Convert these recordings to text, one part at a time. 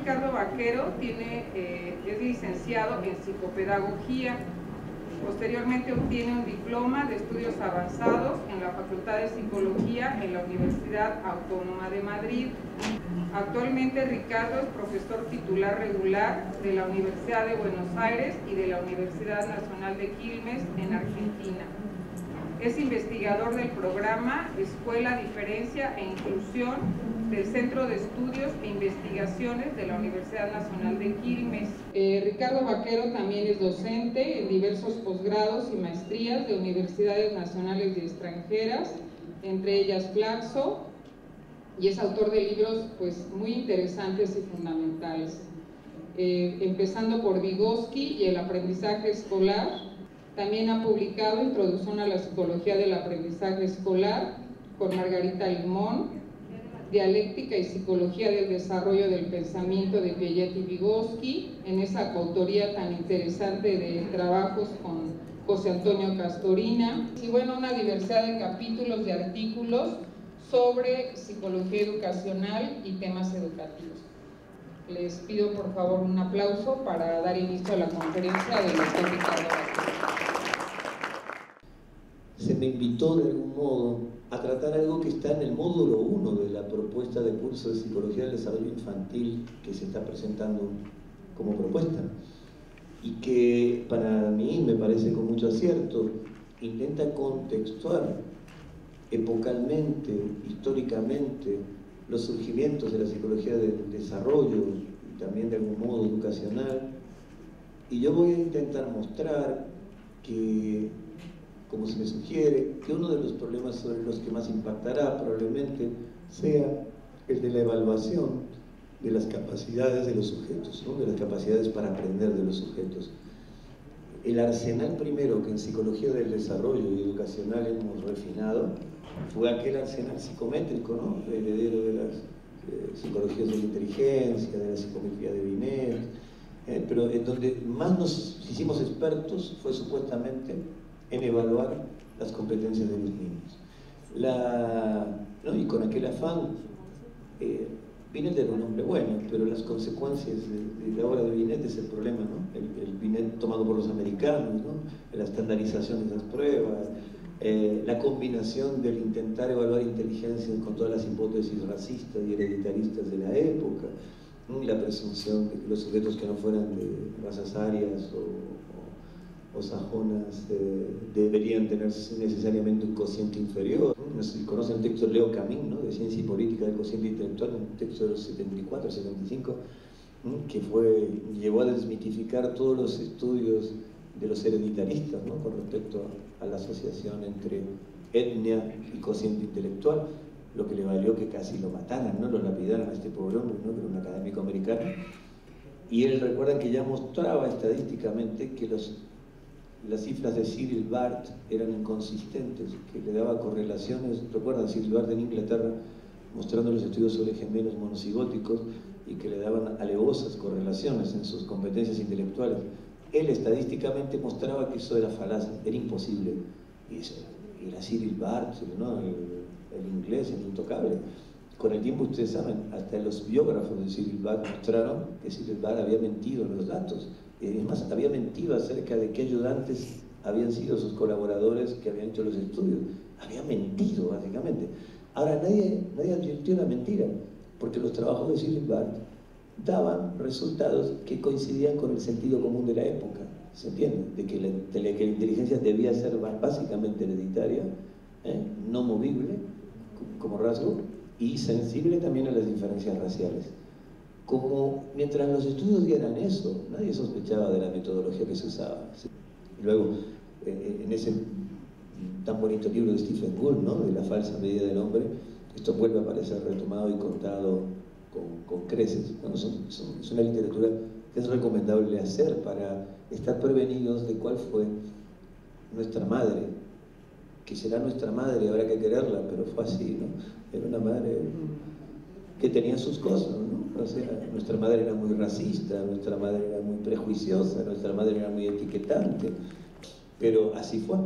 Ricardo Vaquero, es licenciado en psicopedagogía. Posteriormente obtiene un diploma de estudios avanzados en la Facultad de Psicología en la Universidad Autónoma de Madrid. Actualmente Ricardo es profesor titular regular de la Universidad de Buenos Aires y de la Universidad Nacional de Quilmes en Argentina. Es investigador del programa Escuela, Diferencia e Inclusión del Centro de Estudios e Investigaciones de la Universidad Nacional de Quilmes. Ricardo Vaquero también es docente en diversos posgrados y maestrías de universidades nacionales y extranjeras, entre ellas Flaxo, y es autor de libros muy interesantes y fundamentales, empezando por Vygotsky y el aprendizaje escolar. También ha publicado Introducción a la Psicología del Aprendizaje Escolar con Margarita Limón, Dialéctica y Psicología del Desarrollo del Pensamiento de Piaget y Vygotsky, en esa coautoría tan interesante de trabajos con José Antonio Castorina, y bueno, una diversidad de capítulos de artículos sobre psicología educacional y temas educativos. Les pido por favor un aplauso para dar inicio a la conferencia del doctor Ricardo Vaquero. Se me invitó de algún modo a tratar algo que está en el módulo 1 de la propuesta de curso de Psicología del Desarrollo Infantil que se está presentando como propuesta y que para mí me parece con mucho acierto intenta contextuar epocalmente, históricamente, los surgimientos de la psicología del desarrollo y también de algún modo educacional, y yo voy a intentar mostrar que, como se me sugiere, que uno de los problemas sobre los que más impactará probablemente sea el de la evaluación de las capacidades de los sujetos, ¿no? De las capacidades para aprender de los sujetos. El arsenal primero que en psicología del desarrollo y educacional hemos refinado fue aquel arsenal psicométrico, ¿no? Heredero de las psicologías de la inteligencia, de la psicometría de Binet, pero en donde más nos hicimos expertos fue supuestamente en evaluar las competencias de los niños. ¿No? Y con aquel afán, Binet era un hombre bueno, pero las consecuencias de la obra de Binet es el problema, ¿no? El Binet tomado por los americanos, ¿no? La estandarización de esas pruebas, la combinación del intentar evaluar inteligencia con todas las hipótesis racistas y hereditaristas de la época, ¿no? La presunción de que los sujetos que no fueran de razas arias o sajonas deberían tener necesariamente un cociente inferior. No sé si conocen el texto de Leo Camin, ¿no? De Ciencia y Política del Cociente Intelectual, un texto de los 74, 75, que llevó a desmitificar todos los estudios de los hereditaristas, ¿no? Con respecto a la asociación entre etnia y cociente intelectual, lo que le valió que casi lo mataran, ¿no? Lo lapidaran a este pobre hombre, ¿no? Que era un académico americano. Y él recuerda que ya mostraba estadísticamente que las cifras de Cyril Barth eran inconsistentes, que le daba correlaciones. Recuerdan Cyril Barth en Inglaterra mostrando los estudios sobre gemelos monocigóticos y que le daban alevosas correlaciones en sus competencias intelectuales. Él estadísticamente mostraba que eso era falaz, era imposible. Y eso era Cyril Barth, ¿no? el inglés, el intocable. Con el tiempo, ustedes saben, hasta los biógrafos de Cyril Barth mostraron que Cyril Barth había mentido en los datos. Es más, había mentido acerca de qué ayudantes habían sido sus colaboradores que habían hecho los estudios. Había mentido, básicamente. Ahora, nadie advirtió la mentira, porque los trabajos de Cyril Barth daban resultados que coincidían con el sentido común de la época. ¿Se entiende? De que la inteligencia debía ser básicamente hereditaria, no movible como rasgo, y sensible también a las diferencias raciales. Mientras los estudios dieran eso, nadie sospechaba de la metodología que se usaba, ¿sí? Luego, en ese tan bonito libro de Stephen Gould, ¿no? De la falsa medida del hombre, esto vuelve a aparecer retomado y contado con creces. Bueno, es una literatura que es recomendable hacer para estar prevenidos de cuál fue nuestra madre, que será nuestra madre, habrá que quererla, pero fue así, ¿no? Era una madre que tenía sus cosas, ¿no? O sea, nuestra madre era muy racista, nuestra madre era muy prejuiciosa, nuestra madre era muy etiquetante, pero así fue.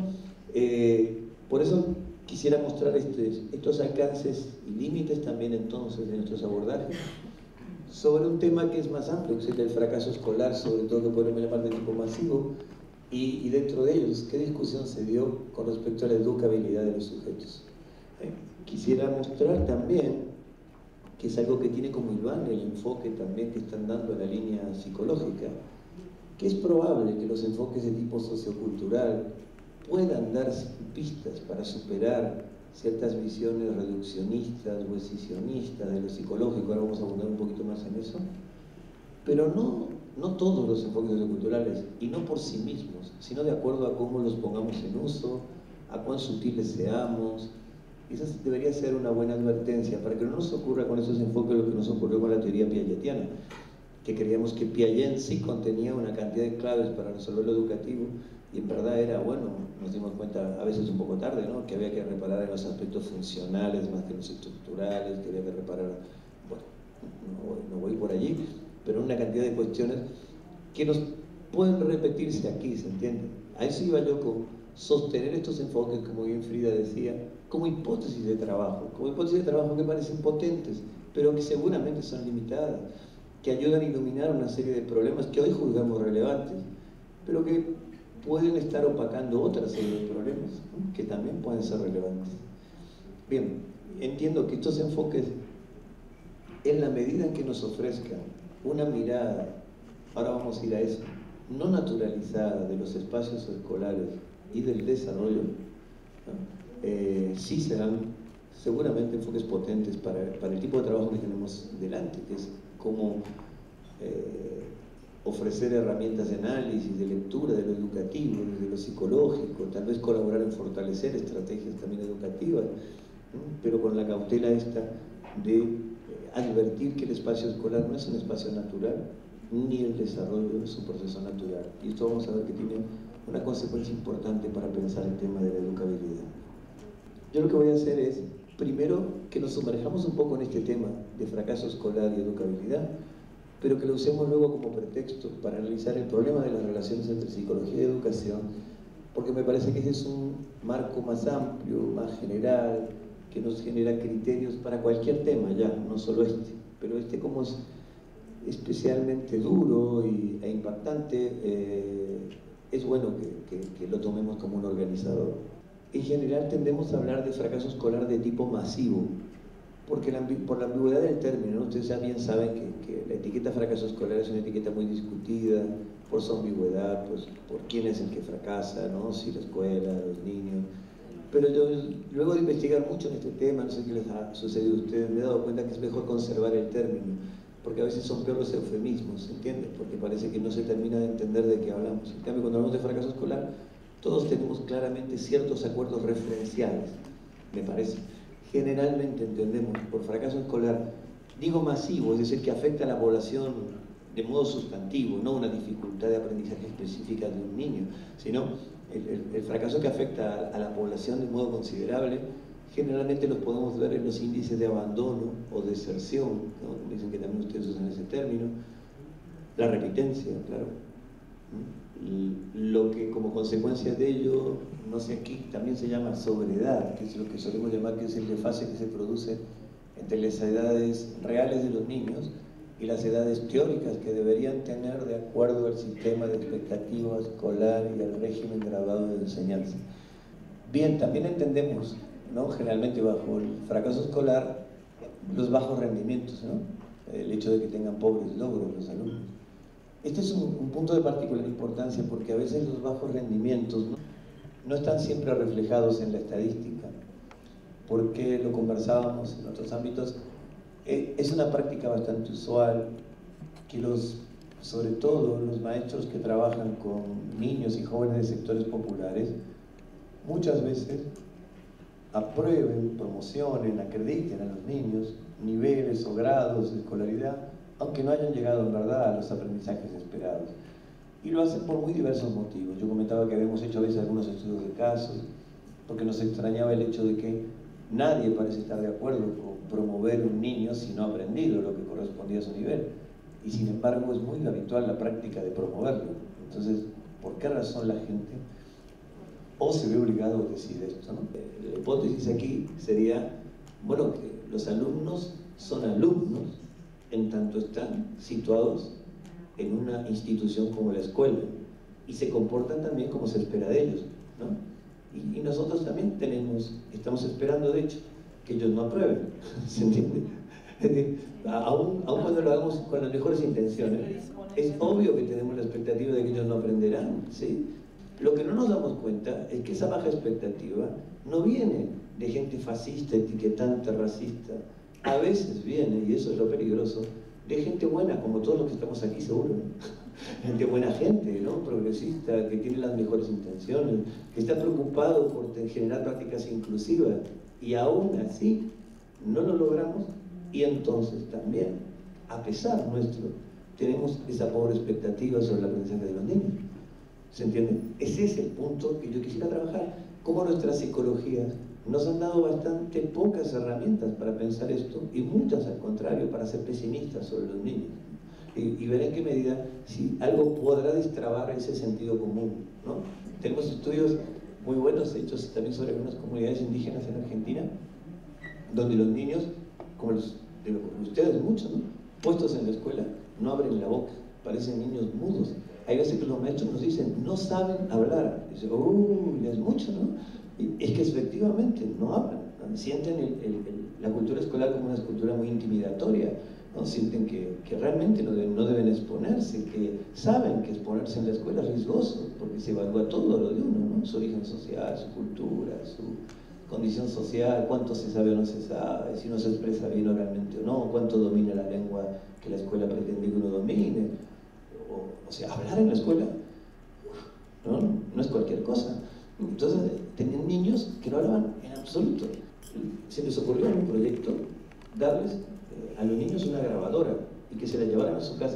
Por eso quisiera mostrar estos alcances y límites también entonces de nuestros abordajes sobre un tema que es más amplio, que es el fracaso escolar, sobre todo que podemos llamar de tipo masivo, y dentro de ellos, ¿qué discusión se dio con respecto a la educabilidad de los sujetos? Quisiera mostrar también que es algo que tiene como hilván el enfoque también que están dando en la línea psicológica, que es probable que los enfoques de tipo sociocultural puedan dar pistas para superar ciertas visiones reduccionistas o escisionistas de lo psicológico. Ahora vamos a abundar un poquito más en eso, pero no todos los enfoques socioculturales, y no por sí mismos, sino de acuerdo a cómo los pongamos en uso, a cuán sutiles seamos. Esa debería ser una buena advertencia para que no nos ocurra con esos enfoques lo que nos ocurrió con la teoría piagetiana, que creíamos que Piaget sí contenía una cantidad de claves para resolver lo educativo, y en verdad era, bueno, nos dimos cuenta a veces un poco tarde, ¿no?, que había que reparar en los aspectos funcionales más que en los estructurales, que había que reparar, bueno, no voy por allí, pero una cantidad de cuestiones que nos pueden repetirse aquí, ¿se entiende? A eso iba yo con sostener estos enfoques, como bien Frida decía, como hipótesis de trabajo que parecen potentes, pero que seguramente son limitadas, que ayudan a iluminar una serie de problemas que hoy juzgamos relevantes, pero que pueden estar opacando otra serie de problemas, ¿no?, que también pueden ser relevantes. Bien, entiendo que estos enfoques, en la medida en que nos ofrezcan una mirada, ahora vamos a ir a eso, no naturalizada de los espacios escolares y del desarrollo, ¿no?, sí serán seguramente enfoques potentes para el tipo de trabajo que tenemos delante, que es cómo ofrecer herramientas de análisis, de lectura, de lo educativo, de lo psicológico, tal vez colaborar en fortalecer estrategias también educativas, ¿no?, pero con la cautela esta de advertir que el espacio escolar no es un espacio natural, ni el desarrollo es un proceso natural. Y esto vamos a ver que tiene una consecuencia importante para pensar el tema de la educabilidad. Yo lo que voy a hacer es, primero, que nos sumerjamos un poco en este tema de fracaso escolar y educabilidad, pero que lo usemos luego como pretexto para analizar el problema de las relaciones entre psicología y educación, porque me parece que ese es un marco más amplio, más general, que nos genera criterios para cualquier tema ya, no solo este, pero este como es especialmente duro e impactante, es bueno que lo tomemos como un organizador. En general tendemos a hablar de fracaso escolar de tipo masivo, porque por la ambigüedad del término, ¿no? Ustedes ya bien saben que la etiqueta fracaso escolar es una etiqueta muy discutida por su ambigüedad, pues, por quién es el que fracasa, ¿no?, si la escuela, los niños. Pero yo, luego de investigar mucho en este tema, no sé qué les ha sucedido a ustedes, me he dado cuenta que es mejor conservar el término, porque a veces son peor los eufemismos, ¿entiendes? Porque parece que no se termina de entender de qué hablamos. En cambio, cuando hablamos de fracaso escolar, todos tenemos claramente ciertos acuerdos referenciales, me parece. Generalmente entendemos por fracaso escolar, digo masivo, es decir, que afecta a la población de modo sustantivo, no una dificultad de aprendizaje específica de un niño, sino el fracaso que afecta a la población de modo considerable. Generalmente los podemos ver en los índices de abandono o deserción, ¿no?, dicen que también ustedes usan ese término, la repitencia, claro. Lo que como consecuencia de ello, no sé, aquí también se llama sobriedad, que es lo que solemos llamar que es el desfase que se produce entre las edades reales de los niños y las edades teóricas que deberían tener de acuerdo al sistema de expectativa escolar y al régimen graduado de enseñanza. Bien, también entendemos, ¿no?, generalmente bajo el fracaso escolar, los bajos rendimientos, ¿no?, el hecho de que tengan pobres logros los alumnos. Este es un punto de particular importancia porque a veces los bajos rendimientos no están siempre reflejados en la estadística, porque lo conversábamos en otros ámbitos. Es una práctica bastante usual que sobre todo los maestros que trabajan con niños y jóvenes de sectores populares, muchas veces aprueben, promocionen, acrediten a los niños niveles o grados de escolaridad, aunque no hayan llegado en verdad a los aprendizajes esperados. Y lo hacen por muy diversos motivos. Yo comentaba que habíamos hecho a veces algunos estudios de casos, porque nos extrañaba el hecho de que nadie parece estar de acuerdo con promover un niño si no ha aprendido lo que correspondía a su nivel. Y sin embargo es muy habitual la práctica de promoverlo. Entonces, ¿por qué razón la gente o se ve obligado a decir esto, ¿no? La hipótesis aquí sería, bueno, que los alumnos son alumnos en tanto están situados en una institución como la escuela y se comportan también como se espera de ellos, ¿no? Y nosotros también estamos esperando, de hecho, que ellos no aprueben, ¿se entiende? Es decir, aún cuando lo hagamos con las mejores intenciones, es obvio que tenemos la expectativa de que ellos no aprenderán, ¿sí? Lo que no nos damos cuenta es que esa baja expectativa no viene de gente fascista, etiquetante, racista. A veces viene, y eso es lo peligroso, de gente buena, como todos los que estamos aquí seguro, ¿no? Gente buena gente, ¿no? Progresista, que tiene las mejores intenciones, que está preocupado por generar prácticas inclusivas, y aún así no lo logramos, y entonces también, a pesar nuestro, tenemos esa pobre expectativa sobre la aprendizaje de los niños. ¿Se entiende? Ese es el punto que yo quisiera trabajar. Cómo nuestras psicologías nos han dado bastante pocas herramientas para pensar esto, y muchas al contrario, para ser pesimistas sobre los niños. Y ver en qué medida si algo podrá destrabar ese sentido común, ¿no? Tenemos estudios muy buenos hechos también sobre algunas comunidades indígenas en Argentina, donde los niños, como los de ustedes muchos, ¿no?, puestos en la escuela, no abren la boca, parecen niños mudos. Hay veces que los maestros nos dicen, no saben hablar. Dicen, ya es mucho, ¿no? Y es que efectivamente no hablan, ¿no? Sienten la cultura escolar como una cultura muy intimidatoria, ¿no? Sienten que realmente no deben exponerse, que saben que exponerse en la escuela es riesgoso, porque se evalúa todo lo de uno, ¿no? Su origen social, su cultura, su condición social, cuánto se sabe o no se sabe, si uno se expresa bien oralmente o no, cuánto domina la lengua que la escuela pretende que uno domine. O sea, hablar en la escuela no es cualquier cosa. Entonces tenían niños que no hablaban en absoluto. Se les ocurrió en un proyecto darles a los niños una grabadora y que se la llevaran a su casa,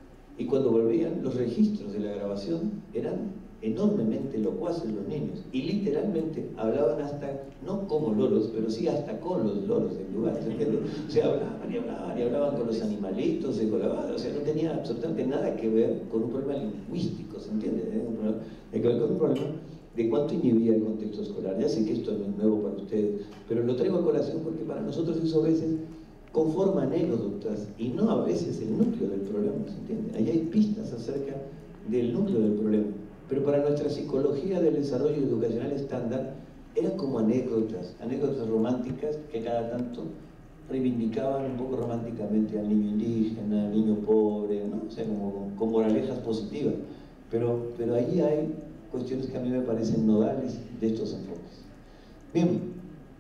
y cuando volvían los registros de la grabación eran enormemente locuaces los niños, y literalmente hablaban hasta, no como loros, pero sí hasta con los loros del lugar, ¿se entiende? O sea, hablaban con los animalitos, o sea, no tenía absolutamente nada que ver con un problema lingüístico, ¿se entiende? Hay que ver con un problema de cuánto inhibía el contexto escolar. Ya sé que esto no es nuevo para ustedes, pero lo traigo a colación porque para nosotros eso a veces conforma anécdotas y no a veces el núcleo del problema, ¿se entiende? Ahí hay pistas acerca del núcleo del problema, pero para nuestra psicología del desarrollo educacional estándar eran como anécdotas románticas que cada tanto reivindicaban un poco románticamente al niño indígena, al niño pobre, ¿no? O sea, como con moralejas positivas, pero ahí hay cuestiones que a mí me parecen nodales de estos enfoques. Bien,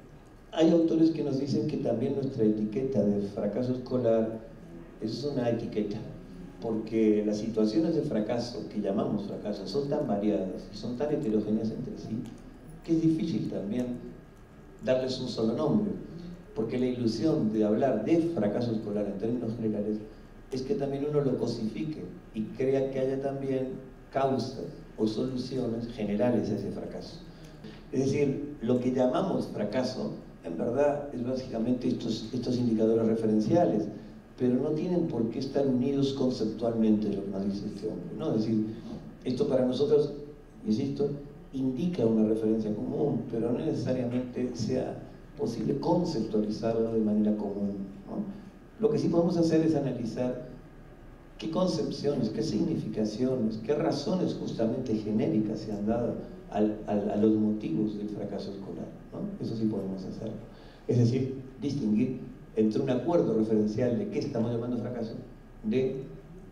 hay autores que nos dicen que también nuestra etiqueta de fracaso escolar es una etiqueta, porque las situaciones de fracaso que llamamos fracaso son tan variadas y son tan heterogéneas entre sí que es difícil también darles un solo nombre, porque la ilusión de hablar de fracaso escolar en términos generales es que también uno lo cosifique y crea que haya también causas o soluciones generales a ese fracaso. Es decir, lo que llamamos fracaso en verdad es básicamente estos indicadores referenciales, pero no tienen por qué estar unidos conceptualmente, lo que nos dice este hombre, ¿no? Es decir, esto para nosotros, insisto, indica una referencia común, pero no necesariamente sea posible conceptualizarlo de manera común, ¿no? Lo que sí podemos hacer es analizar qué concepciones, qué significaciones, qué razones justamente genéricas se han dado a los motivos del fracaso escolar, ¿no? Eso sí podemos hacerlo. Es decir, distinguir entre un acuerdo referencial de qué estamos llamando fracaso, de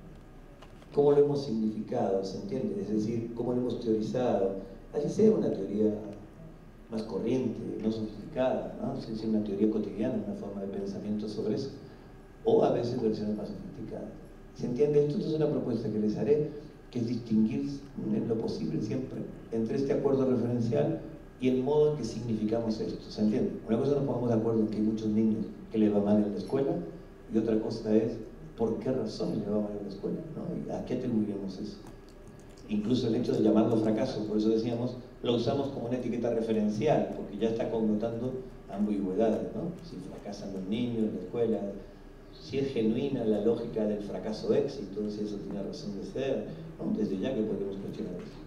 cómo lo hemos significado, ¿se entiende? Es decir, cómo lo hemos teorizado, así sea una teoría más corriente, no sofisticada, ¿no? Si es una teoría cotidiana, una forma de pensamiento sobre eso, o a veces versiones más sofisticadas. ¿Se entiende? Esto es una propuesta que les haré, que es distinguir en lo posible siempre entre este acuerdo referencial y el modo en que significamos esto, ¿se entiende? Una cosa nos pongamos de acuerdo en que hay muchos niños que les va mal en la escuela, y otra cosa es por qué razones les va mal en la escuela, ¿no? ¿Y a qué atribuiremos eso? Incluso el hecho de llamarlo fracaso, por eso decíamos, lo usamos como una etiqueta referencial, porque ya está connotando ambigüedades, ¿no? Si fracasan los niños en la escuela, si es genuina la lógica del fracaso-éxito, si eso tiene razón de ser, ¿no? Desde ya que podemos cuestionar eso.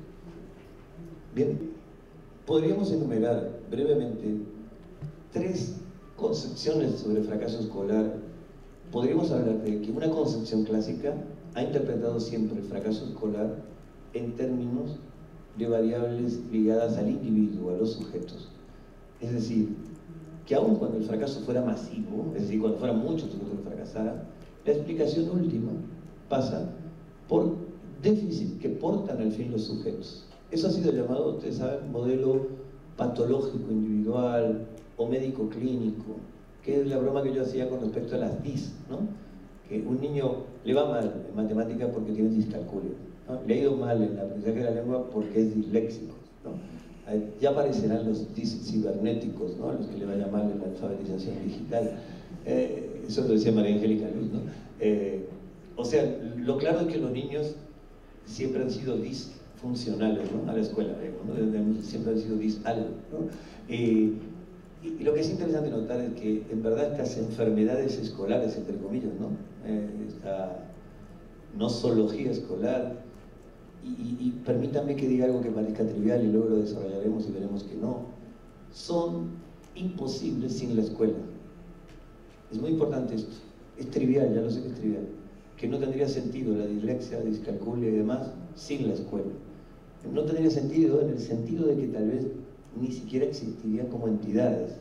Bien, podríamos enumerar brevemente 3 concepciones sobre fracaso escolar podríamos hablar de que una concepción clásica ha interpretado siempre el fracaso escolar en términos de variables ligadas al individuo, a los sujetos. Es decir, que aun cuando el fracaso fuera masivo, es decir, cuando fueran muchos sujetos que fracasaran, la explicación última pasa por déficit que portan al fin los sujetos. Eso ha sido llamado, ustedes saben, modelo patológico individual o médico clínico, que es la broma que yo hacía con respecto a las DIS, ¿no? Que un niño le va mal en matemática porque tiene discalculia, ¿no? Le ha ido mal en el aprendizaje de la lengua porque es disléxico, ¿no? Ya aparecerán los DIS cibernéticos, ¿no? A los que le vaya mal en la alfabetización digital. Eso lo decía María Angélica Luz, ¿no? O sea, lo claro es que los niños siempre han sido disfuncionales, ¿no? A la escuela, ¿no? Siempre han sido algo, ¿no? Y lo que es interesante notar es que en verdad estas enfermedades escolares, entre comillas, ¿no? Esta nosología escolar, y permítanme que diga algo que parezca trivial y luego lo desarrollaremos y veremos que no, son imposibles sin la escuela. Es muy importante esto, es trivial, ya lo sé que es trivial, que no tendría sentido la dislexia, discalculia y demás sin la escuela. No tendría sentido en el sentido de que tal vez ni siquiera existirían como entidades.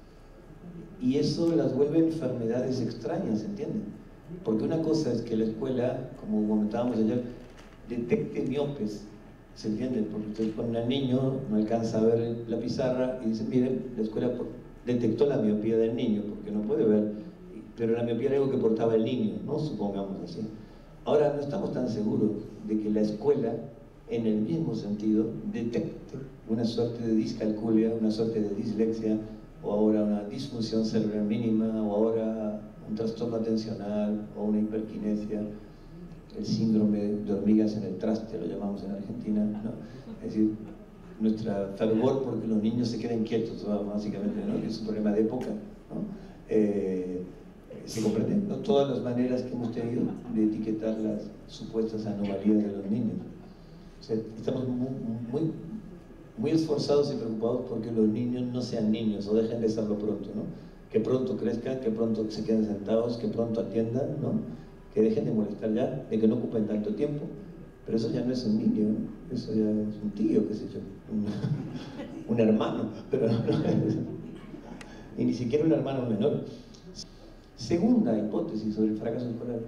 Y eso las vuelve enfermedades extrañas, ¿entienden? Porque una cosa es que la escuela, como comentábamos ayer, detecte miopes, ¿se entiende? Porque ustedes ponen al niño, no alcanza a ver la pizarra y dicen, miren, la escuela detectó la miopía del niño, porque no puede ver, pero la miopía era algo que portaba el niño, ¿no? Supongamos así. Ahora, no estamos tan seguros de que la escuela, en el mismo sentido, detecte una suerte de discalculia, una suerte de dislexia, o ahora una disfunción cerebral mínima, o ahora un trastorno atencional, o una hiperquinesia, el síndrome de hormigas en el traste, lo llamamos en Argentina, ¿no? Es decir, nuestra fervor porque los niños se queden quietos, ¿no? Básicamente, ¿no? Que es un problema de época, ¿no? ¿Se comprende? ¿No? Todas las maneras que hemos tenido de etiquetar las supuestas anomalías de los niños. O sea, estamos muy esforzados y preocupados porque los niños no sean niños o dejen de serlo pronto, ¿no? Que pronto crezcan, que pronto se queden sentados, que pronto atiendan, ¿no? Que dejen de molestar ya, de que no ocupen tanto tiempo. Pero eso ya no es un niño, ¿no? Eso ya es un tío, qué sé yo, un hermano, pero no, y ni siquiera un hermano menor. Segunda hipótesis sobre el fracaso escolar.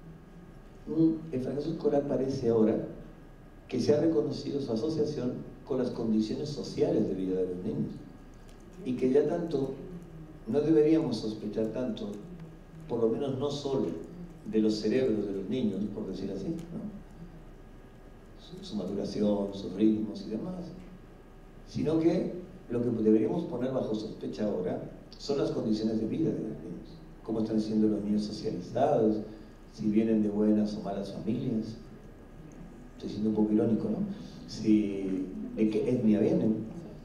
El fracaso escolar parece ahora que se ha reconocido su asociación con las condiciones sociales de vida de los niños y que ya tanto no deberíamos sospechar tanto, por lo menos no solo de los cerebros de los niños, por decir así, ¿no? Su maduración, sus ritmos y demás, sino que lo que deberíamos poner bajo sospecha ahora son las condiciones de vida de los niños, cómo están siendo los niños socializados, si vienen de buenas o malas familias. Estoy siendo un poco irónico, ¿no? De qué etnia vienen.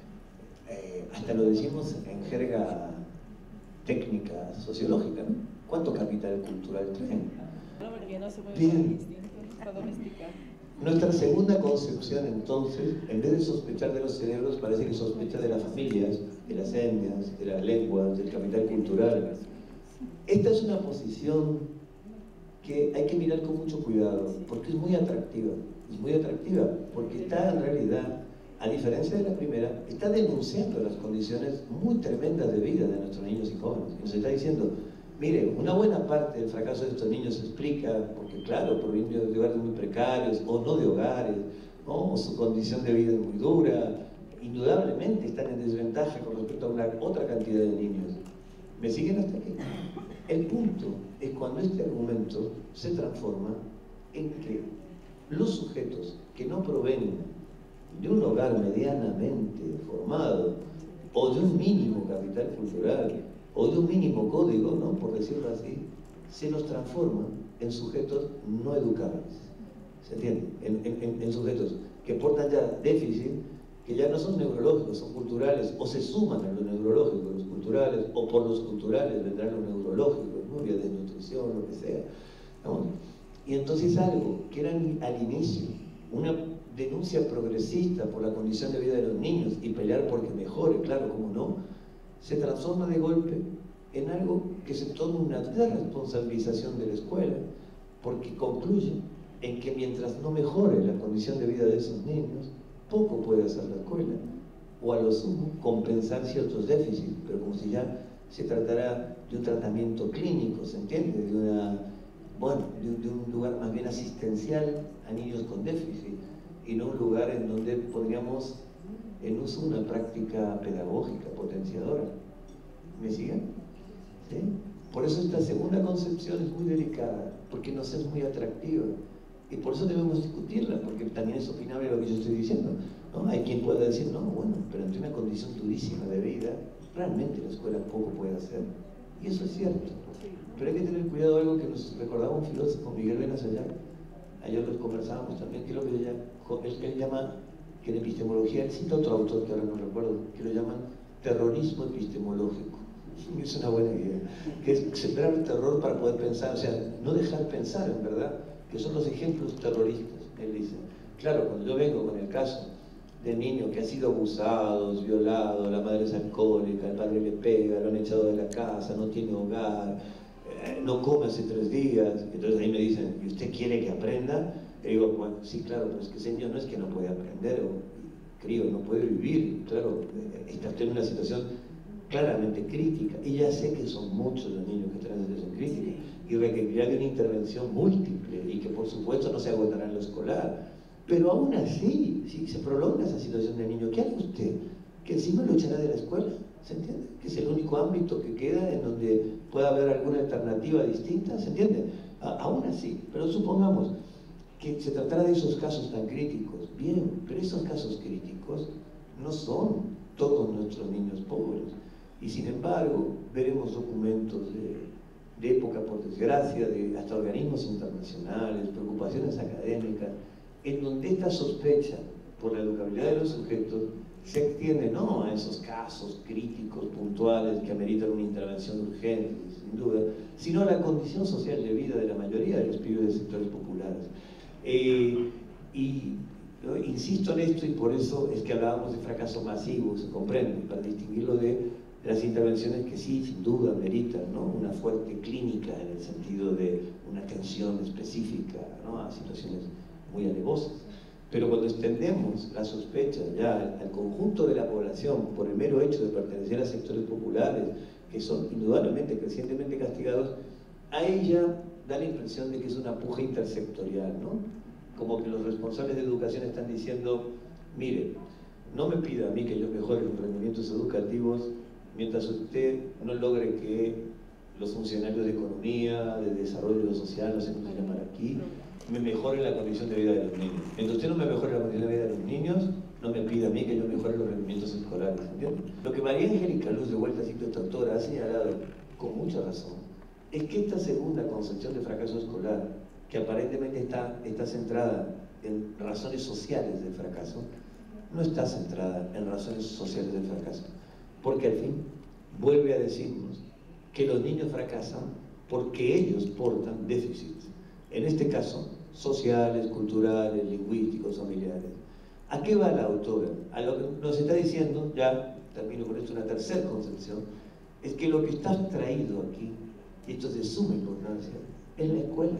Hasta lo decimos en jerga técnica, sociológica, ¿no? ¿Cuánto capital cultural traen? Bien. Nuestra segunda concepción, entonces, en vez de sospechar de los cerebros, parece que sospecha de las familias, de las etnias, de las lenguas, del capital cultural. Esta es una posición que hay que mirar con mucho cuidado, porque es muy atractiva. Es muy atractiva, porque está en realidad, a diferencia de la primera, está denunciando las condiciones muy tremendas de vida de nuestros niños y jóvenes. Y nos está diciendo, mire, una buena parte del fracaso de estos niños se explica porque, claro, provienen de hogares muy precarios, o no de hogares, ¿no? O su condición de vida es muy dura. Indudablemente están en desventaja con respecto a una otra cantidad de niños. ¿Me siguen hasta aquí? El punto es cuando este argumento se transforma en que los sujetos que no provengan de un hogar medianamente formado, o de un mínimo capital cultural, o de un mínimo código, ¿no? Por decirlo así, se los transforma en sujetos no educables. ¿Se entiende? En sujetos que portan ya déficit, que ya no son neurológicos, son culturales, o se suman a los neurológicos, los culturales, o por los culturales vendrán los neurológicos, ¿no? Vía desnutrición, lo que sea, ¿no? Y entonces algo que era al inicio una denuncia progresista por la condición de vida de los niños y pelear porque mejore, claro, cómo no, se transforma de golpe en algo que se toma una desresponsabilización de la escuela, porque concluye en que mientras no mejore la condición de vida de esos niños, poco puede hacer la escuela, o a lo sumo compensar ciertos déficits, pero como si ya se tratara de un tratamiento clínico, ¿se entiende? De un lugar más bien asistencial a niños con déficit, y no un lugar en donde pondríamos en uso una práctica pedagógica potenciadora. ¿Me siguen? ¿Sí? Por eso esta segunda concepción es muy delicada, porque nos es muy atractiva, y por eso debemos discutirla, porque también es opinable lo que yo estoy diciendo, ¿no? Hay quien pueda decir, no, bueno, pero ante una condición durísima de vida, realmente la escuela poco puede hacer, y eso es cierto, pero hay que tener cuidado de algo que nos recordaba un filósofo, Miguel Benassayag, ayer lo conversábamos también, que es lo que él llama, que en epistemología, él cita otro autor que ahora no recuerdo, que lo llaman terrorismo epistemológico. Es una buena idea, que es sembrar el terror para poder pensar, o sea, no dejar pensar, en verdad, que son los ejemplos terroristas. Él dice, claro, cuando yo vengo con el caso del niño que ha sido abusado, violado, la madre es alcohólica, el padre le pega, lo han echado de la casa, no tiene hogar, no come hace 3 días, entonces ahí me dicen, ¿y usted quiere que aprenda? Y digo, bueno, sí, claro, pero es que ese niño no es que no puede aprender, o crío, no puede vivir, claro, está en una situación claramente crítica, y ya sé que son muchos los niños que están en situación crítica, y requerirá de una intervención múltiple, y que por supuesto no se agotará en lo escolar, pero aún así, si se prolonga esa situación del niño, ¿qué hace usted? ¿Que encima lo echará de la escuela? ¿Se entiende? Que es el único ámbito que queda en donde pueda haber alguna alternativa distinta, ¿se entiende? Aún así, pero supongamos que se tratara de esos casos tan críticos, bien, pero esos casos críticos no son todos nuestros niños pobres, y sin embargo veremos documentos de época, por desgracia, de hasta organismos internacionales, preocupaciones académicas, en donde esta sospecha por la educabilidad de los sujetos se extiende no a esos casos críticos, puntuales, que ameritan una intervención urgente, sin duda, sino a la condición social de vida de la mayoría de los pibes de sectores populares. Yo insisto en esto, y por eso es que hablábamos de fracaso masivo, se comprende, para distinguirlo de las intervenciones que sí, sin duda, meritan, ¿no?, una fuerte clínica en el sentido de una atención específica, ¿no?, a situaciones muy alevosas. Pero cuando extendemos la sospecha ya al conjunto de la población por el mero hecho de pertenecer a sectores populares que son indudablemente crecientemente castigados, a ella da la impresión de que es una puja intersectorial, ¿no? Como que los responsables de educación están diciendo, mire, no me pida a mí que yo mejore los rendimientos educativos mientras usted no logre que los funcionarios de economía, de desarrollo social, no sé cómo se llama aquí, me mejore la condición de vida de los niños. Mientras usted no me mejore la condición de vida de los niños, no me pida a mí que yo mejore los rendimientos escolares, ¿entiendes? Lo que María Angélica Luz, de vuelta cito esta autora, ha señalado con mucha razón, es que esta segunda concepción de fracaso escolar, que aparentemente está centrada en razones sociales del fracaso, no está centrada en razones sociales del fracaso, porque al fin vuelve a decirnos que los niños fracasan porque ellos portan déficits, en este caso sociales, culturales, lingüísticos, familiares. ¿A qué va la autora? A lo que nos está diciendo, ya termino con esto, una tercera concepción, es que lo que está abstraído aquí, y esto es de suma importancia, es la escuela.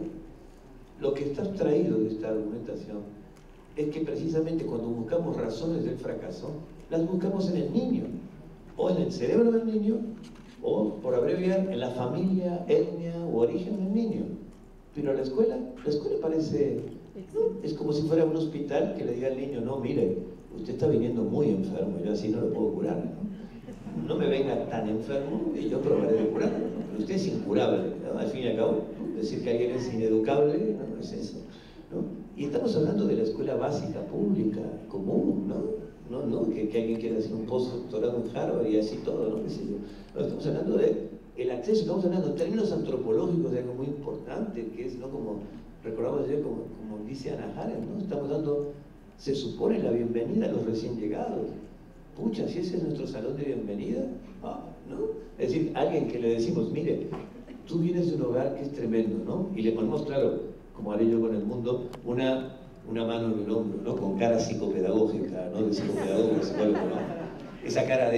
Lo que está abstraído de esta argumentación es que precisamente cuando buscamos razones del fracaso, las buscamos en el niño, o en el cerebro del niño, o, por abreviar, en la familia, etnia o origen del niño. Pero la escuela parece, ¿no?, es como si fuera un hospital que le diga al niño, no, mire, usted está viniendo muy enfermo, yo así no lo puedo curar, ¿no? No me venga tan enfermo y yo probaré de curarlo, ¿no? Pero usted es incurable, ¿no? Al fin y al cabo, ¿no?, decir que alguien es ineducable, no es eso, ¿no? Y estamos hablando de la escuela básica pública, común, ¿no? No que alguien quiera hacer un postdoctorado en Harvard y así todo, ¿no? ¿Qué sé yo? No, estamos hablando de el acceso, estamos hablando en términos antropológicos de algo muy importante, que es, ¿no?, como recordamos ayer, como dice Ana Arendt, ¿no? Estamos dando, se supone, la bienvenida a los recién llegados. Pucha, si ese es nuestro salón de bienvenida, ¿no? Es decir, alguien que le decimos, mire, tú vienes de un hogar que es tremendo, ¿no? Y le ponemos, claro, como haré yo con el mundo, una mano en el hombro, ¿no?, con cara psicopedagógica, ¿no?, de psicopedagogo, psicólogo, ¿no? Esa cara de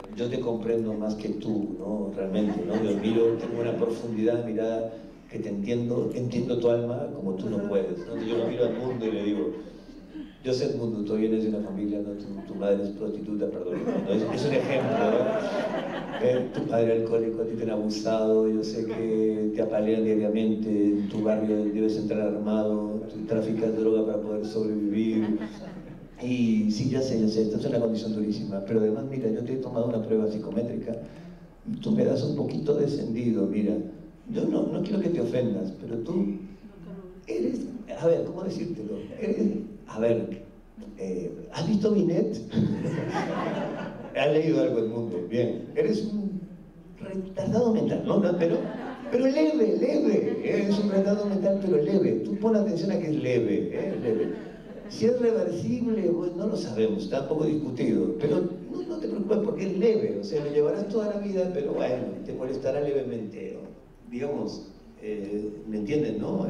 yo te comprendo más que tú, ¿no? Realmente, ¿no? Yo miro, tengo una profundidad de mirada que te entiendo tu alma como tú no puedes, ¿no? Yo lo miro al mundo y le digo, yo sé, Edmundo, tú vienes de una familia, ¿no? Tu madre es prostituta, perdón, ¿no? Es un ejemplo, ¿no? Tu padre alcohólico, a ti te han abusado, yo sé que te apalean diariamente, en tu barrio debes entrar armado, tú traficas droga para poder sobrevivir. Y sí, ya sé, esta es una condición durísima, pero además, mira, yo te he tomado una prueba psicométrica y tú me das un poquito descendido, mira. Yo no quiero que te ofendas, pero tú eres, a ver, ¿cómo decírtelo? A ver, ¿has visto Binet? ¿Has leído algo del mundo? Bien, eres un retardado mental, ¿no? Pero leve, eres un retardado mental, pero leve. Tú pon atención a que es leve, leve. Si es reversible, pues no lo sabemos, está un poco discutido, pero no te preocupes porque es leve, o sea, lo llevarás toda la vida, pero bueno, te levemente, ¿no? Digamos, ¿me entienden, no?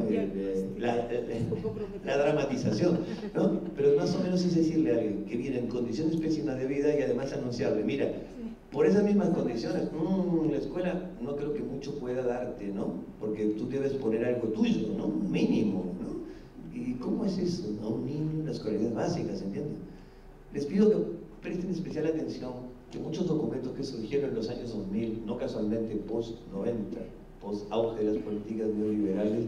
La dramatización, ¿no? Pero más o menos es decirle a alguien que viene en condiciones pésimas de vida y además anunciarle, mira, por esas mismas condiciones, la escuela no creo que mucho pueda darte, ¿no? Porque tú debes poner algo tuyo, ¿no? Un mínimo, ¿no? ¿Y cómo es eso, no? Un niño, las cualidades básicas, ¿entienden? Les pido que presten especial atención que muchos documentos que surgieron en los años 2000, no casualmente post-90, post-auge de las políticas neoliberales,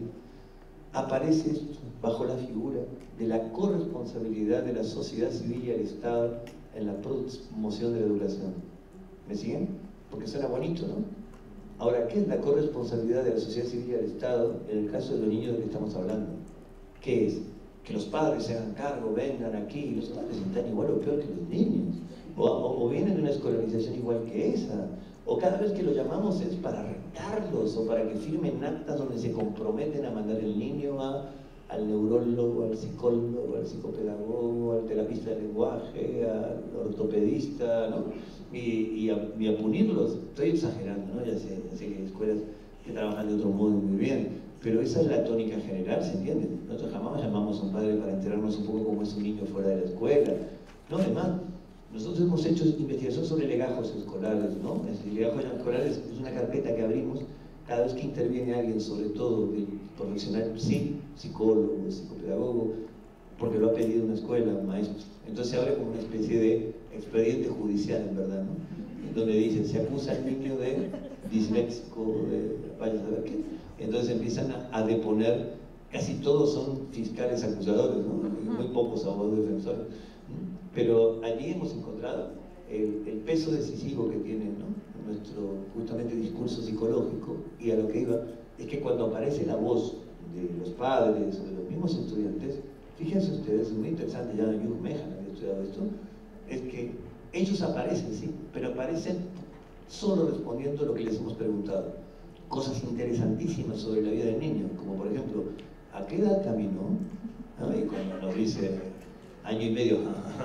aparece bajo la figura de la corresponsabilidad de la sociedad civil y el Estado en la promoción de la educación. ¿Me siguen? Porque suena bonito, ¿no? Ahora, ¿qué es la corresponsabilidad de la sociedad civil y el Estado en el caso de los niños de que estamos hablando? ¿Qué es? Que los padres se hagan cargo, vengan aquí, los padres están igual o peor que los niños, o vienen de una escolarización igual que esa, o cada vez que los llamamos es para retarlos, o para que firmen actas donde se comprometen a mandar el niño al neurólogo, al psicólogo, al psicopedagogo, al terapista de lenguaje, al ortopedista, ¿no? Y a punirlos. Estoy exagerando, ¿no? Ya sé que hay escuelas que trabajan de otro modo muy bien, pero esa es la tónica general, ¿se entiende? Nosotros jamás llamamos a un padre para enterarnos un poco cómo es un niño fuera de la escuela. No, además, nosotros hemos hecho investigación sobre legajos escolares, ¿no? El legajo escolares es una carpeta que abrimos cada vez que interviene alguien, sobre todo el profesional, sí, psicólogo, psicopedagogo, porque lo ha pedido una escuela, un maestro. Entonces se abre como una especie de expediente judicial, en verdad, ¿no? En donde dicen, se acusa al niño de disléxico, de vaya a saber qué. Entonces empiezan a deponer, casi todos son fiscales acusadores, ¿no? Muy pocos abogados defensores. Pero allí hemos encontrado el peso decisivo que tiene, ¿no? Nuestro justamente discurso psicológico, y a lo que iba es que cuando aparece la voz de los padres o de los mismos estudiantes, fíjense ustedes, es muy interesante, ya Yuh Mehan había estudiado esto, es que ellos aparecen, sí, pero aparecen solo respondiendo a lo que les hemos preguntado. Cosas interesantísimas sobre la vida del niño, como por ejemplo, ¿a qué edad caminó? ¿No? Y cuando nos dice año y medio,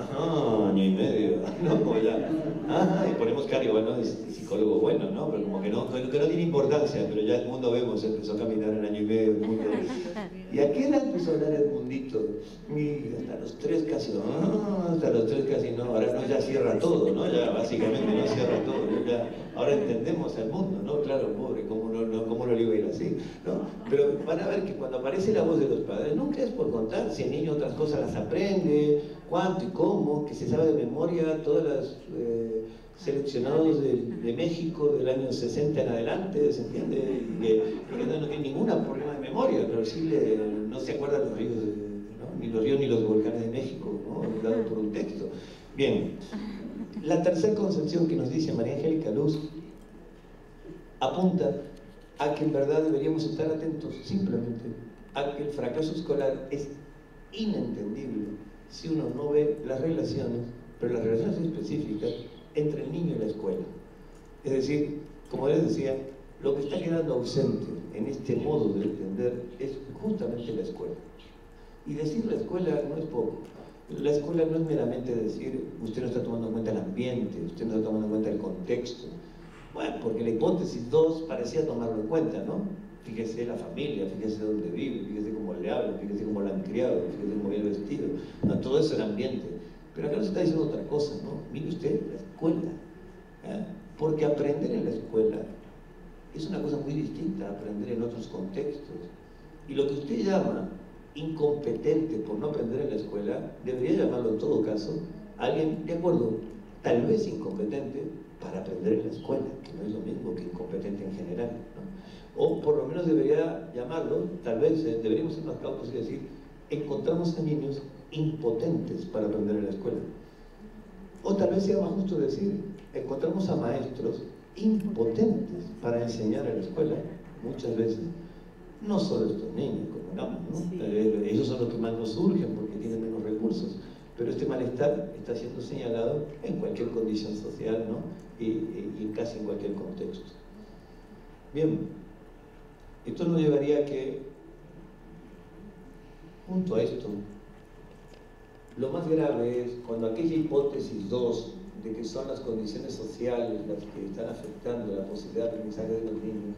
año y medio, no, como ya, y ponemos cara, bueno, es psicólogo bueno, ¿no? Pero como que no tiene importancia, pero ya el mundo vemos, empezó a caminar el año y medio, el mundo. ¿Y a qué edad empezó a hablar el mundito? Y hasta los 3 casi, hasta los 3 casi no, ahora no, ya cierra todo, ¿no? Ya básicamente no cierra todo, ¿no? Ya, ahora entendemos el mundo, ¿no? Claro, pobre, ¿cómo no le iba a ir así? ¿No? Pero van a ver que cuando aparece la voz de los padres, nunca es por contar si el niño otras cosas las aprende, cuánto y cómo, que se sabe de memoria todas las seleccionados de México del año 60 en adelante, ¿se entiende? Y que no tiene ningún problema de memoria, pero sí no se acuerdan los ríos, ¿no? Ni los ríos ni los volcanes de México, ¿no? Dado por un texto. Bien, la tercera concepción que nos dice María Angélica Luz apunta a que en verdad deberíamos estar atentos simplemente a que el fracaso escolar es inentendible si uno no ve las relaciones, pero las relaciones específicas entre el niño y la escuela. Es decir, como les decía, lo que está quedando ausente en este modo de entender es justamente la escuela. Y decir la escuela no es poco. La escuela no es meramente decir, usted no está tomando en cuenta el ambiente, usted no está tomando en cuenta el contexto. Bueno, porque la hipótesis 2 parecía tomarlo en cuenta, ¿no? Fíjese la familia, fíjese dónde vive, fíjese cómo le habla, fíjese cómo la han criado, fíjese cómo viene vestido. No, todo eso es el ambiente. Pero acá nos está diciendo otra cosa, ¿no? Mire usted, la escuela. Porque aprender en la escuela es una cosa muy distinta a aprender en otros contextos. Y lo que usted llama incompetente por no aprender en la escuela, debería llamarlo en todo caso alguien, de acuerdo, tal vez incompetente para aprender en la escuela, que no es lo mismo que incompetente en general, ¿no? O por lo menos debería llamarlo, tal vez deberíamos ser más cautos y decir, encontramos a niños impotentes para aprender en la escuela. O tal vez sea más justo decir, encontramos a maestros impotentes para enseñar en la escuela, muchas veces. No solo estos niños, como hablamos, ¿no? Sí. Ellos son los que más nos surgen porque tienen menos recursos, pero este malestar está siendo señalado en cualquier condición social, ¿no? y casi en cualquier contexto. Bien, esto nos llevaría a que, junto a esto, lo más grave es cuando aquella hipótesis 2 de que son las condiciones sociales las que están afectando la posibilidad de aprendizaje de los niños,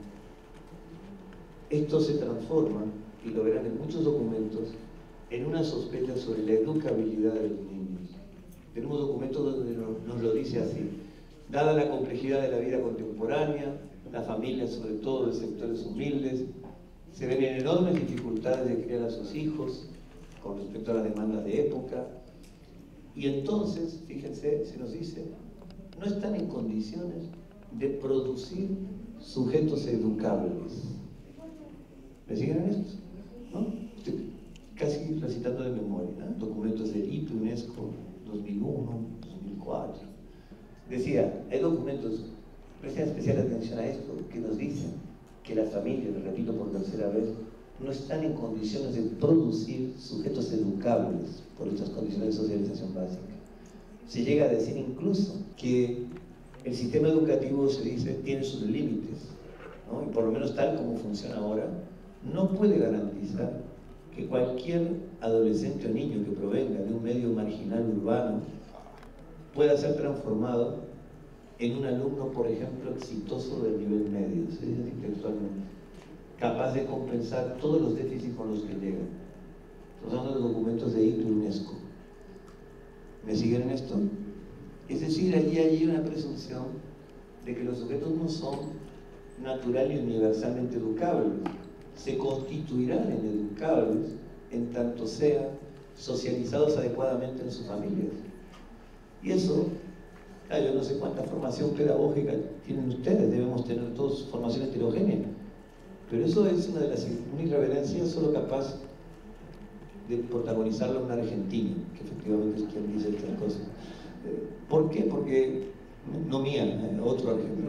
esto se transforma, y lo verán en muchos documentos, en una sospecha sobre la educabilidad de los niños. Tenemos documentos donde nos lo dice así: dada la complejidad de la vida contemporánea, las familias, sobre todo de sectores humildes, se ven en enormes dificultades de criar a sus hijos con respecto a las demandas de época, y entonces, fíjense, se nos dice, no están en condiciones de producir sujetos educables. ¿Me siguen en esto? ¿No? Estoy casi recitando de memoria, ¿no? Documentos del IPE, UNESCO, 2001, 2004. Decía, hay documentos, presten especial atención a esto, que nos dicen que las familias, lo repito por tercera vez, no están en condiciones de producir sujetos educables por estas condiciones de socialización básica. Se llega a decir incluso que el sistema educativo, se dice, tiene sus límites, ¿no? Y por lo menos tal como funciona ahora, no puede garantizar que cualquier adolescente o niño que provenga de un medio marginal urbano pueda ser transformado en un alumno, por ejemplo, exitoso del nivel medio, se dice intelectualmente, capaz de compensar todos los déficits con los que llegan. Estos son los documentos de IPE y UNESCO. ¿Me siguen en esto? Es decir, allí hay una presunción de que los sujetos no son natural y universalmente educables. Se constituirán en educables en tanto sean socializados adecuadamente en sus familias. Y eso, yo no sé cuánta formación pedagógica tienen ustedes, debemos tener todos formación heterogénea, pero eso es una irreverencia solo capaz de protagonizarlo un argentino, que efectivamente es quien dice estas cosas. ¿Por qué? Porque, no mía, otro argentino.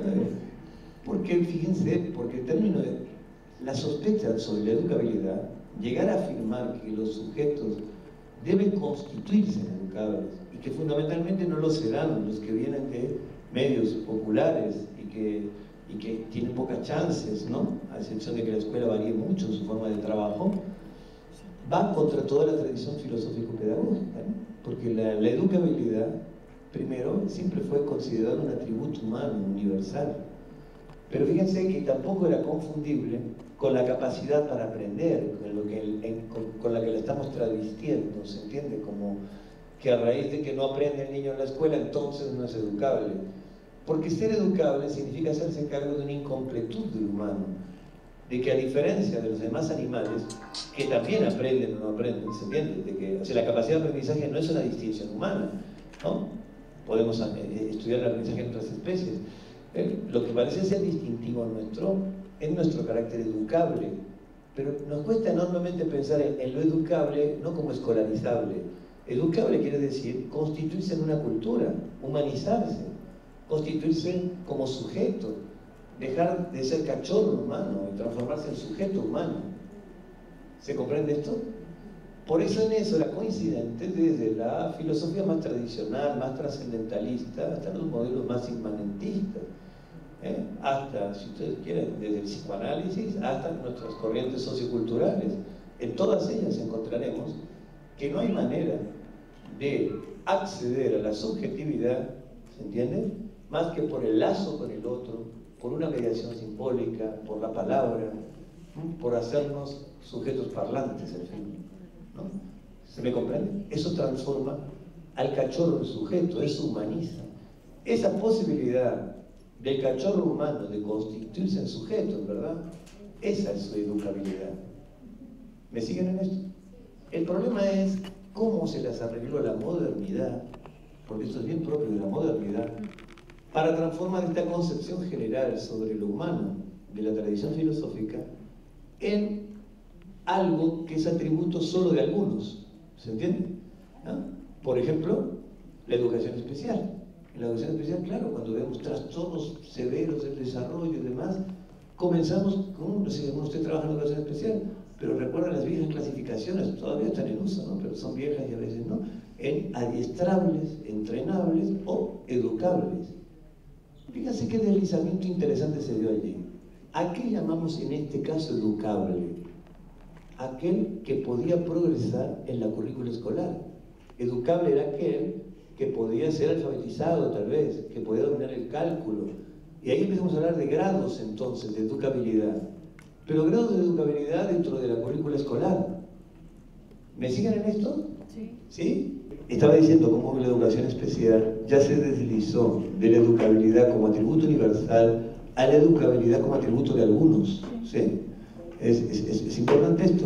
Porque, fíjense, porque en términos de la sospecha sobre la educabilidad, llegar a afirmar que los sujetos deben constituirse en educables y que fundamentalmente no lo serán los que vienen de medios populares y que tienen pocas chances, ¿no? A excepción de que la escuela varíe mucho en su forma de trabajo, va contra toda la tradición filosófico-pedagógica, ¿no? Porque la educabilidad, primero, siempre fue considerada un atributo humano, universal. Pero fíjense que tampoco era confundible con la capacidad para aprender, con la que la estamos travestiendo, ¿se entiende? Como que a raíz de que no aprende el niño en la escuela, entonces no es educable. Porque ser educable significa hacerse cargo de una incompletud del humano, de que a diferencia de los demás animales, que también aprenden o no aprenden, ¿se entiende? De que, o sea, la capacidad de aprendizaje no es una distinción humana, ¿no? Podemos estudiar el aprendizaje en otras especies. Lo que parece ser distintivo es nuestro carácter educable, pero nos cuesta enormemente pensar en lo educable no como escolarizable. Educable quiere decir constituirse en una cultura, humanizarse, constituirse como sujeto, dejar de ser cachorro humano y transformarse en sujeto humano. ¿Se comprende esto? Por eso en eso era coincidente desde la filosofía más tradicional, más trascendentalista, hasta los modelos más inmanentistas, hasta, si ustedes quieren, desde el psicoanálisis hasta nuestras corrientes socioculturales. En todas ellas encontraremos que no hay manera de acceder a la subjetividad, ¿se entiende?, más que por el lazo con el otro, por una mediación simbólica, por la palabra, por hacernos sujetos parlantes, en fin, ¿no? ¿Se me comprende? Eso transforma al cachorro en sujeto, eso humaniza. esa posibilidad del cachorro humano de constituirse en sujeto, ¿verdad? Esa es su educabilidad. ¿Me siguen en esto? El problema es cómo se las arregló la modernidad, porque esto es bien propio de la modernidad, para transformar esta concepción general sobre lo humano de la tradición filosófica en algo que es atributo solo de algunos. ¿Se entiende? ¿No? Por ejemplo, la educación especial. En la educación especial, claro, cuando vemos trastornos severos del desarrollo y demás, comenzamos con, no sé, usted trabaja en educación especial, pero recuerda las viejas clasificaciones, todavía están en uso, ¿no? Pero son viejas y a veces no, en adiestrables, entrenables o educables. Fíjense qué deslizamiento interesante se dio allí. ¿A qué llamamos en este caso educable? Aquel que podía progresar en la currícula escolar. Educable era aquel que podía ser alfabetizado tal vez, que podía dominar el cálculo. Y ahí empezamos a hablar de grados entonces, de educabilidad. Pero grados de educabilidad dentro de la currícula escolar. ¿Me siguen en esto? Sí. ¿Sí? Estaba diciendo cómo la educación especial ya se deslizó de la educabilidad como atributo universal a la educabilidad como atributo de algunos. ¿Sí? Es importante esto.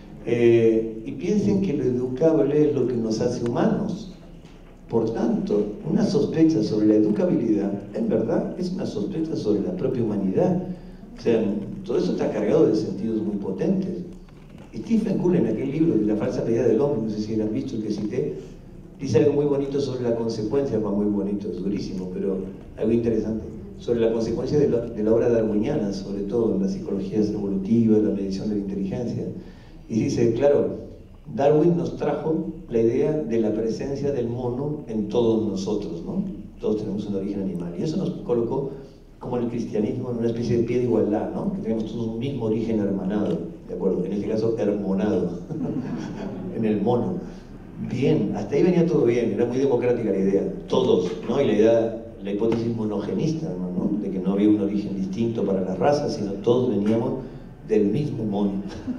Y piensen que lo educable es lo que nos hace humanos. Por tanto, una sospecha sobre la educabilidad, en verdad, es una sospecha sobre la propia humanidad. O sea, todo eso está cargado de sentidos muy potentes. Stephen Gould, en aquel libro de La falsa medida del hombre, no sé si lo han visto, el que cité, dice algo muy bonito sobre la consecuencia, muy bonito, es durísimo, pero algo interesante, sobre la consecuencia de la obra darwiniana, sobre todo en las psicologías evolutivas, la medición de la inteligencia. Y dice, claro, Darwin nos trajo la idea de la presencia del mono en todos nosotros, ¿no? Todos tenemos un origen animal. Y eso nos colocó, como en el cristianismo, en una especie de pie de igualdad, ¿no? Que tenemos todos un mismo origen hermanado, ¿de acuerdo? En este caso, hermonado, en el mono. Bien, hasta ahí venía todo bien, era muy democrática la idea, todos, ¿no? Y la hipótesis monogenista, ¿no? De que no había un origen distinto para las razas, sino todos veníamos del mismo mono.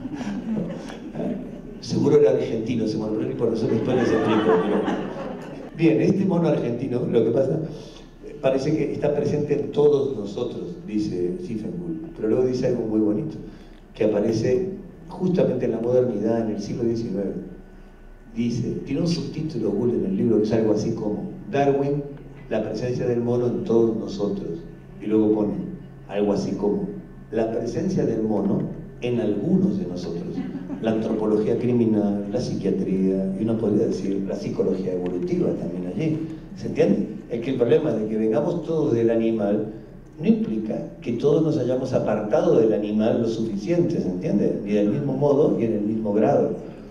Seguro era argentino ese mono, y por eso después les explico. Pero... Bien, este mono argentino, lo que pasa, parece que está presente en todos nosotros, dice Stephen Gould, pero luego dice algo muy bonito, que aparece justamente en la modernidad, en el siglo XIX. Dice, tiene un subtítulo Gould en el libro que es algo así como Darwin, la presencia del mono en todos nosotros. Y luego pone algo así como la presencia del mono en algunos de nosotros. La antropología criminal, la psiquiatría, y uno podría decir la psicología evolutiva también allí. ¿Se entiende? Es que el problema de que vengamos todos del animal no implica que todos nos hayamos apartado del animal lo suficiente, ¿se entiende? Ni del mismo modo ni en el mismo grado.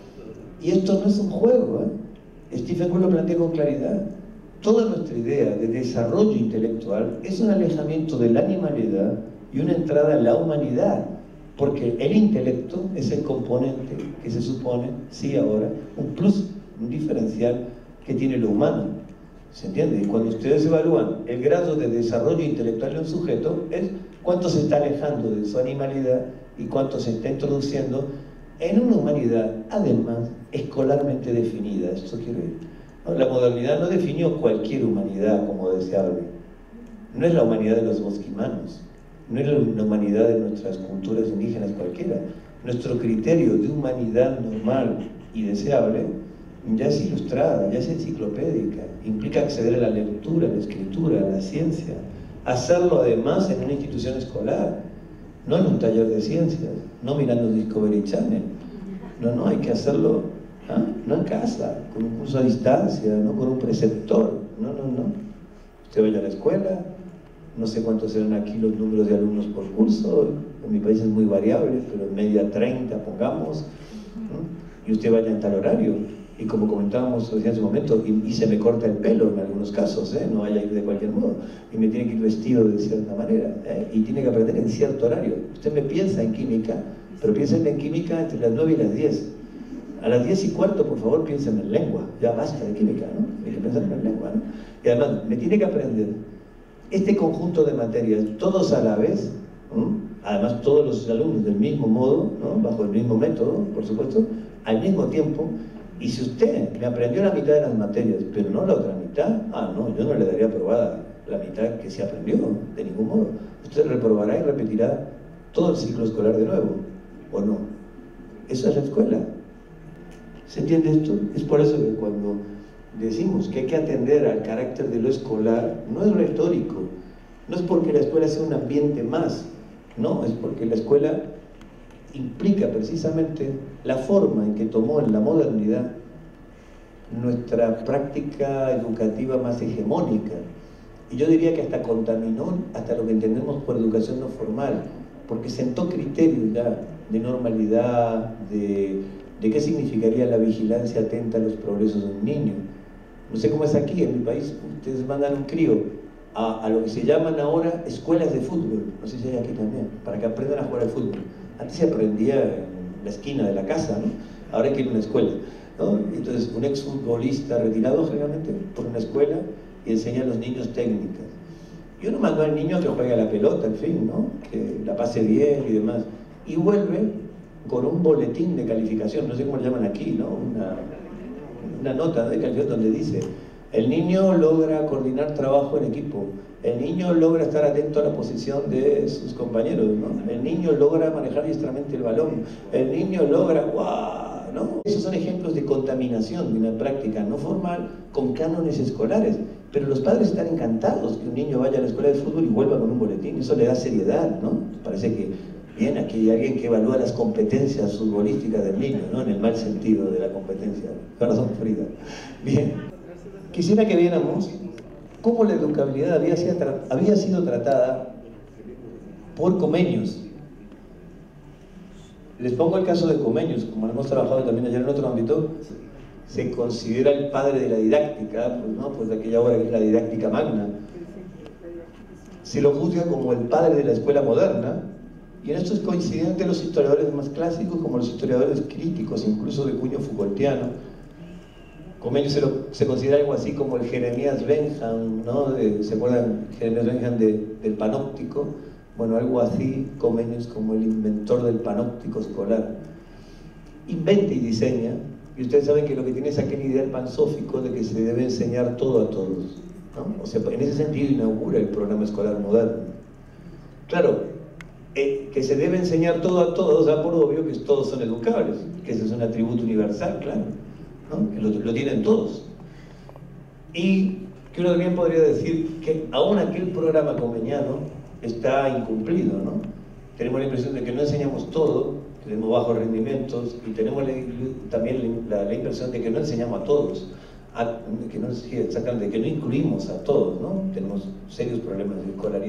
Y esto no es un juego, ¿eh? Stephen Gould lo plantea con claridad. Toda nuestra idea de desarrollo intelectual es un alejamiento de la animalidad y una entrada en la humanidad, porque el intelecto es el componente que se supone, sí ahora, un plus, un diferencial que tiene lo humano. ¿Se entiende? Y cuando ustedes evalúan el grado de desarrollo intelectual de un sujeto, es cuánto se está alejando de su animalidad y cuánto se está introduciendo en una humanidad, además, escolarmente definida. Esto quiero decir. La modernidad no definió cualquier humanidad como deseable. No es la humanidad de los bosquimanos, no es la humanidad de nuestras culturas indígenas cualquiera. Nuestro criterio de humanidad normal y deseable ya es ilustrada, ya es enciclopédica, implica acceder a la lectura, a la escritura, a la ciencia, hacerlo además en una institución escolar, no en un taller de ciencias, no mirando Discovery Channel, no, hay que hacerlo, no en casa, con un curso a distancia, no con un preceptor, no. Usted vaya a la escuela, no sé cuántos serán aquí los números de alumnos por curso, en mi país es muy variable, pero en media 30 pongamos, ¿no? Y usted vaya en tal horario. Y como comentábamos hace un momento, y se me corta el pelo en algunos casos, no vaya a ir de cualquier modo, y me tiene que ir vestido de cierta manera, y tiene que aprender en cierto horario. Usted me piensa en química, pero piensen en química entre las 9 y las 10. A las 10:15, por favor, piensen en lengua. Ya basta de química, ¿no? Hay que pensar en lengua, ¿no? Y además, me tiene que aprender este conjunto de materias, todos a la vez, además todos los alumnos del mismo modo, ¿no? Bajo el mismo método, por supuesto, al mismo tiempo. Y si usted me aprendió la mitad de las materias, pero no la otra mitad, no, yo no le daría aprobada. la mitad que se aprendió, de ningún modo. Usted reprobará y repetirá todo el ciclo escolar de nuevo, ¿o no? Esa es la escuela. ¿Se entiende esto? Es por eso que cuando decimos que hay que atender al carácter de lo escolar, no es retórico, no es porque la escuela sea un ambiente más, no, es porque la escuela implica precisamente la forma en que tomó en la modernidad nuestra práctica educativa más hegemónica, y yo diría que hasta contaminó hasta lo que entendemos por educación no formal, porque sentó criterios ya de normalidad, de qué significaría la vigilancia atenta a los progresos de un niño. No sé cómo es aquí, en mi país, ustedes mandan un crío a lo que se llaman ahora escuelas de fútbol, no sé si hay aquí también, para que aprendan a jugar al fútbol. Antes se aprendía en la esquina de la casa, ¿no? Ahora hay que ir a una escuela, ¿no? Entonces, un exfutbolista retirado generalmente por una escuela y enseña a los niños técnicas. Y uno mandó al niño a que juegue a la pelota, en fin, ¿no? Que la pase bien y demás. Y vuelve con un boletín de calificación, no sé cómo lo llaman aquí, ¿no? Una nota de calificación donde dice: el niño logra coordinar trabajo en equipo, el niño logra estar atento a la posición de sus compañeros, ¿no? El niño logra manejar diestramente el balón, el niño logra, ¡guau!, ¿no? Esos son ejemplos de contaminación de una práctica no formal con cánones escolares, pero los padres están encantados que un niño vaya a la escuela de fútbol y vuelva con un boletín, eso le da seriedad, ¿no? Parece que, bien, aquí hay alguien que evalúa las competencias futbolísticas del niño, ¿no? En el mal sentido de la competencia, corazón Frida. Bien, quisiera que viéramos cómo la educabilidad había sido tratada por Comenius. Les pongo el caso de Comenius, como lo hemos trabajado también ayer en otro ámbito. Se considera el padre de la didáctica, pues, ¿no? Pues de aquella obra que es la Didáctica Magna. Se lo juzga como el padre de la escuela moderna, y en esto es coincidente los historiadores más clásicos como los historiadores críticos, incluso de cuño Foucaultiano. Comenius se considera algo así como el Jeremías Bentham, ¿no? ¿Se acuerdan? Jeremías Bentham del panóptico. Bueno, algo así, Comenius como el inventor del panóptico escolar. Inventa y diseña, y ustedes saben que lo que tiene es aquel ideal pansófico de que se debe enseñar todo a todos, ¿no? O sea, en ese sentido inaugura el programa escolar moderno. Claro, que se debe enseñar todo a todos, da por obvio que todos son educables, que ese es un atributo universal, claro, ¿no? Que lo tienen todos. Y que uno también podría decir que aún aquel programa comeniano está incumplido, ¿no? Tenemos la impresión de que no enseñamos todo, tenemos bajos rendimientos, y tenemos también la impresión de que no enseñamos a todos, de que no incluimos a todos, ¿no? Tenemos serios problemas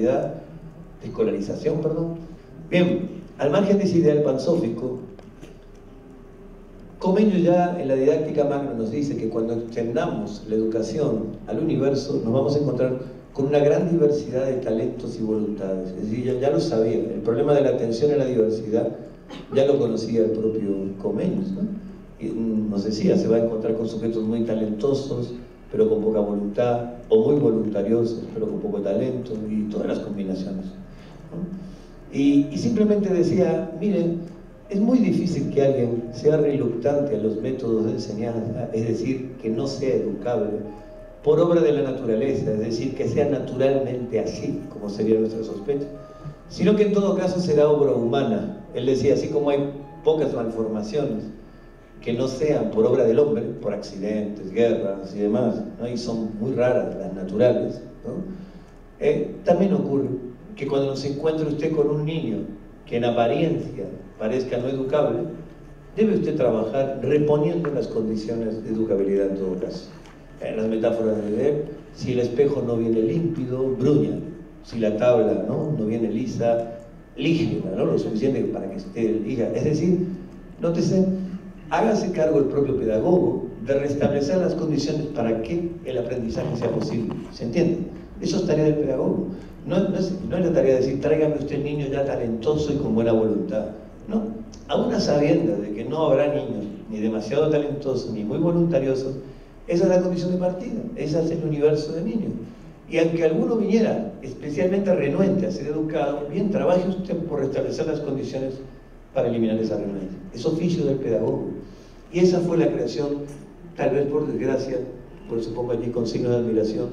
de escolarización, perdón. Bien, al margen de ese ideal pansófico, Comenius ya en la Didáctica Magna nos dice que cuando extendamos la educación al universo nos vamos a encontrar con una gran diversidad de talentos y voluntades. Es decir, ya lo sabía, el problema de la atención a la diversidad ya lo conocía el propio Comenius, ¿no? Y nos decía, se va a encontrar con sujetos muy talentosos pero con poca voluntad, o muy voluntariosos pero con poco talento, y todas las combinaciones, ¿no? Y simplemente decía, miren, es muy difícil que alguien sea reluctante a los métodos de enseñanza, es decir, que no sea educable por obra de la naturaleza, es decir, que sea naturalmente así, como sería nuestra sospecha, sino que en todo caso será obra humana. Él decía, así como hay pocas malformaciones que no sean por obra del hombre, por accidentes, guerras y demás, ¿no? Y son muy raras las naturales, ¿no? También ocurre que cuando se encuentre usted con un niño que en apariencia parezca no educable, debe usted trabajar reponiendo las condiciones de educabilidad en todo caso. En las metáforas de leer, si el espejo no viene límpido, brúñalo. Si la tabla no viene lisa, lígela, ¿no? Lo suficiente para que esté lisa. Es decir, nótese, hágase cargo el propio pedagogo de restablecer las condiciones para que el aprendizaje sea posible. ¿Se entiende? Eso es tarea del pedagogo. No es la tarea de decir, tráigame usted niño ya talentoso y con buena voluntad. No, aún a sabiendas de que no habrá niños ni demasiado talentosos ni muy voluntariosos, esa es la condición de partida, ese es el universo de niños. Y aunque alguno viniera especialmente renuente a ser educado, bien, trabaje usted por restablecer las condiciones para eliminar esa renuencia. Es oficio del pedagogo. Y esa fue la creación, tal vez por desgracia, por supongo allí con signos de admiración,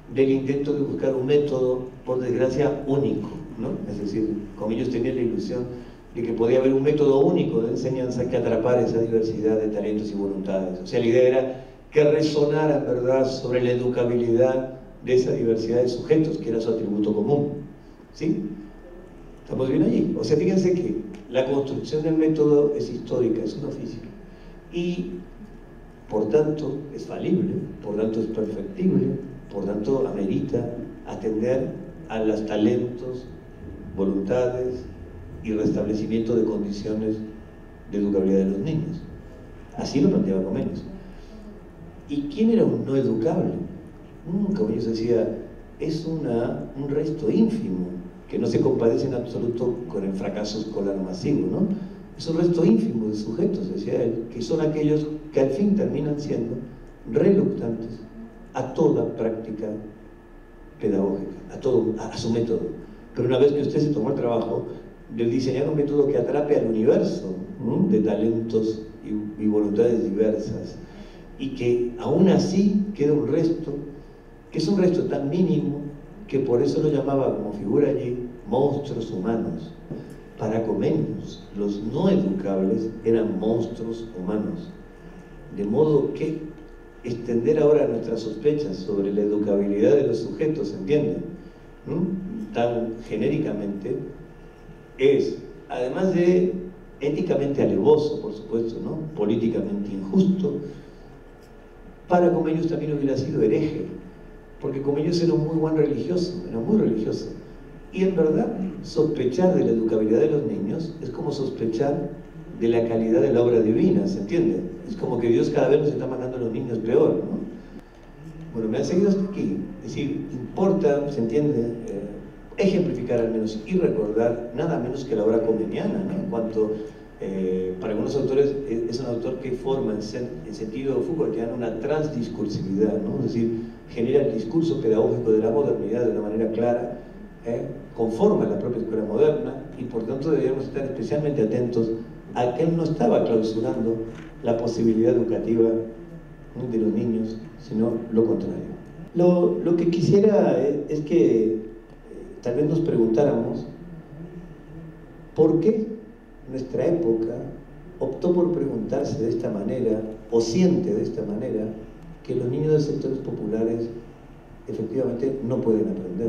del intento de buscar un método, por desgracia, único, ¿no? Es decir, como ellos tenían la ilusión de que podía haber un método único de enseñanza que atrapara esa diversidad de talentos y voluntades. O sea, la idea era que resonara, en verdad, sobre la educabilidad de esa diversidad de sujetos, que era su atributo común. ¿Sí? ¿Estamos bien allí? O sea, fíjense que la construcción del método es histórica, es un oficio. Y, por tanto, es falible, por tanto, es perfectible, por tanto, amerita atender a los talentos, voluntades y restablecimiento de condiciones de educabilidad de los niños. Así lo planteaba Comenius. ¿Y quién era un no educable? Comenius decía, es un resto ínfimo, que no se compadece en absoluto con el fracaso escolar masivo, ¿no? Es un resto ínfimo de sujetos, decía él, que son aquellos que al fin terminan siendo reluctantes a toda práctica pedagógica, a su método. Pero una vez que usted se tomó el trabajo de diseñar un método que atrape al universo, ¿no?, de talentos y voluntades diversas, y que aún así queda un resto, que es un resto tan mínimo que por eso lo llamaba, como figura allí, monstruos humanos. Para Comenius, los no educables eran monstruos humanos. De modo que extender ahora nuestras sospechas sobre la educabilidad de los sujetos, ¿entienden? Tan genéricamente, es, además de éticamente alevoso, por supuesto, ¿no?, políticamente injusto, para Comenius también hubiera sido hereje, porque Comenius era un muy buen religioso, era muy religioso. Y en verdad, sospechar de la educabilidad de los niños es como sospechar de la calidad de la obra divina, ¿se entiende? Es como que Dios cada vez nos está mandando a los niños peor, ¿no? Bueno, me han seguido hasta aquí. Es decir, importa, ¿se entiende?, ejemplificar al menos y recordar nada menos que la obra comeniana, ¿no? En cuanto, para algunos autores, es un autor que forma en sentido Foucaultiano una transdiscursividad, ¿no? Es decir, genera el discurso pedagógico de la modernidad de una manera clara, conforma la propia escuela moderna, y por tanto deberíamos estar especialmente atentos a que él no estaba clausurando la posibilidad educativa de los niños, sino lo contrario. Lo que quisiera es que tal vez nos preguntáramos por qué nuestra época optó por preguntarse de esta manera, o siente de esta manera, que los niños de sectores populares efectivamente no pueden aprender.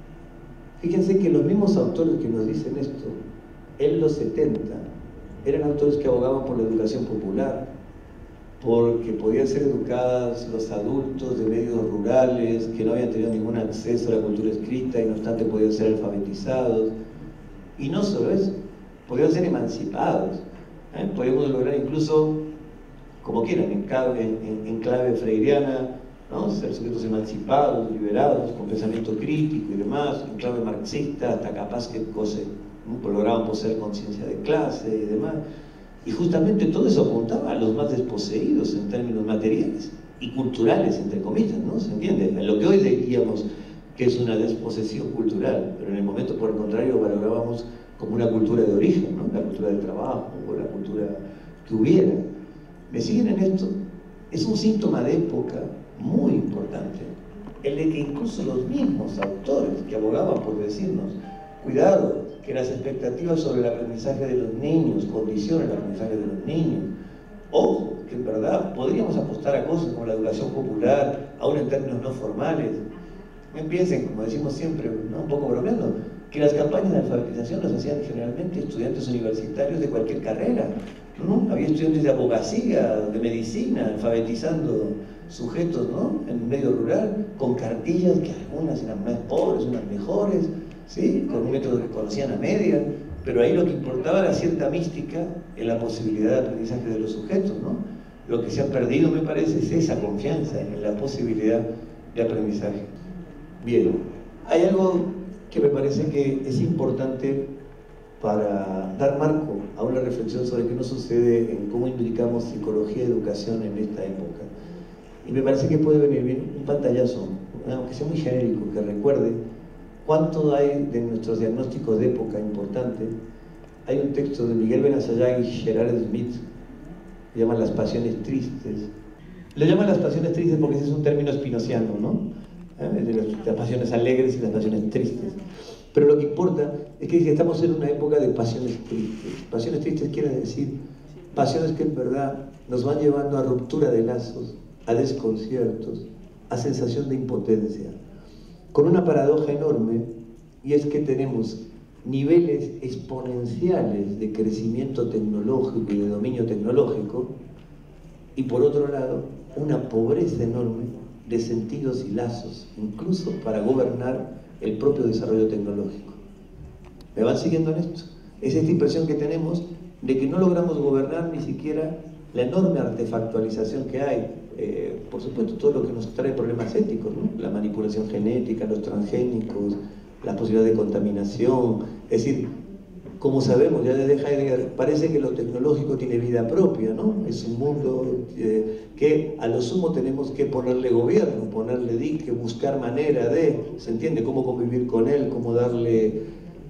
Fíjense que los mismos autores que nos dicen esto, en los 70, eran autores que abogaban por la educación popular, porque podían ser educados los adultos de medios rurales, que no habían tenido ningún acceso a la cultura escrita y no obstante podían ser alfabetizados. Y no solo eso, podían ser emancipados. Podíamos lograr incluso, como quieran, en clave freiriana, ¿no?, ser sujetos emancipados, liberados, con pensamiento crítico y demás, en clave marxista, hasta capaz que lograban poseer conciencia de clase y demás. Y justamente todo eso apuntaba a los más desposeídos en términos materiales y culturales, entre comillas, ¿no? ¿Se entiende? En lo que hoy diríamos que es una desposesión cultural, pero en el momento, por el contrario, valorábamos como una cultura de origen, ¿no?, la cultura del trabajo o la cultura que hubiera. ¿Me siguen en esto? Es un síntoma de época muy importante, el de que incluso los mismos autores que abogaban por decirnos, cuidado, que las expectativas sobre el aprendizaje de los niños condicionan el aprendizaje de los niños. Ojo, que en verdad podríamos apostar a cosas como la educación popular, aún en términos no formales. Piensen, como decimos siempre, ¿no?, un poco bromeando, que las campañas de alfabetización las hacían generalmente estudiantes universitarios de cualquier carrera, ¿no? Había estudiantes de abogacía, de medicina, alfabetizando sujetos, ¿no?, en el medio rural, con cartillas que algunas eran más pobres, unas mejores, ¿sí?, con un método que conocían a media, pero ahí lo que importaba era cierta mística en la posibilidad de aprendizaje de los sujetos, ¿no? Lo que se ha perdido, me parece, es esa confianza en la posibilidad de aprendizaje. Bien, hay algo que me parece que es importante para dar marco a una reflexión sobre qué nos sucede en cómo implicamos psicología y educación en esta época. Y me parece que puede venir bien un pantallazo, aunque sea muy genérico, que recuerde cuánto hay de nuestros diagnósticos de época importante. Hay un texto de Miguel Benazayag y Gerard Smith, que llama Las pasiones tristes. Lo llaman las pasiones tristes porque ese es un término spinoziano, ¿no? de las pasiones alegres y las pasiones tristes. Pero lo que importa es que estamos en una época de pasiones tristes. Pasiones tristes quiere decir pasiones que en verdad nos van llevando a ruptura de lazos, a desconciertos, a sensación de impotencia, con una paradoja enorme, y es que tenemos niveles exponenciales de crecimiento tecnológico y de dominio tecnológico, y por otro lado, una pobreza enorme de sentidos y lazos, incluso para gobernar el propio desarrollo tecnológico. ¿Me van siguiendo en esto? Es esta impresión que tenemos de que no logramos gobernar ni siquiera la enorme artefactualización que hay. Por supuesto, todo lo que nos trae problemas éticos, ¿no? La manipulación genética, los transgénicos, la posibilidad de contaminación. Es decir, como sabemos ya desde Heidegger, parece que lo tecnológico tiene vida propia, ¿no? Es un mundo que a lo sumo tenemos que ponerle gobierno, ponerle dique, buscar manera de, ¿se entiende? Cómo convivir con él, cómo darle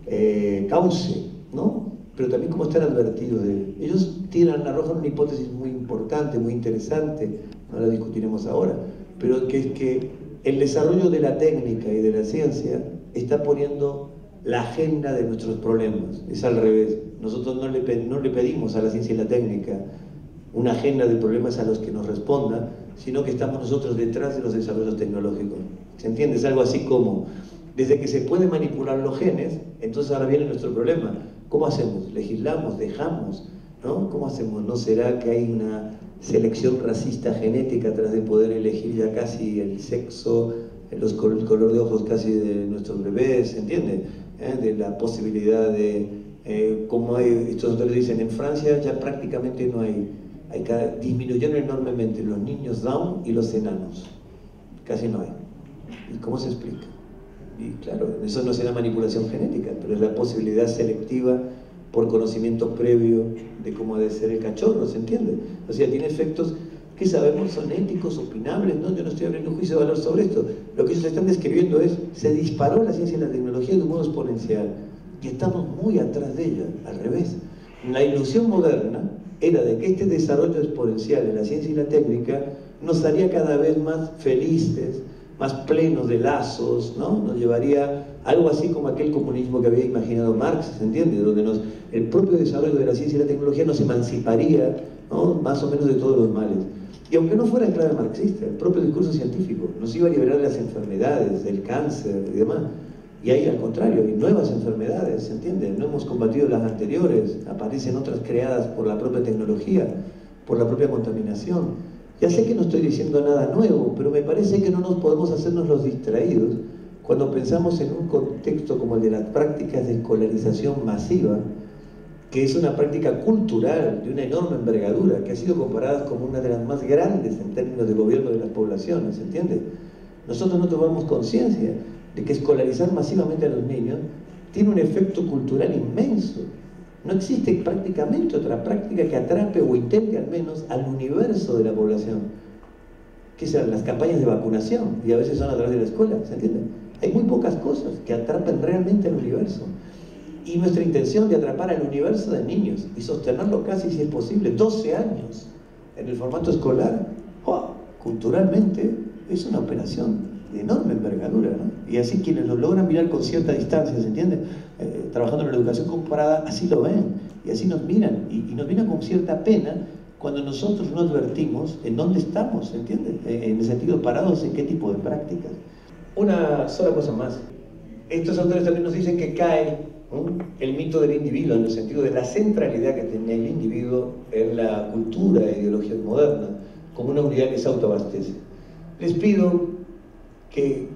cauce, ¿no? Pero también cómo estar advertidos de él. Ellos arrojan una hipótesis muy importante, muy interesante, no la discutiremos ahora, pero que es que el desarrollo de la técnica y de la ciencia está poniendo la agenda de nuestros problemas. Es al revés. Nosotros no le pedimos a la ciencia y la técnica una agenda de problemas a los que nos responda, sino que estamos nosotros detrás de los desarrollos tecnológicos. ¿Se entiende? Es algo así como, desde que se pueden manipular los genes, entonces ahora viene nuestro problema. ¿Cómo hacemos? ¿Legislamos? ¿Dejamos? ¿No? ¿Cómo hacemos? ¿No será que hay una selección racista genética tras de poder elegir ya casi el sexo, el color de ojos casi de nuestros bebés? ¿Se entiende? De la posibilidad de, como hay, estos autores dicen, en Francia ya prácticamente no hay disminuyeron enormemente los niños Down y los enanos, casi no hay. ¿Y cómo se explica? Y claro, eso no será manipulación genética, pero es la posibilidad selectiva por conocimiento previo de cómo ha de ser el cachorro, ¿se entiende? O sea, tiene efectos que sabemos son éticos, opinables, ¿no? Yo no estoy abriendo un juicio de valor sobre esto. Lo que ellos están describiendo es, se disparó la ciencia y la tecnología de un modo exponencial, y estamos muy atrás de ella, al revés. La ilusión moderna era de que este desarrollo exponencial de la ciencia y la técnica nos haría cada vez más felices, más plenos de lazos, ¿no? Nos llevaría algo así como aquel comunismo que había imaginado Marx, ¿se entiende? Donde el propio desarrollo de la ciencia y la tecnología nos emanciparía, ¿no? Más o menos de todos los males. Y aunque no fuera en clave marxista, el propio discurso científico nos iba a liberar de las enfermedades, del cáncer y demás. Y ahí al contrario, hay nuevas enfermedades, ¿se entiende? No hemos combatido las anteriores, aparecen otras creadas por la propia tecnología, por la propia contaminación. Ya sé que no estoy diciendo nada nuevo, pero me parece que no nos podemos hacernos los distraídos cuando pensamos en un contexto como el de las prácticas de escolarización masiva, que es una práctica cultural de una enorme envergadura, que ha sido comparada como una de las más grandes en términos de gobierno de las poblaciones, ¿se entiende? Nosotros no tomamos conciencia de que escolarizar masivamente a los niños tiene un efecto cultural inmenso. No existe prácticamente otra práctica que atrape o intente al menos al universo de la población, que sean las campañas de vacunación, y a veces son a través de la escuela, ¿se entiende? Hay muy pocas cosas que atrapen realmente al universo. Y nuestra intención de atrapar al universo de niños y sostenerlo casi, si es posible, 12 años en el formato escolar, culturalmente es una operación de enorme envergadura, ¿no? Y así quienes lo logran mirar con cierta distancia, ¿se entiende? Trabajando en la educación comparada, así lo ven, y así nos miran, y nos miran con cierta pena cuando nosotros no advertimos en dónde estamos, ¿se entiende? En el sentido parados en qué tipo de prácticas. Una sola cosa más. Estos autores también nos dicen que cae el mito del individuo, en el sentido de la centralidad que tenía el individuo en la cultura e ideología moderna, como una unidad que se autoabastece. Les pido que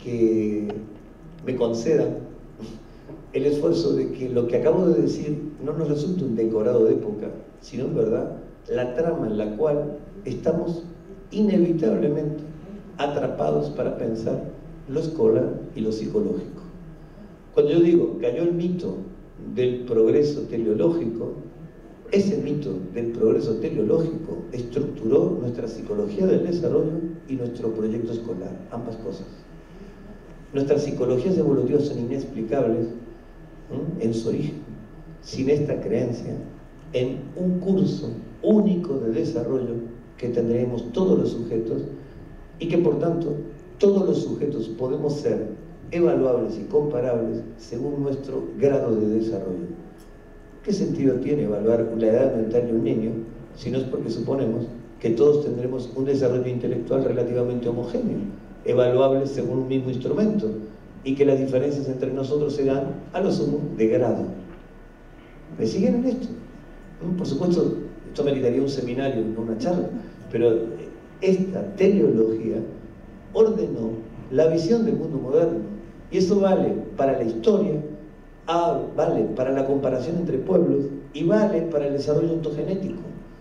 me concedan el esfuerzo de que lo que acabo de decir no nos resulte un decorado de época, sino en verdad la trama en la cual estamos inevitablemente atrapados para pensar lo escolar y lo psicológico. Cuando yo digo cayó el mito del progreso teleológico, ese mito del progreso teleológico estructuró nuestra psicología del desarrollo y nuestro proyecto escolar, ambas cosas. Nuestras psicologías evolutivas son inexplicables en su origen, sin esta creencia en un curso único de desarrollo que tendremos todos los sujetos y que por tanto todos los sujetos podemos ser evaluables y comparables según nuestro grado de desarrollo. ¿Qué sentido tiene evaluar la edad mental de un niño si no es porque suponemos que todos tendremos un desarrollo intelectual relativamente homogéneo, evaluables según un mismo instrumento, y que las diferencias entre nosotros se dan a lo sumo de grado? ¿Me siguen en esto? Por supuesto, esto meritaría un seminario, no una charla, pero esta teleología ordenó la visión del mundo moderno, y eso vale para la historia, vale para la comparación entre pueblos y vale para el desarrollo ontogenético.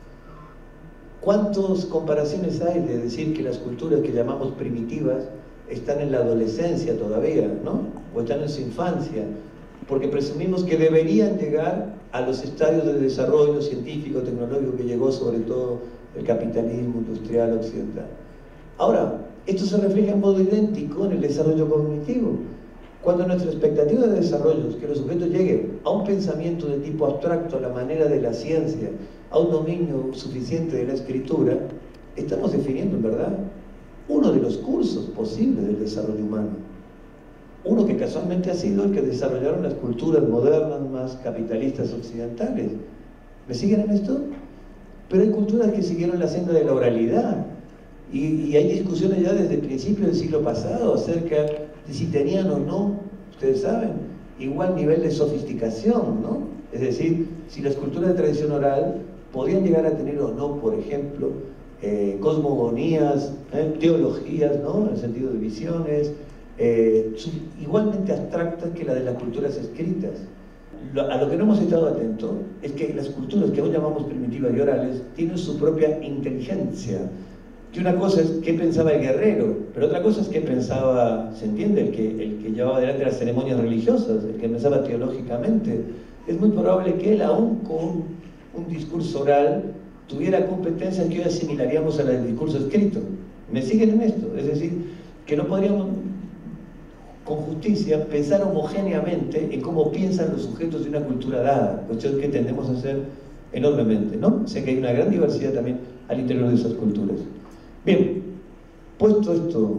¿Cuántas comparaciones hay de decir que las culturas que llamamos primitivas están en la adolescencia todavía, ¿no? O están en su infancia, porque presumimos que deberían llegar a los estadios de desarrollo científico, tecnológico que llegó sobre todo el capitalismo industrial occidental? Ahora, esto se refleja en modo idéntico en el desarrollo cognitivo. Cuando nuestra expectativa de desarrollo es que los sujetos lleguen a un pensamiento de tipo abstracto, a la manera de la ciencia, a un dominio suficiente de la escritura, estamos definiendo en verdad uno de los cursos posibles del desarrollo humano. Uno que casualmente ha sido el que desarrollaron las culturas modernas más capitalistas occidentales. ¿Me siguen en esto? Pero hay culturas que siguieron la senda de la oralidad. Y hay discusiones ya desde el principio del siglo pasado acerca de si tenían o no, ustedes saben, igual nivel de sofisticación, ¿no? Es decir, si las culturas de tradición oral podían llegar a tener o no, por ejemplo, cosmogonías, teologías, ¿no? En el sentido de visiones, igualmente abstractas que la de las culturas escritas. A lo que no hemos estado atentos es que las culturas que hoy llamamos primitivas y orales tienen su propia inteligencia. Que una cosa es qué pensaba el guerrero, pero otra cosa es qué pensaba, ¿se entiende? El que llevaba adelante las ceremonias religiosas, el que pensaba teológicamente. Es muy probable que él, aún con un discurso oral, tuviera competencias que hoy asimilaríamos a las del discurso escrito. ¿Me siguen en esto? Es decir, que no podríamos con justicia pensar homogéneamente en cómo piensan los sujetos de una cultura dada, cuestión que tendemos a hacer enormemente, ¿no? O sea que hay una gran diversidad también al interior de esas culturas. Bien, puesto esto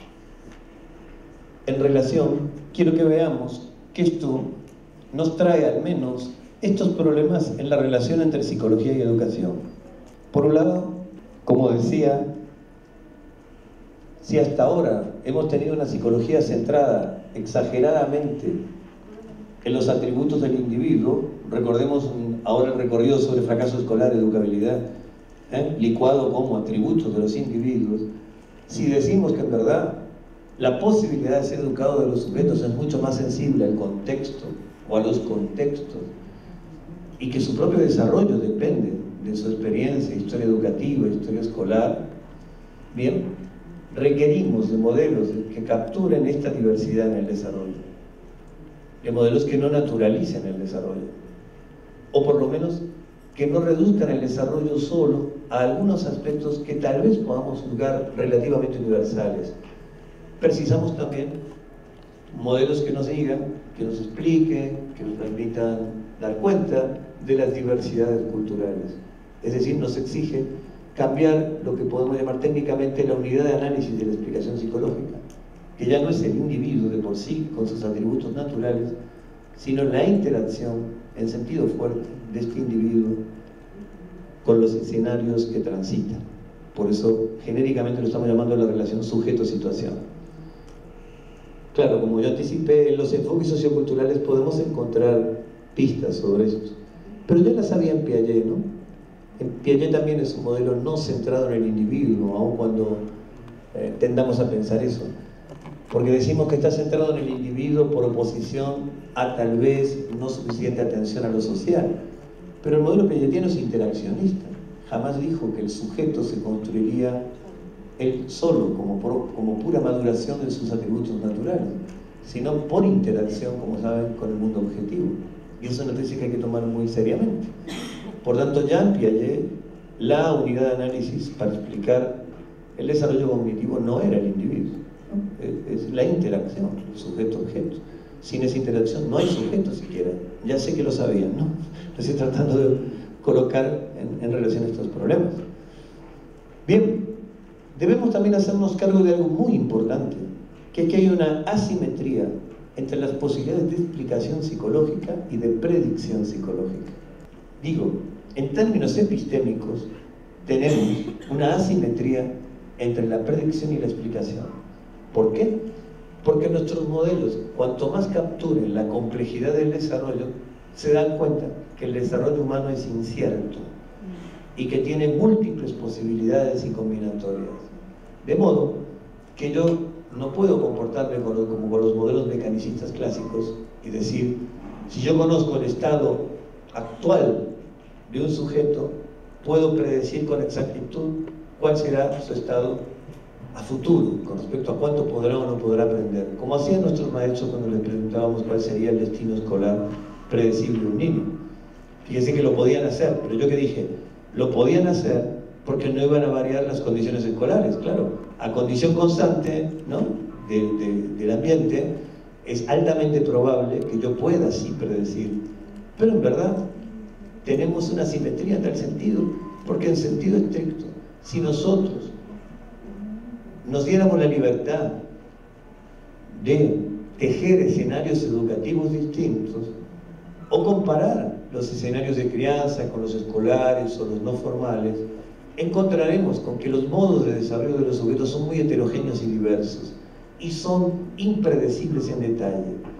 en relación, quiero que veamos que esto nos trae al menos estos problemas en la relación entre psicología y educación. Por un lado, como decía, si hasta ahora hemos tenido una psicología centrada exageradamente en los atributos del individuo, recordemos ahora el recorrido sobre fracaso escolar, educabilidad, licuado como atributos de los individuos, si decimos que en verdad la posibilidad de ser educado de los sujetos es mucho más sensible al contexto o a los contextos, y que su propio desarrollo depende de su experiencia, historia educativa, historia escolar, bien, requerimos de modelos que capturen esta diversidad en el desarrollo, de modelos que no naturalicen el desarrollo, o por lo menos que no reduzcan el desarrollo solo a algunos aspectos que tal vez podamos juzgar relativamente universales. Precisamos también modelos que nos digan, que nos expliquen, que nos permitan dar cuenta de las diversidades culturales. Es decir, nos exige cambiar lo que podemos llamar técnicamente la unidad de análisis de la explicación psicológica, que ya no es el individuo de por sí con sus atributos naturales, sino la interacción en sentido fuerte de este individuo con los escenarios que transitan. Por eso genéricamente lo estamos llamando la relación sujeto-situación. Claro, como yo anticipé, en los enfoques socioculturales podemos encontrar pistas sobre eso, pero ya las había en Piaget, ¿no? En Piaget también es un modelo no centrado en el individuo, aun cuando tendamos a pensar eso, porque decimos que está centrado en el individuo por oposición a tal vez no suficiente atención a lo social. Pero el modelo piagetiano es interaccionista. Jamás dijo que el sujeto se construiría él solo, como pura maduración de sus atributos naturales, sino por interacción, como saben, con el mundo objetivo. Y eso es una tesis que hay que tomar muy seriamente. Por tanto, ya en Piaget, la unidad de análisis para explicar el desarrollo cognitivo no era el individuo, ¿no? Es la interacción, sujeto-objeto. Sin esa interacción no hay sujeto siquiera. Ya sé que lo sabían, ¿no? Estoy tratando de colocar en relación a estos problemas. Bien, debemos también hacernos cargo de algo muy importante, que es que hay una asimetría entre las posibilidades de explicación psicológica y de predicción psicológica. Digo, en términos epistémicos, tenemos una asimetría entre la predicción y la explicación. ¿Por qué? Porque nuestros modelos, cuanto más capturen la complejidad del desarrollo, se dan cuenta que el desarrollo humano es incierto y que tiene múltiples posibilidades y combinatorias. De modo que yo no puedo comportarme como con los modelos mecanicistas clásicos y decir, si yo conozco el estado actual de un sujeto, puedo predecir con exactitud cuál será su estado a futuro, con respecto a cuánto podrá o no podrá aprender, como hacían nuestros maestros cuando les preguntábamos cuál sería el destino escolar predecible de un niño. Fíjense que lo podían hacer, pero yo que dije, lo podían hacer porque no iban a variar las condiciones escolares, claro, a condición constante, ¿no?, del ambiente, es altamente probable que yo pueda sí predecir, pero en verdad tenemos una simetría en tal sentido, porque en sentido estricto, si nosotros nos diéramos la libertad de tejer escenarios educativos distintos o comparar los escenarios de crianza con los escolares o los no formales, encontraremos con que los modos de desarrollo de los sujetos son muy heterogéneos y diversos y son impredecibles en detalle.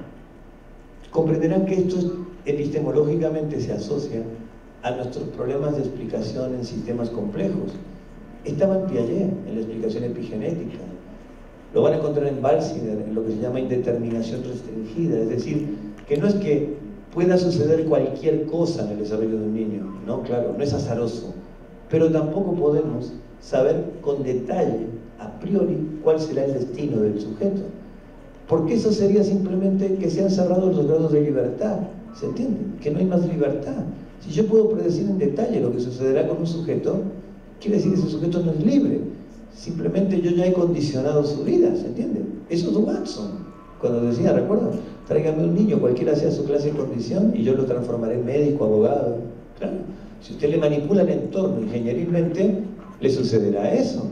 Comprenderán que esto epistemológicamente se asocia a nuestros problemas de explicación en sistemas complejos. Estaba en Piaget, en la explicación epigenética. Lo van a encontrar en Balsinger, en lo que se llama indeterminación restringida. Es decir, que no es que pueda suceder cualquier cosa en el desarrollo de un niño. No, claro, no es azaroso. Pero tampoco podemos saber con detalle, a priori, cuál será el destino del sujeto. Porque eso sería simplemente que se han cerrado los grados de libertad. ¿Se entiende? Que no hay más libertad. Si yo puedo predecir en detalle lo que sucederá con un sujeto, quiere decir que ese sujeto no es libre. Simplemente yo ya he condicionado su vida, ¿se entiende? Eso es Watson, cuando decía, recuerdo, tráigame un niño, cualquiera sea su clase y condición, y yo lo transformaré en médico, abogado. Claro, si usted le manipula el entorno ingenierilmente, le sucederá eso.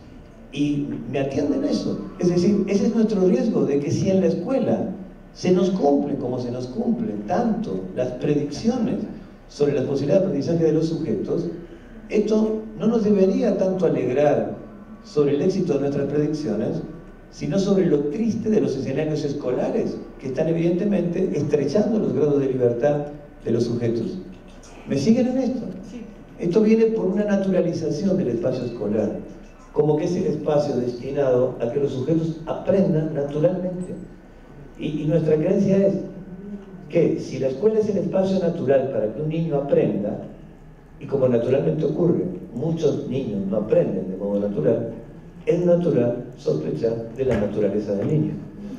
Y me atienden eso. Es decir, ese es nuestro riesgo, de que si en la escuela se nos cumple como se nos cumplen tanto las predicciones sobre las posibilidades de aprendizaje de los sujetos, esto no nos debería tanto alegrar sobre el éxito de nuestras predicciones, sino sobre lo triste de los escenarios escolares, que están evidentemente estrechando los grados de libertad de los sujetos. ¿Me siguen en esto? Esto viene por una naturalización del espacio escolar, como que es el espacio destinado a que los sujetos aprendan naturalmente. Y nuestra creencia es que si la escuela es el espacio natural para que un niño aprenda, y como naturalmente ocurre, muchos niños no aprenden de modo natural, es natural sospechar de la naturaleza del niño.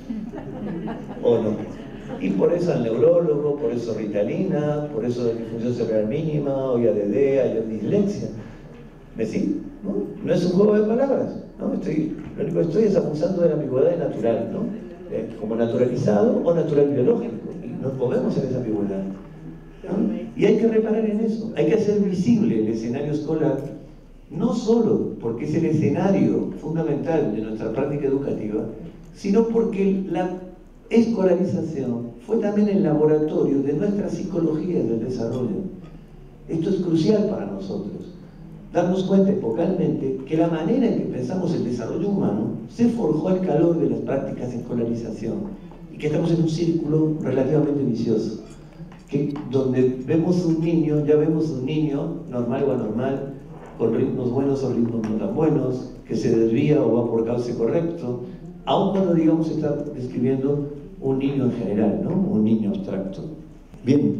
¿O no? Y por eso al neurólogo, por eso Ritalina, por eso de disfunción cerebral mínima, hoy ADD, hay dislexia. ¿Me sigue? ¿No? Es un juego de palabras, ¿no? Lo único que estoy es abusando de la ambigüedad de natural, ¿no? Como naturalizado o natural biológico. Y nos movemos en esa ambigüedad, ¿no? Y hay que reparar en eso, hay que hacer visible el escenario escolar, no solo porque es el escenario fundamental de nuestra práctica educativa, sino porque la escolarización fue también el laboratorio de nuestra psicología del desarrollo. Esto es crucial para nosotros, darnos cuenta epocalmente que la manera en que pensamos el desarrollo humano se forjó al calor de las prácticas de escolarización y que estamos en un círculo relativamente vicioso. Que donde vemos un niño, ya vemos un niño normal o anormal, con ritmos buenos o ritmos no tan buenos, que se desvía o va por cauce correcto, aun cuando digamos está describiendo un niño en general, ¿no? Un niño abstracto. Bien,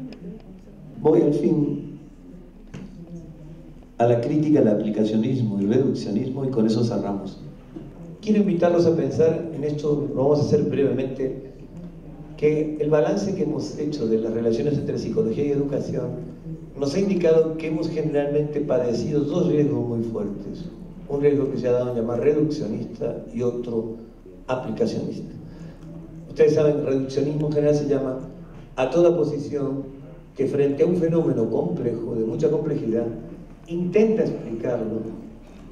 voy al fin a la crítica al aplicacionismo y reduccionismo y con eso cerramos. Quiero invitarlos a pensar en esto, lo vamos a hacer brevemente, que el balance que hemos hecho de las relaciones entre psicología y educación nos ha indicado que hemos generalmente padecido dos riesgos muy fuertes. Un riesgo que se ha dado a llamar reduccionista y otro aplicacionista. Ustedes saben que reduccionismo en general se llama a toda posición que frente a un fenómeno complejo, de mucha complejidad, intenta explicarlo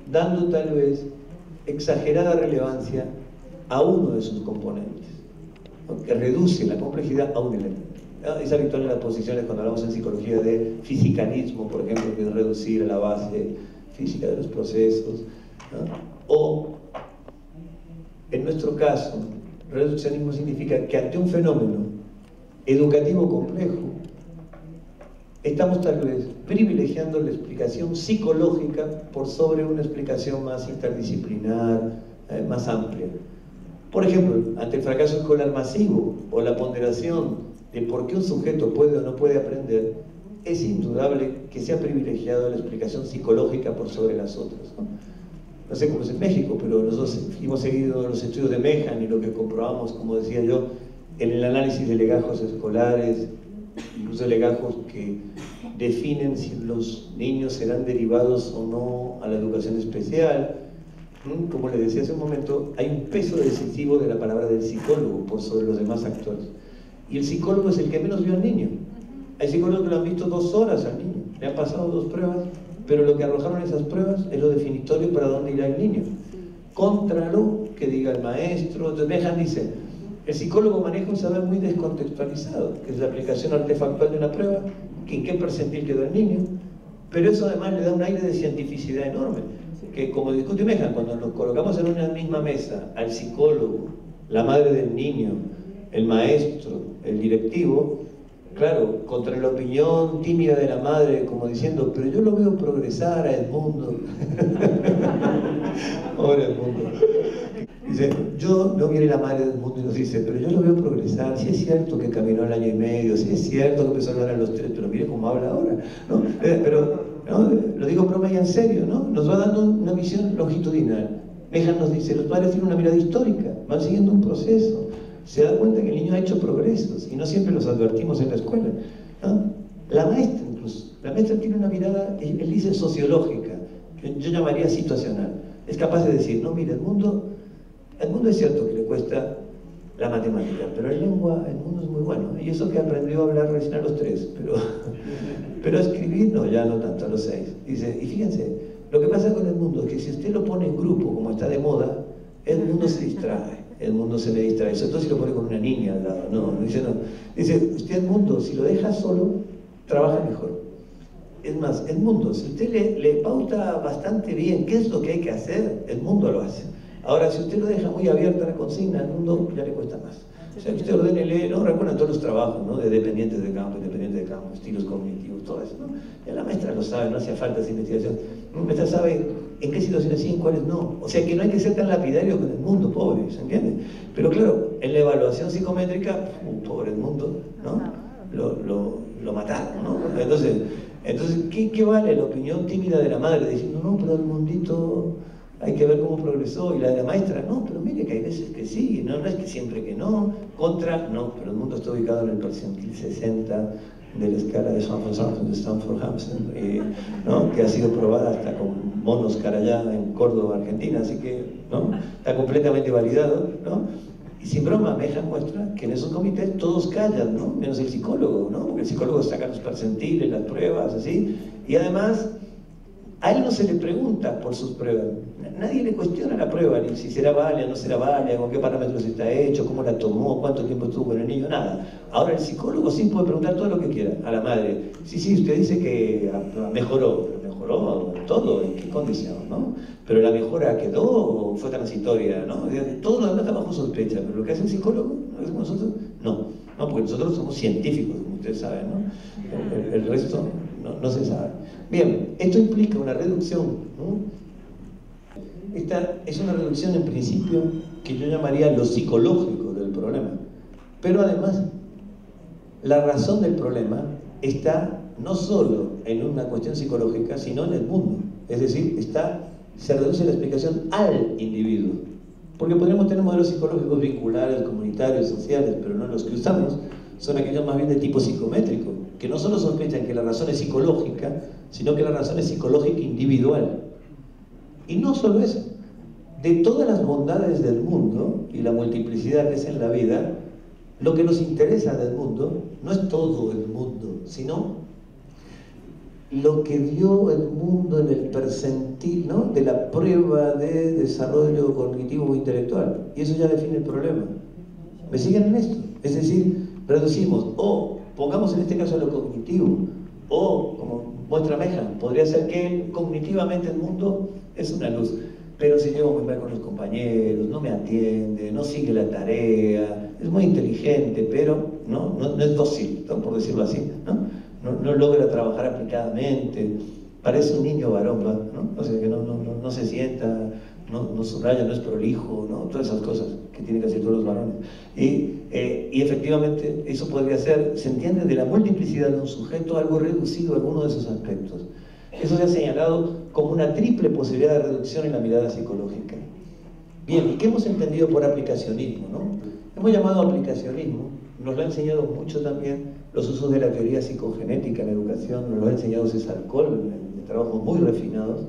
dando tal vez exagerada relevancia a uno de sus componentes, ¿no?, que reduce la complejidad a un elemento. Es habitual en las posiciones cuando hablamos en psicología de fisicalismo, por ejemplo, que es reducir a la base física de los procesos, ¿no? O, en nuestro caso, reduccionismo significa que ante un fenómeno educativo complejo, estamos tal vez privilegiando la explicación psicológica por sobre una explicación más interdisciplinar, más amplia. Por ejemplo, ante el fracaso escolar masivo o la ponderación de por qué un sujeto puede o no puede aprender, es indudable que se ha privilegiado la explicación psicológica por sobre las otras, ¿no? No sé cómo es en México, pero nosotros hemos seguido los estudios de Mehan y lo que comprobamos, como decía yo, en el análisis de legajos escolares, incluso legajos que definen si los niños serán derivados o no a la educación especial. Como les decía hace un momento, hay un peso decisivo de la palabra del psicólogo por sobre los demás actores. Y el psicólogo es el que menos vio al niño. Hay psicólogos que lo han visto 2 horas al niño, le han pasado 2 pruebas, pero lo que arrojaron esas pruebas es lo definitorio para dónde irá el niño. Contra lo que diga el maestro. Entonces Mehan dice, el psicólogo maneja un saber muy descontextualizado, que es la aplicación artefactual de una prueba, que en qué percentil quedó el niño, pero eso además le da un aire de cientificidad enorme, que como discute Mehan, cuando nos colocamos en una misma mesa al psicólogo, la madre del niño, el maestro, el directivo, claro, contra la opinión tímida de la madre, como diciendo, pero yo lo veo progresar a Edmundo. Pobre Edmundo. Dice, yo no viene la madre del mundo y nos dice, pero yo lo veo progresar, sí es cierto que caminó el año y medio, sí es cierto que empezó a hablar a los 3, pero mire cómo habla ahora, ¿no? Pero, ¿no?, lo digo broma y en serio, ¿no? Nos va dando una visión longitudinal. Mehan nos dice, los padres tienen una mirada histórica, van siguiendo un proceso, se da cuenta que el niño ha hecho progresos y no siempre los advertimos en la escuela, ¿no? La maestra incluso, la maestra tiene una mirada, él dice sociológica, yo llamaría situacional. Es capaz de decir, no, mira, el mundo es cierto que le cuesta la matemática, pero el mundo es muy bueno, y eso que aprendió a hablar recién a los 3, pero a escribir no, ya no tanto, a los 6. Dice, y fíjense, lo que pasa con el mundo es que si usted lo pone en grupo, como está de moda, el mundo se distrae. El mundo se le distrae, sobre todo si lo pone con una niña al lado. No, dice, usted el mundo, si lo deja solo, trabaja mejor. Es más, el mundo, si usted le pauta bastante bien qué es lo que hay que hacer, el mundo lo hace. Ahora, si usted lo deja muy abierta la consigna, al mundo ya le cuesta más. O sea, que usted ordene, no recuerdan todos los trabajos, ¿no?, de dependientes de campo, estilos cognitivos, todo eso, ¿no? Ya la maestra lo sabe, no hacía falta esa investigación. La maestra sabe en qué situaciones sí, en cuáles no. O sea que no hay que ser tan lapidario con el mundo, pobre, ¿se entiende? Pero claro, en la evaluación psicométrica, pobre el mundo, ¿no? Lo mataron, ¿no? Entonces ¿qué vale la opinión tímida de la madre diciendo, no, pero el mundito hay que ver cómo progresó? Y la de la maestra, no, pero mire que hay veces que sí, no es que siempre que no, no, pero el mundo está ubicado en el percentil 60 de la escala de Stanford-Hampson, ¿no?, que ha sido probada hasta con monos carayá en Córdoba, Argentina, así que, ¿no?, está completamente validado, ¿no? Y sin broma, Mehan muestra que en esos comités todos callan, ¿no?, menos el psicólogo, ¿no?, porque el psicólogo saca los percentiles, las pruebas, así, y además a él no se le pregunta por sus pruebas, nadie le cuestiona la prueba, ni si será válida o no será válida, con qué parámetros está hecho, cómo la tomó, cuánto tiempo estuvo con el niño, nada. Ahora el psicólogo sí puede preguntar todo lo que quiera a la madre. Sí, usted dice que mejoró, pero mejoró todo, ¿en qué condición, no? Pero la mejora quedó o fue transitoria, ¿no? Todo lo demás está bajo sospecha, pero lo que hace el psicólogo, ¿lo hacemos nosotros? No, porque nosotros somos científicos, como ustedes saben, ¿no? El resto no se sabe. Bien, esto implica una reducción, ¿no? Esta es una reducción en principio que yo llamaría lo psicológico del problema, pero además la razón del problema está no solo en una cuestión psicológica, sino en el mundo. Es decir, se reduce la explicación al individuo, porque podríamos tener modelos psicológicos vinculares, comunitarios, sociales, pero no los que usamos son aquellos más bien de tipo psicométrico, que no solo sospechan que la razón es psicológica, sino que la razón es psicológica individual. Y no solo eso, de todas las bondades del mundo y la multiplicidad que es en la vida, lo que nos interesa del mundo no es todo el mundo, sino lo que dio el mundo en el percentil, ¿no?, de la prueba de desarrollo cognitivo o intelectual. Y eso ya define el problema. ¿Me siguen en esto? Es decir, reducimos, o pongamos en este caso lo cognitivo, o, como muestra Mejan, podría ser que cognitivamente el mundo es una luz, pero se lleva muy mal con los compañeros, no me atiende, no sigue la tarea, es muy inteligente, pero no es dócil, por decirlo así, no logra trabajar aplicadamente, parece un niño varón, ¿no? O sea, que no se sienta, no subraya, no es prolijo, ¿no? Todas esas cosas que tienen que hacer todos los varones. Y efectivamente eso podría ser, se entiende, de la multiplicidad de un sujeto algo reducido a alguno de esos aspectos. Eso se ha señalado como una triple posibilidad de reducción en la mirada psicológica. Bien, ¿y qué hemos entendido por aplicacionismo, no? Hemos llamado aplicacionismo, nos lo ha enseñado mucho también los usos de la teoría psicogenética en la educación, nos lo ha enseñado César Coll en trabajos muy refinados,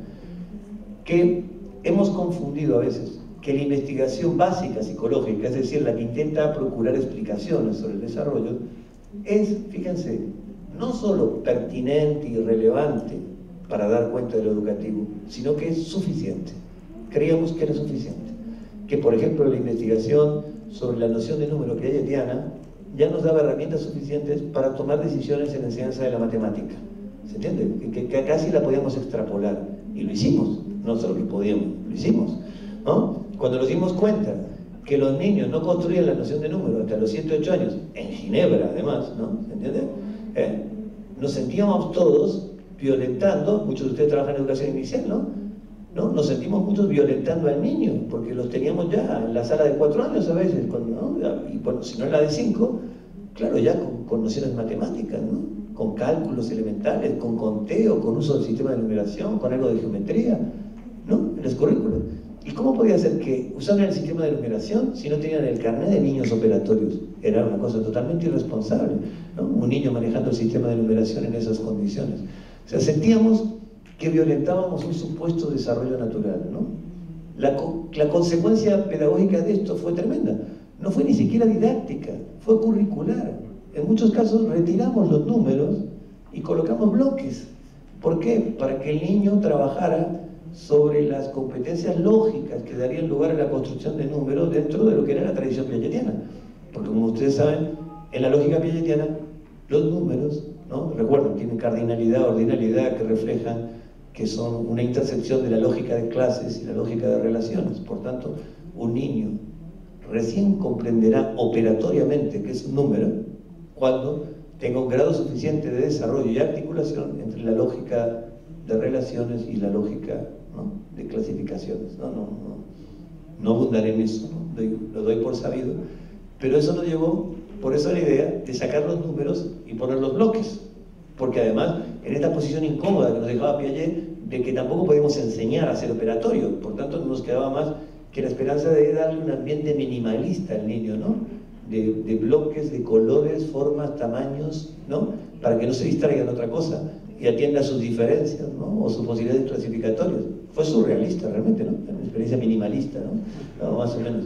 que hemos confundido a veces que la investigación básica psicológica, es decir, la que intenta procurar explicaciones sobre el desarrollo, es, fíjense, no solo pertinente y relevante para dar cuenta de lo educativo, sino que es suficiente. Creíamos que era suficiente. Que, por ejemplo, la investigación sobre la noción de número piagetiana ya nos daba herramientas suficientes para tomar decisiones en la enseñanza de la matemática. ¿Se entiende? Que casi la podíamos extrapolar. Y lo hicimos. No solo que podíamos, lo hicimos, ¿no? Cuando nos dimos cuenta que los niños no construían la noción de número hasta los 7 o 8 años, en Ginebra además, ¿no? ¿Se entiende? Nos sentíamos todos violentando, muchos de ustedes trabajan en educación inicial, ¿no? Nos sentimos muchos violentando al niño, porque los teníamos ya en la sala de 4 años a veces, ¿no? Y bueno, si no en la de 5, claro, ya con nociones matemáticas, ¿no? Con cálculos elementales, con conteo, con uso del sistema de numeración, con algo de geometría, ¿no? En los currículos. ¿Y cómo podía ser que usaran el sistema de numeración si no tenían el carnet de niños operatorios? Era una cosa totalmente irresponsable, ¿no? Un niño manejando el sistema de numeración en esas condiciones. O sea, sentíamos que violentábamos un supuesto desarrollo natural, ¿no? La consecuencia pedagógica de esto fue tremenda. No fue ni siquiera didáctica, fue curricular. En muchos casos retiramos los números y colocamos bloques. ¿Por qué? Para que el niño trabajara sobre las competencias lógicas que darían lugar a la construcción de números dentro de lo que era la tradición piagetiana. Porque, como ustedes saben, en la lógica piagetiana los números, ¿no?, recuerden, tienen cardinalidad, ordinalidad, que reflejan que son una intersección de la lógica de clases y la lógica de relaciones. Por tanto, un niño recién comprenderá operatoriamente que es un número cuando tenga un grado suficiente de desarrollo y articulación entre la lógica de relaciones y la lógica, ¿no?, de clasificaciones. No abundaré en eso, ¿no? Lo doy por sabido, pero eso nos llevó, por eso la idea de sacar los números y poner los bloques, porque además, en esta posición incómoda que nos dejaba Piaget, de que tampoco podíamos enseñar a ser operatorios, por tanto no nos quedaba más que la esperanza de darle un ambiente minimalista al niño, ¿no?, de bloques, de colores, formas, tamaños, ¿no?, para que no se distraiga en otra cosa y atienda sus diferencias, ¿no?, o sus posibilidades clasificatorias. Fue surrealista realmente, ¿no?, una experiencia minimalista, ¿no? Más o menos.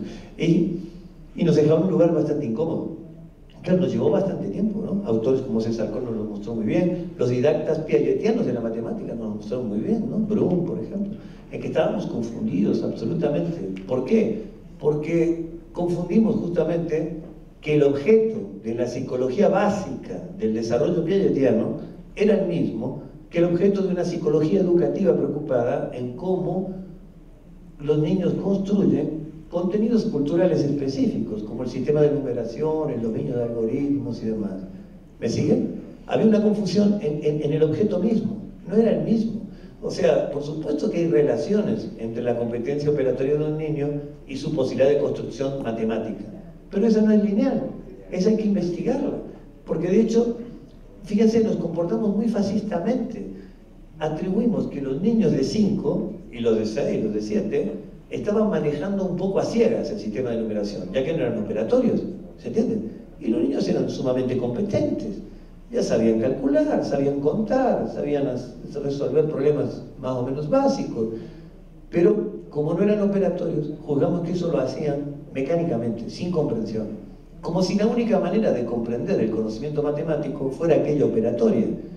Y nos dejaba un lugar bastante incómodo. Claro, nos llevó bastante tiempo, ¿no? Autores como César Coll nos lo mostró muy bien, los didactas piagetianos de la matemática nos lo mostraron muy bien, ¿no? Brum, por ejemplo, en que estábamos confundidos absolutamente. ¿Por qué? Porque confundimos justamente que el objeto de la psicología básica del desarrollo piagetiano era el mismo que el objeto de una psicología educativa preocupada en cómo los niños construyen contenidos culturales específicos, como el sistema de numeración, el dominio de algoritmos y demás. ¿Me siguen? Había una confusión en el objeto mismo, no era el mismo. O sea, por supuesto que hay relaciones entre la competencia operatoria de un niño y su posibilidad de construcción matemática, pero esa no es lineal, esa hay que investigarla, porque de hecho, fíjense, nos comportamos muy fascistamente. Atribuimos que los niños de 5 y los de 6, los de 7, estaban manejando un poco a ciegas el sistema de numeración, ya que no eran operatorios, ¿se entiende? Y los niños eran sumamente competentes, ya sabían calcular, sabían contar, sabían resolver problemas más o menos básicos, pero como no eran operatorios, juzgamos que eso lo hacían mecánicamente, sin comprensión, como si la única manera de comprender el conocimiento matemático fuera aquella operatoria.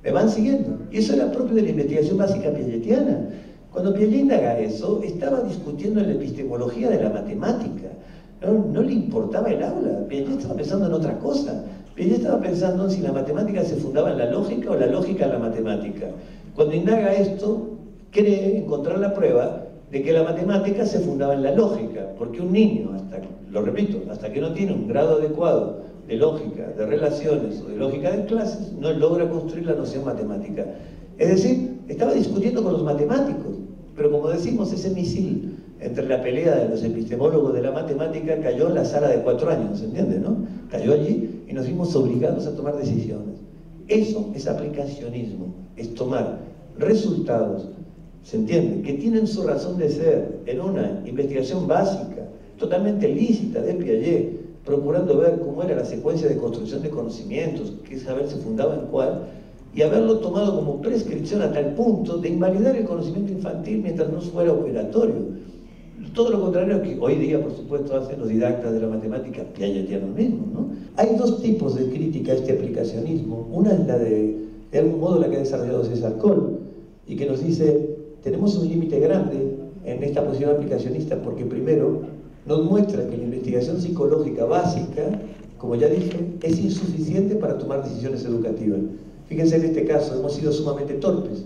¿Me van siguiendo? Y eso era propio de la investigación básica piagetiana. Cuando Piaget indaga eso, estaba discutiendo en la epistemología de la matemática. No le importaba el aula. Piaget estaba pensando en otra cosa. Piaget estaba pensando en si la matemática se fundaba en la lógica o la lógica en la matemática. Cuando indaga esto, cree encontrar la prueba de que la matemática se fundaba en la lógica, porque un niño, lo repito, hasta que no tiene un grado adecuado de lógica, de relaciones o de lógica de clases, no logra construir la noción matemática. Es decir, estaba discutiendo con los matemáticos, pero como decimos, ese misil entre la pelea de los epistemólogos de la matemática cayó en la sala de 4 años, ¿se entiende, no? Cayó allí y nos vimos obligados a tomar decisiones. Eso es aplicacionismo, es tomar resultados, ¿se entiende?, que tienen su razón de ser en una investigación básica, totalmente lícita de Piaget, procurando ver cómo era la secuencia de construcción de conocimientos, qué saber se fundaba en cuál, y haberlo tomado como prescripción a tal punto de invalidar el conocimiento infantil mientras no fuera operatorio. Todo lo contrario que hoy día, por supuesto, hacen los didactas de la matemática piagetianos mismos, ¿no? Hay dos tipos de crítica a este aplicacionismo. Una es la de algún modo, la que ha desarrollado César Coll, y que nos dice, tenemos un límite grande en esta posición aplicacionista, porque primero, nos muestra que la investigación psicológica básica, como ya dije, es insuficiente para tomar decisiones educativas. Fíjense en este caso, hemos sido sumamente torpes.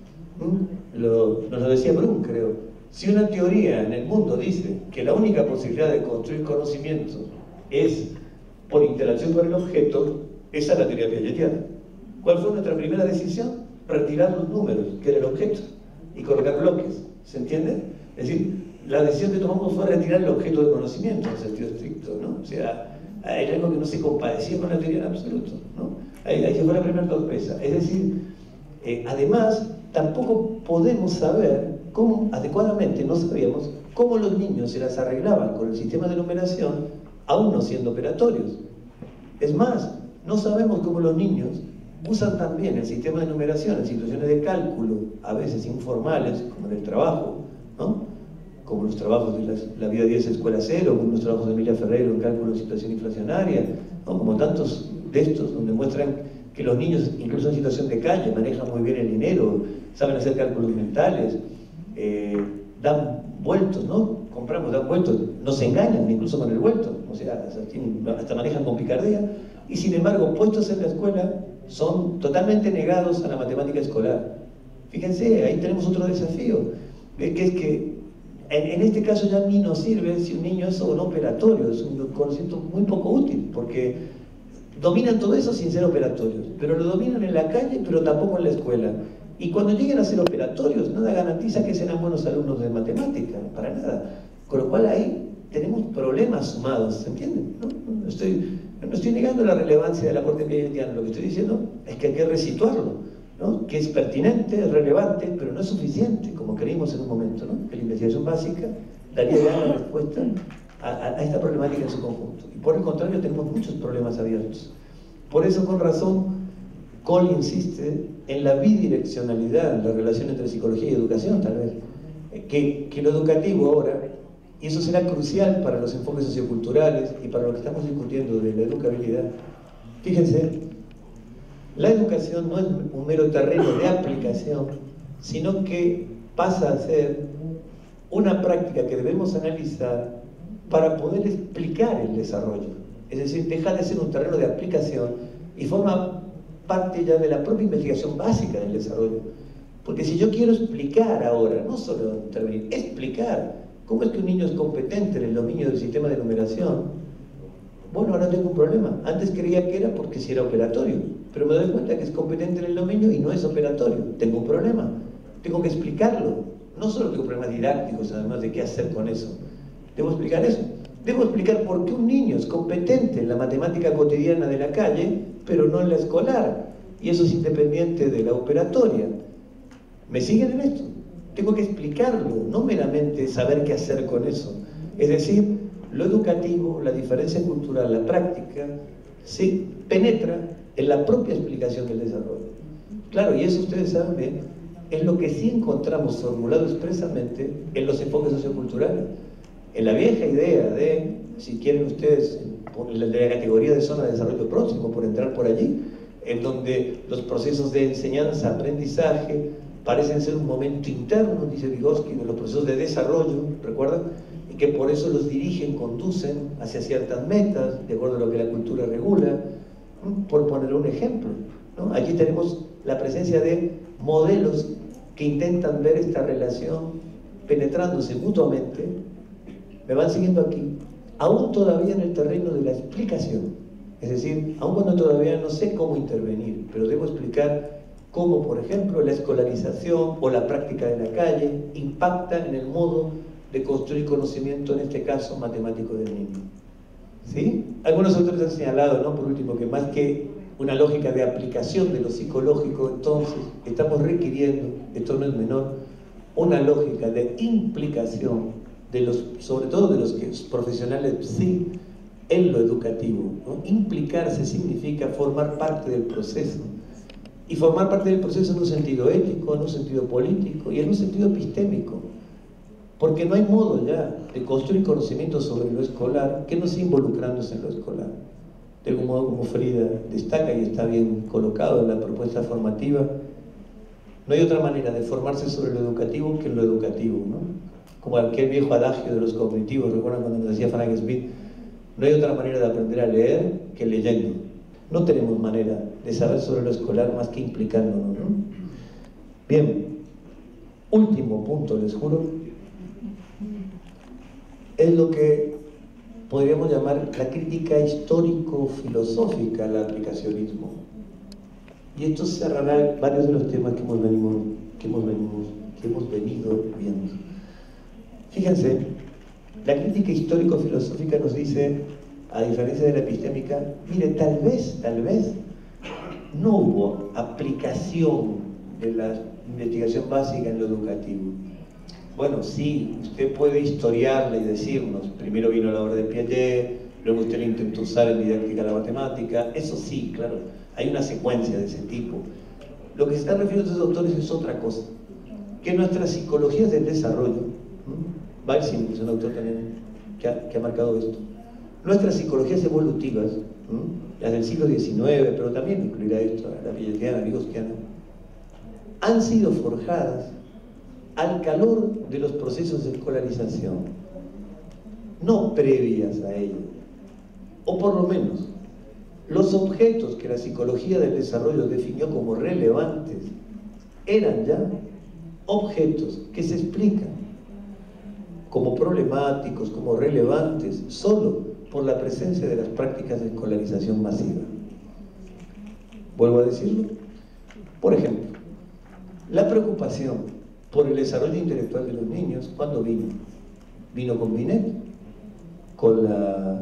Nos lo decía Brun, creo. Si una teoría en el mundo dice que la única posibilidad de construir conocimiento es por interacción con el objeto, esa es la teoría piagetiana. ¿Cuál fue nuestra primera decisión? Retirar los números, que era el objeto, y colocar bloques. ¿Se entiende? Es decir, la decisión que tomamos fue retirar el objeto de conocimiento, en sentido estricto, ¿no? O sea, era algo que no se compadecía con la teoría en absoluto, ¿no? Ahí fue la primera torpeza. Es decir, además, tampoco podemos saber cómo, adecuadamente, no sabíamos cómo los niños se las arreglaban con el sistema de numeración, aún no siendo operatorios. Es más, no sabemos cómo los niños usan también el sistema de numeración en situaciones de cálculo, a veces informales, como en el trabajo, ¿no? Como los trabajos de la vida 10 Escuela Cero, como los trabajos de Emilia Ferreiro en cálculo de situación inflacionaria, ¿no? Como tantos de estos donde muestran que los niños, incluso en situación de calle, manejan muy bien el dinero, saben hacer cálculos mentales, dan vueltos, ¿no? Compramos, dan vueltos, no se engañan incluso con el vuelto, o sea, hasta manejan con picardía, y sin embargo, puestos en la escuela, son totalmente negados a la matemática escolar. Fíjense, ahí tenemos otro desafío, que es que en este caso ya ni nos sirve si un niño es o no operatorio, es un conocimiento muy poco útil, porque dominan todo eso sin ser operatorios, pero lo dominan en la calle, pero tampoco en la escuela. Y cuando lleguen a ser operatorios, nada garantiza que serán buenos alumnos de matemática, para nada. Con lo cual ahí tenemos problemas sumados, ¿se entiende? No estoy negando la relevancia del aporte piagetiano, lo que estoy diciendo es que hay que resituarlo, ¿no? Que es pertinente, es relevante, pero no es suficiente, como creímos en un momento, ¿no? Que la investigación básica daría ya la respuesta a esta problemática en su conjunto. Y por el contrario, tenemos muchos problemas abiertos. Por eso, con razón, Coll insiste en la bidireccionalidad, en la relación entre psicología y educación, tal vez. Que lo educativo ahora, y eso será crucial para los enfoques socioculturales y para lo que estamos discutiendo de la educabilidad. Fíjense, la educación no es un mero terreno de aplicación, sino que pasa a ser una práctica que debemos analizar para poder explicar el desarrollo. Es decir, deja de ser un terreno de aplicación y forma parte ya de la propia investigación básica del desarrollo. Porque si yo quiero explicar ahora, no solo intervenir, explicar cómo es que un niño es competente en el dominio del sistema de numeración, bueno, ahora tengo un problema. Antes creía que era porque si era operatorio, pero me doy cuenta que es competente en el dominio y no es operatorio. Tengo un problema. Tengo que explicarlo. No solo tengo problemas didácticos, además de qué hacer con eso. Debo explicar eso. Debo explicar por qué un niño es competente en la matemática cotidiana de la calle, pero no en la escolar. Y eso es independiente de la operatoria. ¿Me siguen en esto? Tengo que explicarlo, no meramente saber qué hacer con eso. Es decir, lo educativo, la diferencia cultural, la práctica, se penetra en la propia explicación del desarrollo. Claro, y eso ustedes saben bien, es lo que sí encontramos formulado expresamente en los enfoques socioculturales. En la vieja idea de, si quieren ustedes, de la categoría de zona de desarrollo próximo, por entrar por allí, en donde los procesos de enseñanza-aprendizaje parecen ser un momento interno, dice Vygotsky, de los procesos de desarrollo, ¿recuerdan? Y que por eso los dirigen, conducen hacia ciertas metas, de acuerdo a lo que la cultura regula, por poner un ejemplo, ¿no? Allí tenemos la presencia de modelos que intentan ver esta relación penetrándose mutuamente. ¿Me van siguiendo aquí? Aún todavía en el terreno de la explicación, es decir, aún cuando todavía no sé cómo intervenir, pero debo explicar cómo, por ejemplo, la escolarización o la práctica de la calle impacta en el modo de construir conocimiento, en este caso matemático del niño. ¿Sí? Algunos autores han señalado, ¿no?, por último, que más que una lógica de aplicación de lo psicológico, entonces estamos requiriendo, esto no es menor, una lógica de implicación de los, sobre todo de los profesionales psi, en lo educativo, ¿no? Implicarse significa formar parte del proceso, y formar parte del proceso en un sentido ético, en un sentido político y en un sentido epistémico, porque no hay modo ya de construir conocimiento sobre lo escolar que no sea involucrándose en lo escolar. De algún modo, como Frida destaca y está bien colocado en la propuesta formativa, no hay otra manera de formarse sobre lo educativo que en lo educativo, ¿no? Como aquel viejo adagio de los cognitivos, ¿recuerdan cuando nos decía Frank Smith? No hay otra manera de aprender a leer que leyendo. No tenemos manera de saber sobre lo escolar más que implicándonos, ¿no? Bien, último punto, les juro, es lo que podríamos llamar la crítica histórico-filosófica al aplicacionismo. Y esto cerrará varios de los temas que hemos venido viendo. Fíjense, la crítica histórico-filosófica nos dice, a diferencia de la epistémica, mire, tal vez, no hubo aplicación de la investigación básica en lo educativo. Bueno, sí, usted puede historiarla y decirnos, primero vino la obra de Piaget, luego usted la intentó usar en didáctica de la matemática, eso sí, claro, hay una secuencia de ese tipo. Lo que se está refiriendo a estos autores es otra cosa, que nuestras psicologías del desarrollo, Balsin es un autor también que ha marcado esto, nuestras psicologías evolutivas, las del siglo XIX, pero también incluirá esto, la pilletiana, vygotsiana, han sido forjadas al calor de los procesos de escolarización, no previas a ello, o por lo menos los objetos que la psicología del desarrollo definió como relevantes eran ya objetos que se explican como problemáticos, como relevantes, solo por la presencia de las prácticas de escolarización masiva. Vuelvo a decirlo. Por ejemplo, la preocupación por el desarrollo intelectual de los niños, ¿cuándo vino? Vino con Binet, con la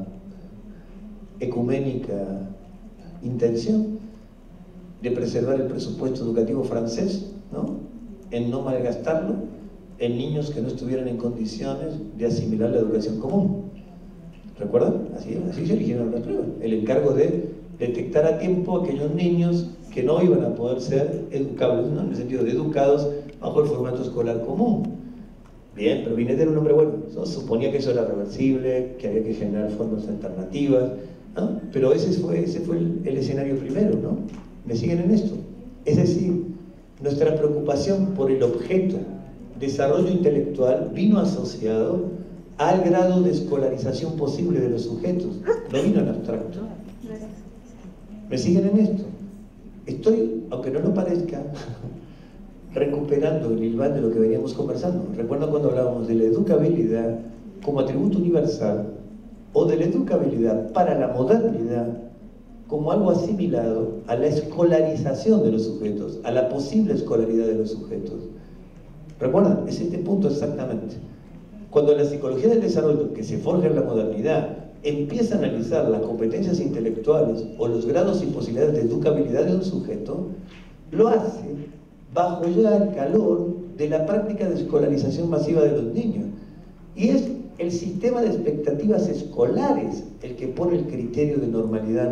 ecuménica intención de preservar el presupuesto educativo francés, ¿no?, en no malgastarlo en niños que no estuvieran en condiciones de asimilar la educación común. ¿Recuerdan? Así se eligieron las pruebas. El encargo de detectar a tiempo a aquellos niños que no iban a poder ser educables, ¿no?, en el sentido de educados bajo el formato escolar común. Bien, pero Binet era un hombre bueno, ¿no? Suponía que eso era reversible, que había que generar formas alternativas, ¿no? Pero ese fue el escenario primero, ¿no? ¿Me siguen en esto? Es decir, nuestra preocupación por el objeto desarrollo intelectual vino asociado al grado de escolarización posible de los sujetos, no vino en abstracto. ¿Me siguen en esto? Estoy, aunque no lo parezca, recuperando el hilván de lo que veníamos conversando. Recuerdo cuando hablábamos de la educabilidad como atributo universal, o de la educabilidad para la modernidad como algo asimilado a la escolarización de los sujetos, a la posible escolaridad de los sujetos. ¿Recuerdan? Es este punto exactamente. Cuando la psicología del desarrollo, que se forja en la modernidad, empieza a analizar las competencias intelectuales o los grados y posibilidades de educabilidad de un sujeto, lo hace bajo ya el calor de la práctica de escolarización masiva de los niños. Y es el sistema de expectativas escolares el que pone el criterio de normalidad,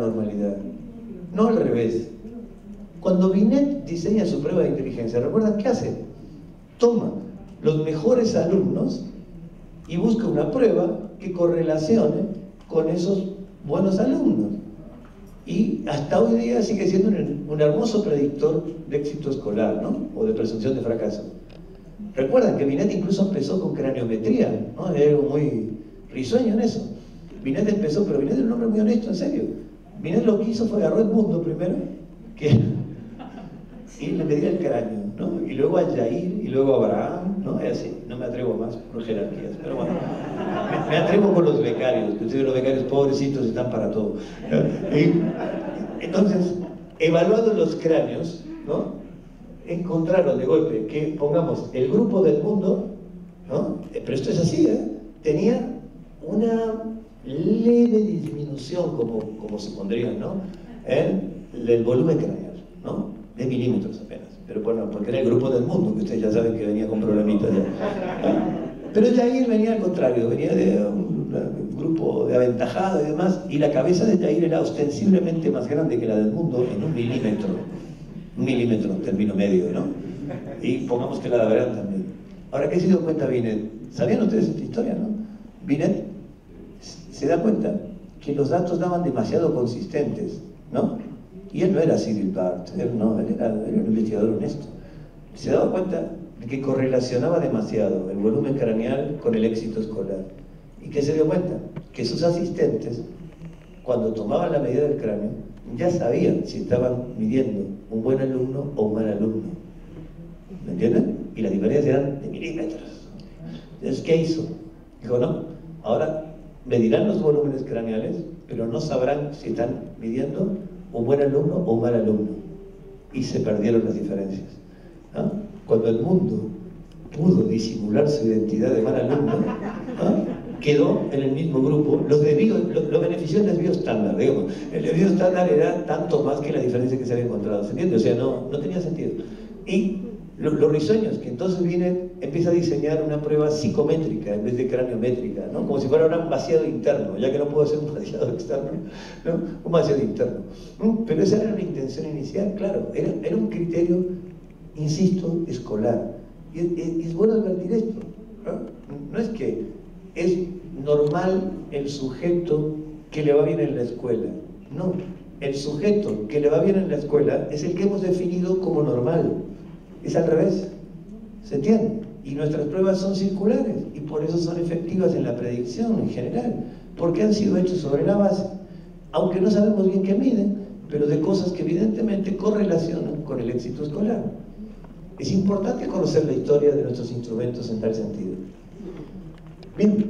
no al revés. Cuando Binet diseña su prueba de inteligencia, ¿recuerdan qué hace? Toma los mejores alumnos y busca una prueba que correlacione con esos buenos alumnos. y hasta hoy día sigue siendo un hermoso predictor de éxito escolar, ¿no? O de presunción de fracaso. Recuerdan que Binet incluso empezó con craniometría, ¿no? Era algo muy risueño en eso. Binet empezó, pero Binet era un hombre muy honesto, en serio. Binet lo que hizo fue agarró el mundo primero, y le medía el cráneo, ¿no? Y luego a Jair, y luego a Abraham, ¿no? Es así, no me atrevo más por jerarquías, pero bueno. Me atrevo con los becarios, que ustedes los becarios pobrecitos están para todo. Entonces, evaluando los cráneos, ¿no? Encontraron de golpe que, pongamos, el grupo del mundo, ¿no? Pero esto es así, tenía una leve disminución, como supondrían, ¿no? El volumen craneal, ¿no? De milímetros apenas, pero bueno, porque era el grupo del mundo, que ustedes ya saben que venía con problemitas ya. Pero Jair venía al contrario, venía de un grupo de aventajado y demás, y la cabeza de Jair era ostensiblemente más grande que la del mundo en un milímetro, término medio, ¿no? Y pongamos que la de Abraham también. Ahora, ¿qué se dio cuenta Binet? ¿Sabían ustedes esta historia, no? Binet se da cuenta que los datos daban demasiado consistentes, ¿no? Y él no era Cyril Barth, él era un investigador honesto. Se daba cuenta de que correlacionaba demasiado el volumen craneal con el éxito escolar. ¿Y qué se dio cuenta? Que sus asistentes, cuando tomaban la medida del cráneo, ya sabían si estaban midiendo un buen alumno o un mal alumno. ¿Me entienden? Y las diferencias eran de milímetros. Entonces, ¿qué hizo? Dijo, no, ahora medirán los volúmenes craneales, pero no sabrán si están midiendo un buen alumno o un mal alumno. Y se perdieron las diferencias, ¿no? Cuando el mundo pudo disimular su identidad de mal alumno, ¿no? Quedó en el mismo grupo. Lo benefició el desvío estándar, digamos. El desvío estándar era tanto más que la diferencia que se había encontrado, ¿se entiende? O sea, no tenía sentido. Y los risueños, que entonces empieza a diseñar una prueba psicométrica en vez de craniométrica, ¿no? Como si fuera un vaciado interno, ya que no puedo hacer un vaciado externo, ¿no? Un vaciado interno. Pero esa era la intención inicial, claro, era un criterio, insisto, escolar. Y es bueno advertir esto, ¿no? No es que es normal el sujeto que le va bien en la escuela, no. El sujeto que le va bien en la escuela es el que hemos definido como normal. Es al revés, ¿se entiende? Y nuestras pruebas son circulares y por eso son efectivas en la predicción en general, porque han sido hechas sobre la base, aunque no sabemos bien qué miden, pero de cosas que evidentemente correlacionan con el éxito escolar. Es importante conocer la historia de nuestros instrumentos en tal sentido. Bien,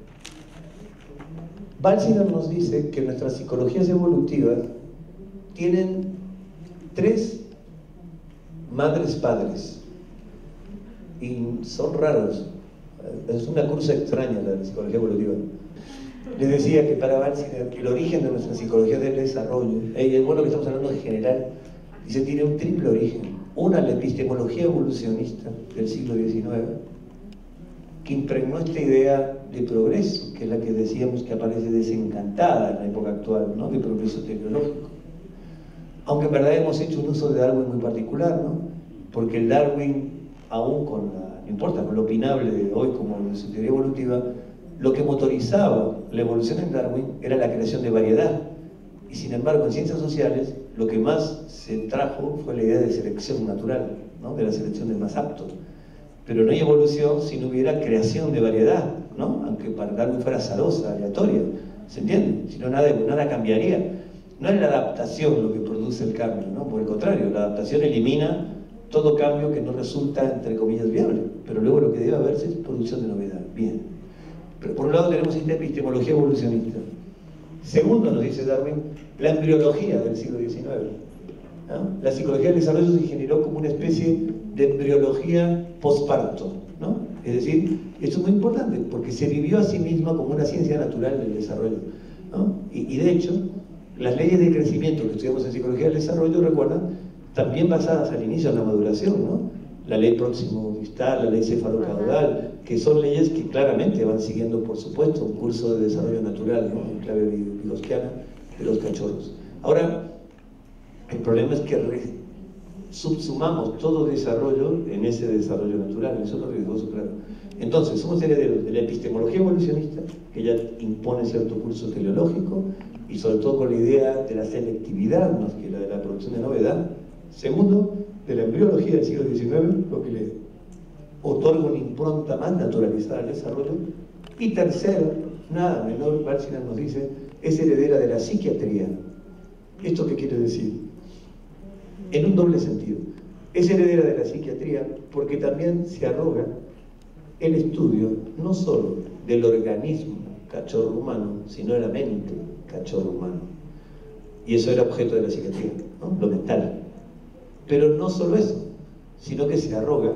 Balsinger nos dice que nuestras psicologías evolutivas tienen 3 madres padres y son raros, es una cursa extraña la psicología evolutiva. Les decía que para Balsinger el origen de nuestra psicología del desarrollo, es bueno que estamos hablando en general, dice, tiene un triple origen. Una, la epistemología evolucionista del siglo XIX, que impregnó esta idea de progreso, que es la que decíamos que aparece desencantada en la época actual, ¿no? De progreso tecnológico. Aunque en verdad hemos hecho un uso de Darwin muy particular, ¿no? Porque el Darwin, aún con no importa, con lo opinable de hoy como de su teoría evolutiva, lo que motorizaba la evolución en Darwin era la creación de variedad. Y sin embargo, en ciencias sociales, lo que más se trajo fue la idea de selección natural, ¿no? De la selección del más apto. Pero no hay evolución si no hubiera creación de variedad, ¿no? Aunque para Darwin fuera azarosa, aleatoria, ¿se entiende? Si no, nada cambiaría. No es la adaptación lo que produce el cambio, ¿no? Por el contrario, la adaptación elimina todo cambio que no resulta, entre comillas, viable. Pero luego lo que debe haberse es producción de novedad. Bien. Pero por un lado tenemos esta epistemología evolucionista. Segundo, nos dice Darwin, la embriología del siglo XIX. ¿No? La psicología del desarrollo se generó como una especie de embriología posparto, ¿no? Es decir, esto es muy importante porque se vivió a sí misma como una ciencia natural del desarrollo, ¿no? Y de hecho, las leyes de crecimiento que estudiamos en psicología del desarrollo, recuerdan, también basadas al inicio en la maduración, ¿no? La ley próximo distal, la ley cefalocaudal, que son leyes que claramente van siguiendo, por supuesto, un curso de desarrollo natural, ¿no? En clave vigosquiana de los cachorros. Ahora, el problema es que subsumamos todo desarrollo en ese desarrollo natural, eso es lo riesgoso, claro. Entonces, somos herederos de la epistemología evolucionista, que ya impone cierto curso teleológico, y sobre todo con la idea de la selectividad más que la de la producción de novedad. Segundo, de la embriología del siglo XIX, lo que le otorga una impronta más naturalizada al desarrollo. Y tercero, nada menor, Bárcena nos dice, es heredera de la psiquiatría. ¿Esto qué quiere decir? En un doble sentido. Es heredera de la psiquiatría porque también se arroga el estudio no solo del organismo cachorro humano, sino de la mente cachorro humano. Y eso era objeto de la psiquiatría, ¿no? Lo mental. Pero no solo eso, sino que se arroga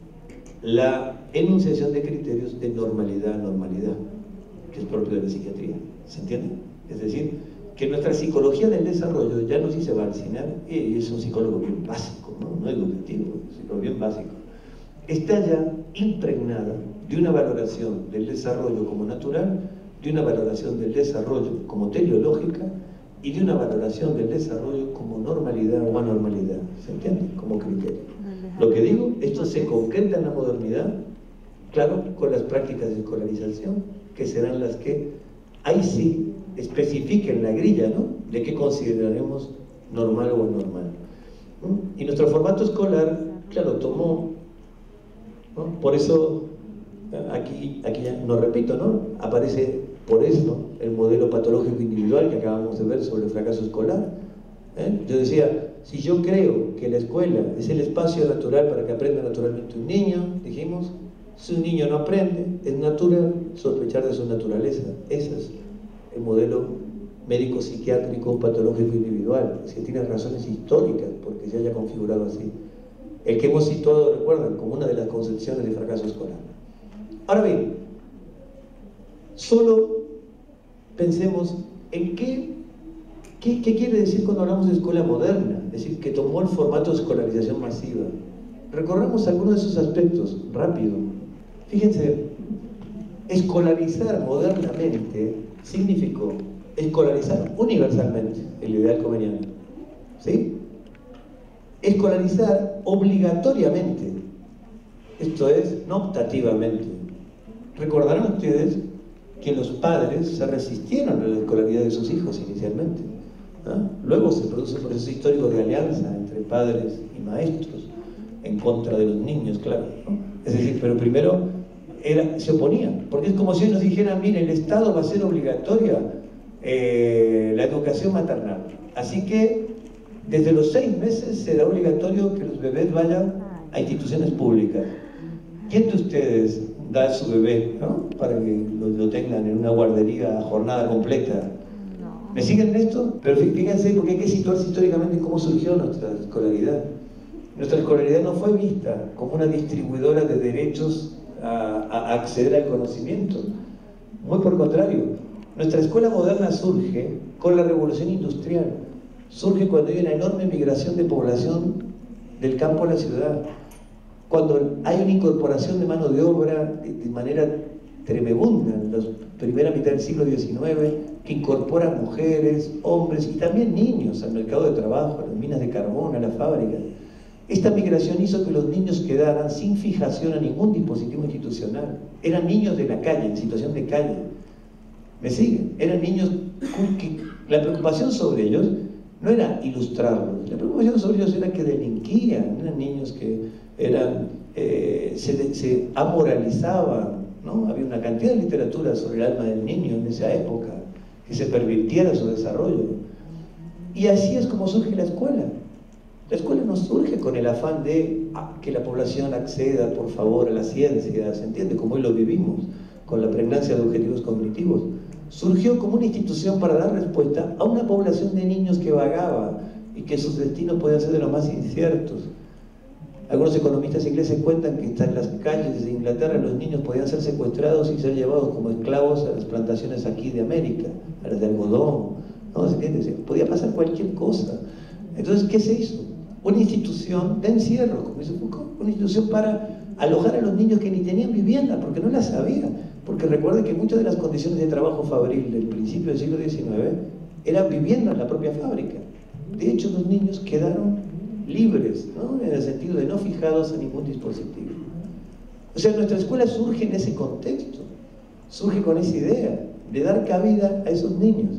la enunciación de criterios de normalidad, que es propio de la psiquiatría. ¿Se entiende? Es decir, que nuestra psicología del desarrollo, ya nos dice Bárcena, y es un psicólogo bien básico, no educativo, es un psicólogo bien básico, está ya impregnada de una valoración del desarrollo como natural, de una valoración del desarrollo como teleológica y de una valoración del desarrollo como normalidad o anormalidad, ¿se entiende? Como criterio. Lo que digo, esto se concreta en la modernidad, claro, con las prácticas de escolarización, que serán las que, ahí sí, especifiquen la grilla, ¿no?, de qué consideraremos normal o anormal. Y nuestro formato escolar, claro, tomó, ¿no? Por eso, aquí ya no repito, ¿no?, aparece por eso el modelo patológico individual que acabamos de ver sobre el fracaso escolar. Yo decía, si yo creo que la escuela es el espacio natural para que aprenda naturalmente un niño, dijimos, si un niño no aprende, es natural sospechar de su naturaleza. Ese es el modelo médico-psiquiátrico patológico individual. Es que tiene razones históricas porque se haya configurado así. El que hemos situado, recuerdan, como una de las concepciones de fracaso escolar. Ahora bien, solo pensemos en qué quiere decir cuando hablamos de escuela moderna, es decir, que tomó el formato de escolarización masiva. Recorramos algunos de esos aspectos, rápido. Fíjense, escolarizar modernamente significó escolarizar universalmente, el ideal comeniano, ¿sí? Escolarizar obligatoriamente, esto es, no optativamente. Recordarán ustedes que los padres se resistieron a la escolaridad de sus hijos inicialmente, ¿no? Luego se produce un proceso histórico de alianza entre padres y maestros en contra de los niños, claro, ¿no? Es decir, pero primero se oponían, porque es como si nos dijeran, mire, el Estado va a hacer obligatoria la educación maternal, así que desde los 6 meses será obligatorio que los bebés vayan a instituciones públicas. ¿Quién de ustedes da a su bebé, ¿no?, para que lo tengan en una guardería a jornada completa? ¿Me siguen en esto? Pero fíjense, porque hay que situarse históricamente cómo surgió nuestra escolaridad. Nuestra escolaridad no fue vista como una distribuidora de derechos a acceder al conocimiento. Muy por el contrario, nuestra escuela moderna surge con la revolución industrial. Surge cuando hay una enorme migración de población del campo a la ciudad. Cuando hay una incorporación de mano de obra de manera tremebunda en la primera mitad del siglo XIX, que incorpora mujeres, hombres y también niños al mercado de trabajo, a las minas de carbón, a las fábricas. Esta migración hizo que los niños quedaran sin fijación a ningún dispositivo institucional. Eran niños de la calle, en situación de calle. ¿Me siguen? Eran niños que la preocupación sobre ellos no era ilustrarlos, la preocupación sobre ellos era que delinquían, eran niños que se amoralizaban, ¿no? Había una cantidad de literatura sobre el alma del niño en esa época, que se pervirtiera su desarrollo. Y así es como surge la escuela. La escuela no surge con el afán de que la población acceda, por favor, a la ciencia, ¿se entiende? Como hoy lo vivimos, con la pregnancia de objetivos cognitivos. Surgió como una institución para dar respuesta a una población de niños que vagaba y que sus destinos podían ser de los más inciertos. Algunos economistas ingleses cuentan que hasta en las calles de Inglaterra los niños podían ser secuestrados y ser llevados como esclavos a las plantaciones aquí de América, a las de algodón, ¿no? ¿Se entiende? Podía pasar cualquier cosa. Entonces, ¿qué se hizo? Una institución de encierro, como dice Foucault, una institución para alojar a los niños que ni tenían vivienda, porque no la sabían. Porque recuerden que muchas de las condiciones de trabajo fabril del principio del siglo XIX eran viviendo en la propia fábrica. De hecho, los niños quedaron libres, ¿no?, en el sentido de no fijados a ningún dispositivo. O sea, nuestra escuela surge en ese contexto, surge con esa idea de dar cabida a esos niños.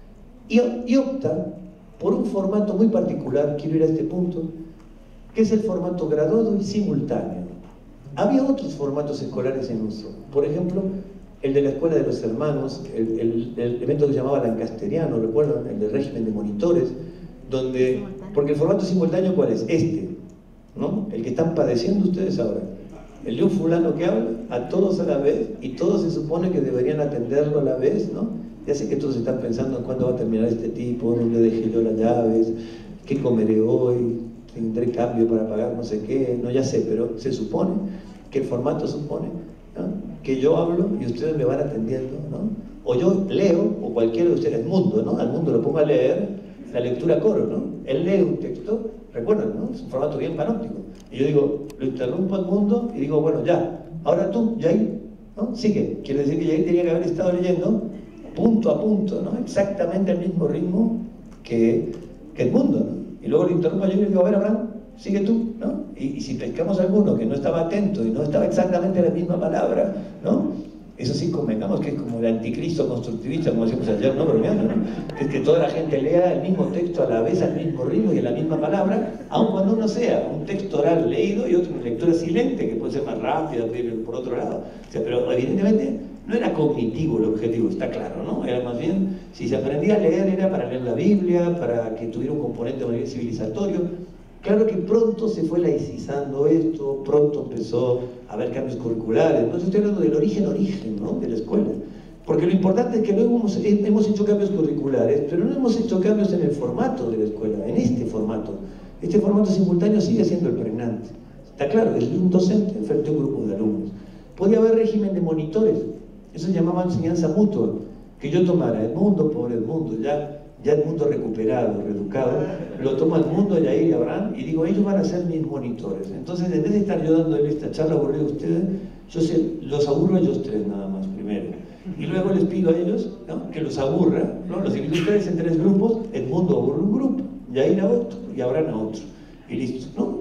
Y opta por un formato muy particular, quiero ir a este punto, que es el formato graduado y simultáneo. Había otros formatos escolares en uso, por ejemplo, el de la Escuela de los Hermanos, el evento que se llamaba Lancasteriano, ¿recuerdan? El del régimen de monitores, donde, porque el formato simultáneo, ¿cuál es? Este, ¿no? El que están padeciendo ustedes ahora. El de un fulano que habla a todos a la vez, y todos se supone que deberían atenderlo a la vez, ¿no? Ya sé que todos están pensando en cuándo va a terminar este tipo, dónde dejé yo las llaves, qué comeré hoy, tendré cambio para pagar no sé qué, no, ya sé, pero se supone que el formato supone, ¿no?, que yo hablo y ustedes me van atendiendo, ¿no? O yo leo, o cualquiera de ustedes, Mundo, ¿no? Al Mundo lo pongo a leer, la lectura coro, ¿no? Él lee un texto, recuerdan, ¿no? Es un formato bien panóptico. Y yo digo, lo interrumpo al Mundo y digo, bueno, ya, ahora tú, Yair, ¿no? Sigue. Quiere decir que Yair tenía que haber estado leyendo punto a punto, ¿no? Exactamente al mismo ritmo que el Mundo, ¿no? Y luego lo interrumpo a Yair y digo, a ver, Abraham, sigue tú, ¿no? Y si pescamos a alguno que no estaba atento y no estaba exactamente la misma palabra, ¿no? Eso sí, convengamos que es como el anticristo constructivista, como decíamos ayer, ¿no? Bromeando, ¿no? Es que toda la gente lea el mismo texto a la vez, al mismo ritmo y en la misma palabra, aun cuando uno sea un texto oral leído y otro una lectura silente, que puede ser más rápida, por otro lado. O sea, pero evidentemente no era cognitivo el objetivo, está claro, ¿no? Era más bien, si se aprendía a leer, era para leer la Biblia, para que tuviera un componente más bien civilizatorio. Claro que pronto se fue laicizando esto, pronto empezó a haber cambios curriculares. No estoy hablando del origen, ¿no?, de la escuela. Porque lo importante es que luego hemos hecho cambios curriculares, pero no hemos hecho cambios en el formato de la escuela, en este formato. Este formato simultáneo sigue siendo el pregnante. Está claro, es un docente frente a un grupo de alumnos. Podía haber régimen de monitores, eso se llamaba enseñanza mutua, que yo tomara Edmundo, pobre Edmundo, ya Edmundo recuperado, reeducado, lo toma Edmundo, Yair y Abraham, y digo, ellos van a ser mis monitores. Entonces, en vez de estar yo dándole esta charla aburrida a ustedes, yo los aburro a ellos tres nada más, primero. Y luego les pido a ellos, ¿no?, que los aburra, ¿no? Los divido ustedes en tres grupos, Edmundo aburre un grupo, Yair a otro y Abraham a otro. Y listo, ¿no?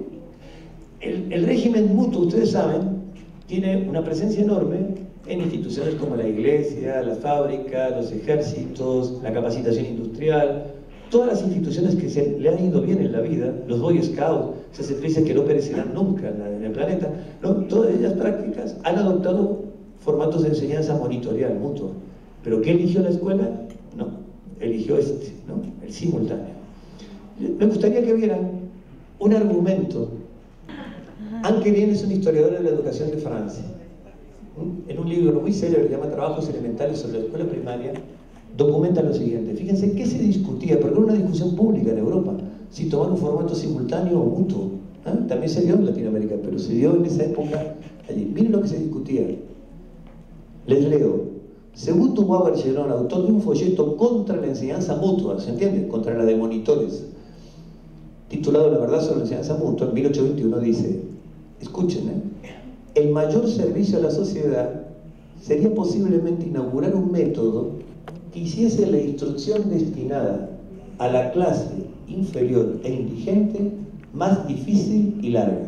El régimen mutuo, ustedes saben, tiene una presencia enorme en instituciones como la iglesia, la fábrica, los ejércitos, la capacitación industrial, todas las instituciones que se le han ido bien en la vida, los Boy Scouts, esas especies que no perecerán nunca en el planeta, ¿no? Todas ellas prácticas han adoptado formatos de enseñanza monitorial mutua. ¿Pero qué eligió la escuela? No, eligió ¿no?, el simultáneo. Me gustaría que vieran un argumento. Anne Querien es un historiador de la educación de Francia. En un libro muy serio que se llama Trabajos Elementales sobre la Escuela Primaria, documenta lo siguiente. Fíjense qué se discutía, porque era una discusión pública en Europa, si tomar un formato simultáneo o mutuo. También se dio en Latinoamérica, pero se dio en esa época allí. Miren lo que se discutía. Les leo. Según Dubois Bergeron, autor de un folleto contra la enseñanza mutua, ¿se entiende? Contra la de monitores, titulado La verdad sobre la enseñanza mutua, en 1821 dice, escuchen, el mayor servicio a la sociedad sería posiblemente inaugurar un método que hiciese la instrucción destinada a la clase inferior e indigente más difícil y larga.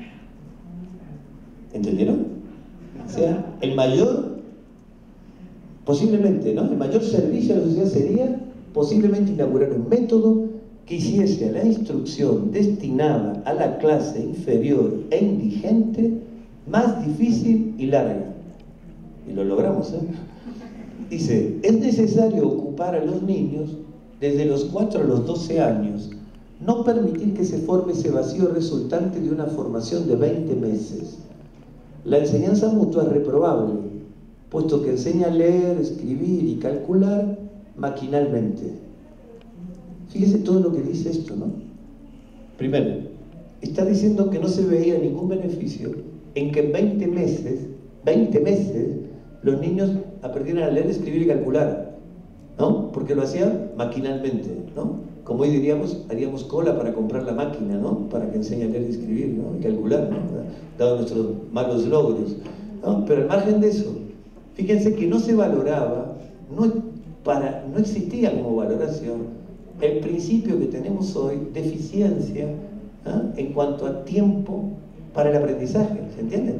¿Entendieron? O sea, el mayor, posiblemente, ¿no?, el mayor servicio a la sociedad sería posiblemente inaugurar un método que hiciese a la instrucción destinada a la clase inferior e indigente más difícil y larga. Y lo logramos, ¿eh? Dice, es necesario ocupar a los niños desde los 4 a los 12 años, no permitir que se forme ese vacío resultante de una formación de 20 meses. La enseñanza mutua es reprobable, puesto que enseña a leer, escribir y calcular maquinalmente. Fíjese todo lo que dice esto, ¿no? Primero, está diciendo que no se veía ningún beneficio en que en 20 meses, los niños aprendieran a leer, escribir y calcular, ¿no? Porque lo hacían maquinalmente, ¿no? Como hoy diríamos, haríamos cola para comprar la máquina, ¿no?, para que enseñe a leer y escribir, ¿no?, y calcular, ¿no?, dado nuestros malos logros, ¿no? Pero al margen de eso, fíjense que no se valoraba, no existía como valoración el principio que tenemos hoy de eficiencia, ¿eh?, en cuanto a tiempo para el aprendizaje, ¿se entiende?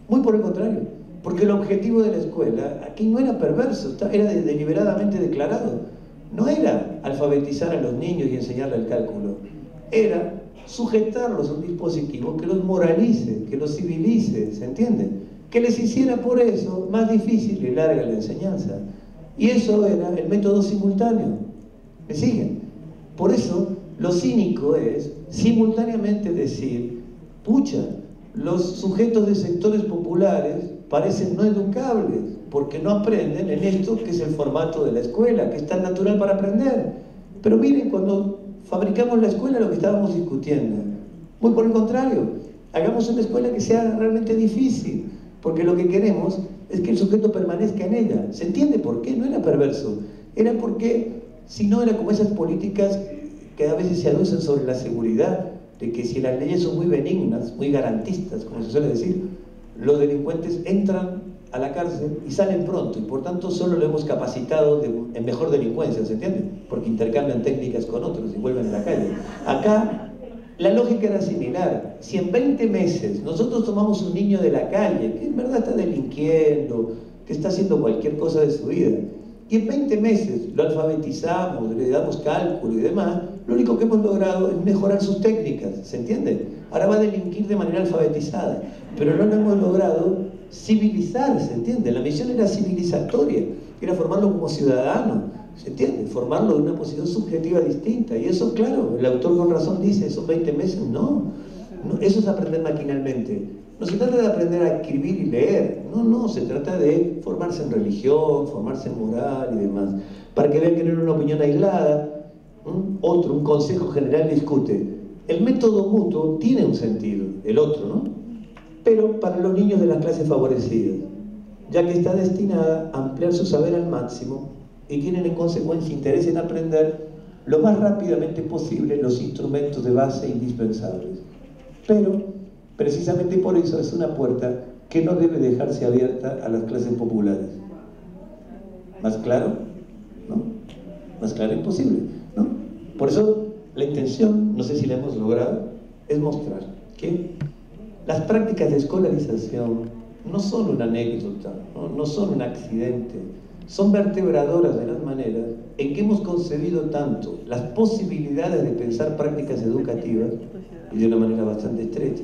Muy por el contrario, porque el objetivo de la escuela aquí no era perverso, era deliberadamente declarado. No era alfabetizar a los niños y enseñarles el cálculo, era sujetarlos a un dispositivo que los moralice, que los civilice, ¿se entiende? Que les hiciera por eso más difícil y larga la enseñanza. Y eso era el método simultáneo. ¿Me siguen? Por eso, lo cínico es simultáneamente decir, pucha, los sujetos de sectores populares parecen no educables, porque no aprenden en esto que es el formato de la escuela, que es tan natural para aprender. Pero miren, cuando fabricamos la escuela, lo que estábamos discutiendo, muy por el contrario, hagamos una escuela que sea realmente difícil, porque lo que queremos es que el sujeto permanezca en ella. ¿Se entiende por qué? No era perverso, era porque, si no, era como esas políticas que a veces se aducen sobre la seguridad, de que si las leyes son muy benignas, muy garantistas, como se suele decir, los delincuentes entran a la cárcel y salen pronto, y por tanto solo lo hemos capacitado en mejor delincuencia, ¿se entiende? Porque intercambian técnicas con otros y vuelven a la calle. Acá la lógica era similar. Si en 20 meses nosotros tomamos un niño de la calle, que en verdad está delinquiendo, que está haciendo cualquier cosa de su vida, y en 20 meses lo alfabetizamos, le damos cálculo y demás, lo único que hemos logrado es mejorar sus técnicas, ¿se entiende? Ahora va a delinquir de manera alfabetizada, pero no lo hemos logrado civilizar, ¿se entiende? La misión era civilizatoria, era formarlo como ciudadano, ¿se entiende? Formarlo de una posición subjetiva distinta, y eso, claro, el autor con razón dice, esos 20 meses, no, eso es aprender maquinalmente. No se trata de aprender a escribir y leer, no, se trata de formarse en religión, formarse en moral y demás, para que vean que no era una opinión aislada. Un consejo general discute, el método mutuo tiene un sentido, el otro, ¿no? Pero para los niños de las clases favorecidas, ya que está destinada a ampliar su saber al máximo y tienen en consecuencia interés en aprender lo más rápidamente posible los instrumentos de base indispensables. Pero, precisamente por eso es una puerta que no debe dejarse abierta a las clases populares. ¿Más claro? ¿No? Más claro imposible, ¿no? Por eso la intención, no sé si la hemos logrado, es mostrar que las prácticas de escolarización no son una anécdota, no son un accidente, son vertebradoras de las maneras en que hemos concebido tanto las posibilidades de pensar prácticas educativas, y de una manera bastante estrecha,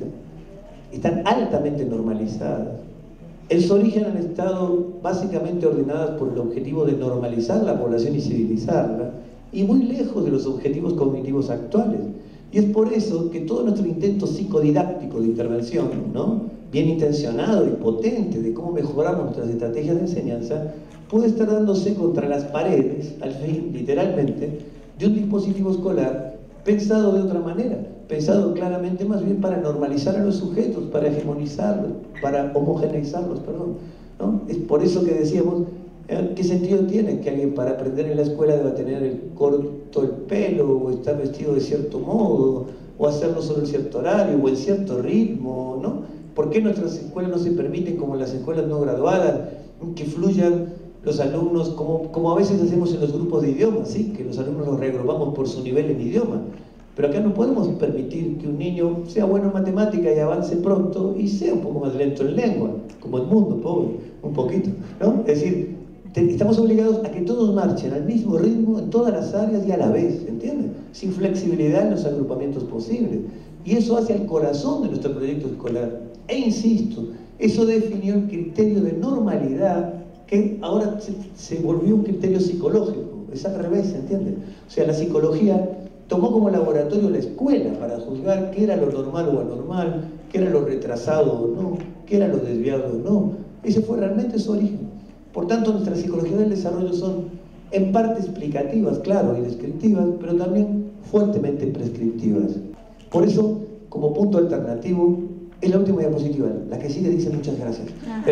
están altamente normalizadas. En su origen han estado básicamente ordenadas por el objetivo de normalizar la población y civilizarla, y muy lejos de los objetivos cognitivos actuales. Y es por eso que todo nuestro intento psicodidáctico de intervención, ¿no?, bien intencionado y potente de cómo mejoramos nuestras estrategias de enseñanza, puede estar dándose contra las paredes, al fin, literalmente, de un dispositivo escolar pensado de otra manera, pensado claramente más bien para normalizar a los sujetos, para hegemonizarlos, para homogeneizarlos, perdón, ¿no? Es por eso que decíamos, ¿qué sentido tiene que alguien para aprender en la escuela deba tener corto el pelo, o estar vestido de cierto modo, o hacerlo solo en cierto horario, o en cierto ritmo, ¿no? ¿Por qué nuestras escuelas no se permiten, como las escuelas no graduadas, que fluyan los alumnos, como a veces hacemos en los grupos de idiomas, ¿sí?, que los alumnos los reagrupamos por su nivel en idioma? Pero acá no podemos permitir que un niño sea bueno en matemática y avance pronto y sea un poco más lento en lengua, como el mundo, pobre, un poquito, ¿no? Es decir, estamos obligados a que todos marchen al mismo ritmo en todas las áreas y a la vez, ¿entiendes? Sin flexibilidad en los agrupamientos posibles. Y eso hace al corazón de nuestro proyecto escolar. E insisto, eso definió el criterio de normalidad que ahora se volvió un criterio psicológico. Es al revés, ¿entiendes? O sea, la psicología tomó como laboratorio la escuela para juzgar qué era lo normal o anormal, qué era lo retrasado o no, qué era lo desviado o no. Ese fue realmente su origen. Por tanto, nuestras psicologías del desarrollo son en parte explicativas, claro, y descriptivas, pero también fuertemente prescriptivas. Por eso, como punto alternativo, es la última diapositiva, la que sigue dice muchas gracias.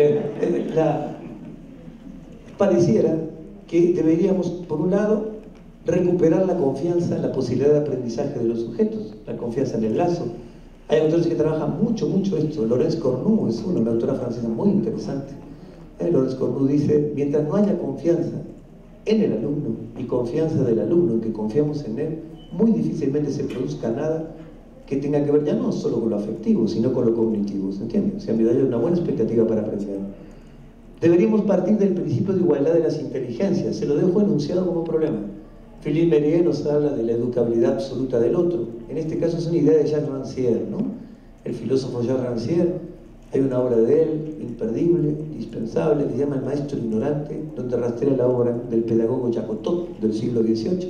Pareciera que deberíamos, por un lado, recuperar la confianza en la posibilidad de aprendizaje de los sujetos, la confianza en el lazo. Hay autores que trabajan mucho esto. Laurence Cornu es una autora francesa muy interesante. Laurence Cornu dice, mientras no haya confianza en el alumno y confianza del alumno en que confiamos en él, muy difícilmente se produzca nada que tenga que ver ya no solo con lo afectivo, sino con lo cognitivo, ¿se entiende? O sea, me da una buena expectativa para aprender. Deberíamos partir del principio de igualdad de las inteligencias, se lo dejo enunciado como problema. Philippe Mérieux nos habla de la educabilidad absoluta del otro. En este caso es una idea de Jacques Rancière, ¿no? El filósofo Jacques Rancière, hay una obra de él, imperdible, indispensable, que se llama El maestro ignorante, donde rastrea la obra del pedagogo Jacotot del siglo XVIII.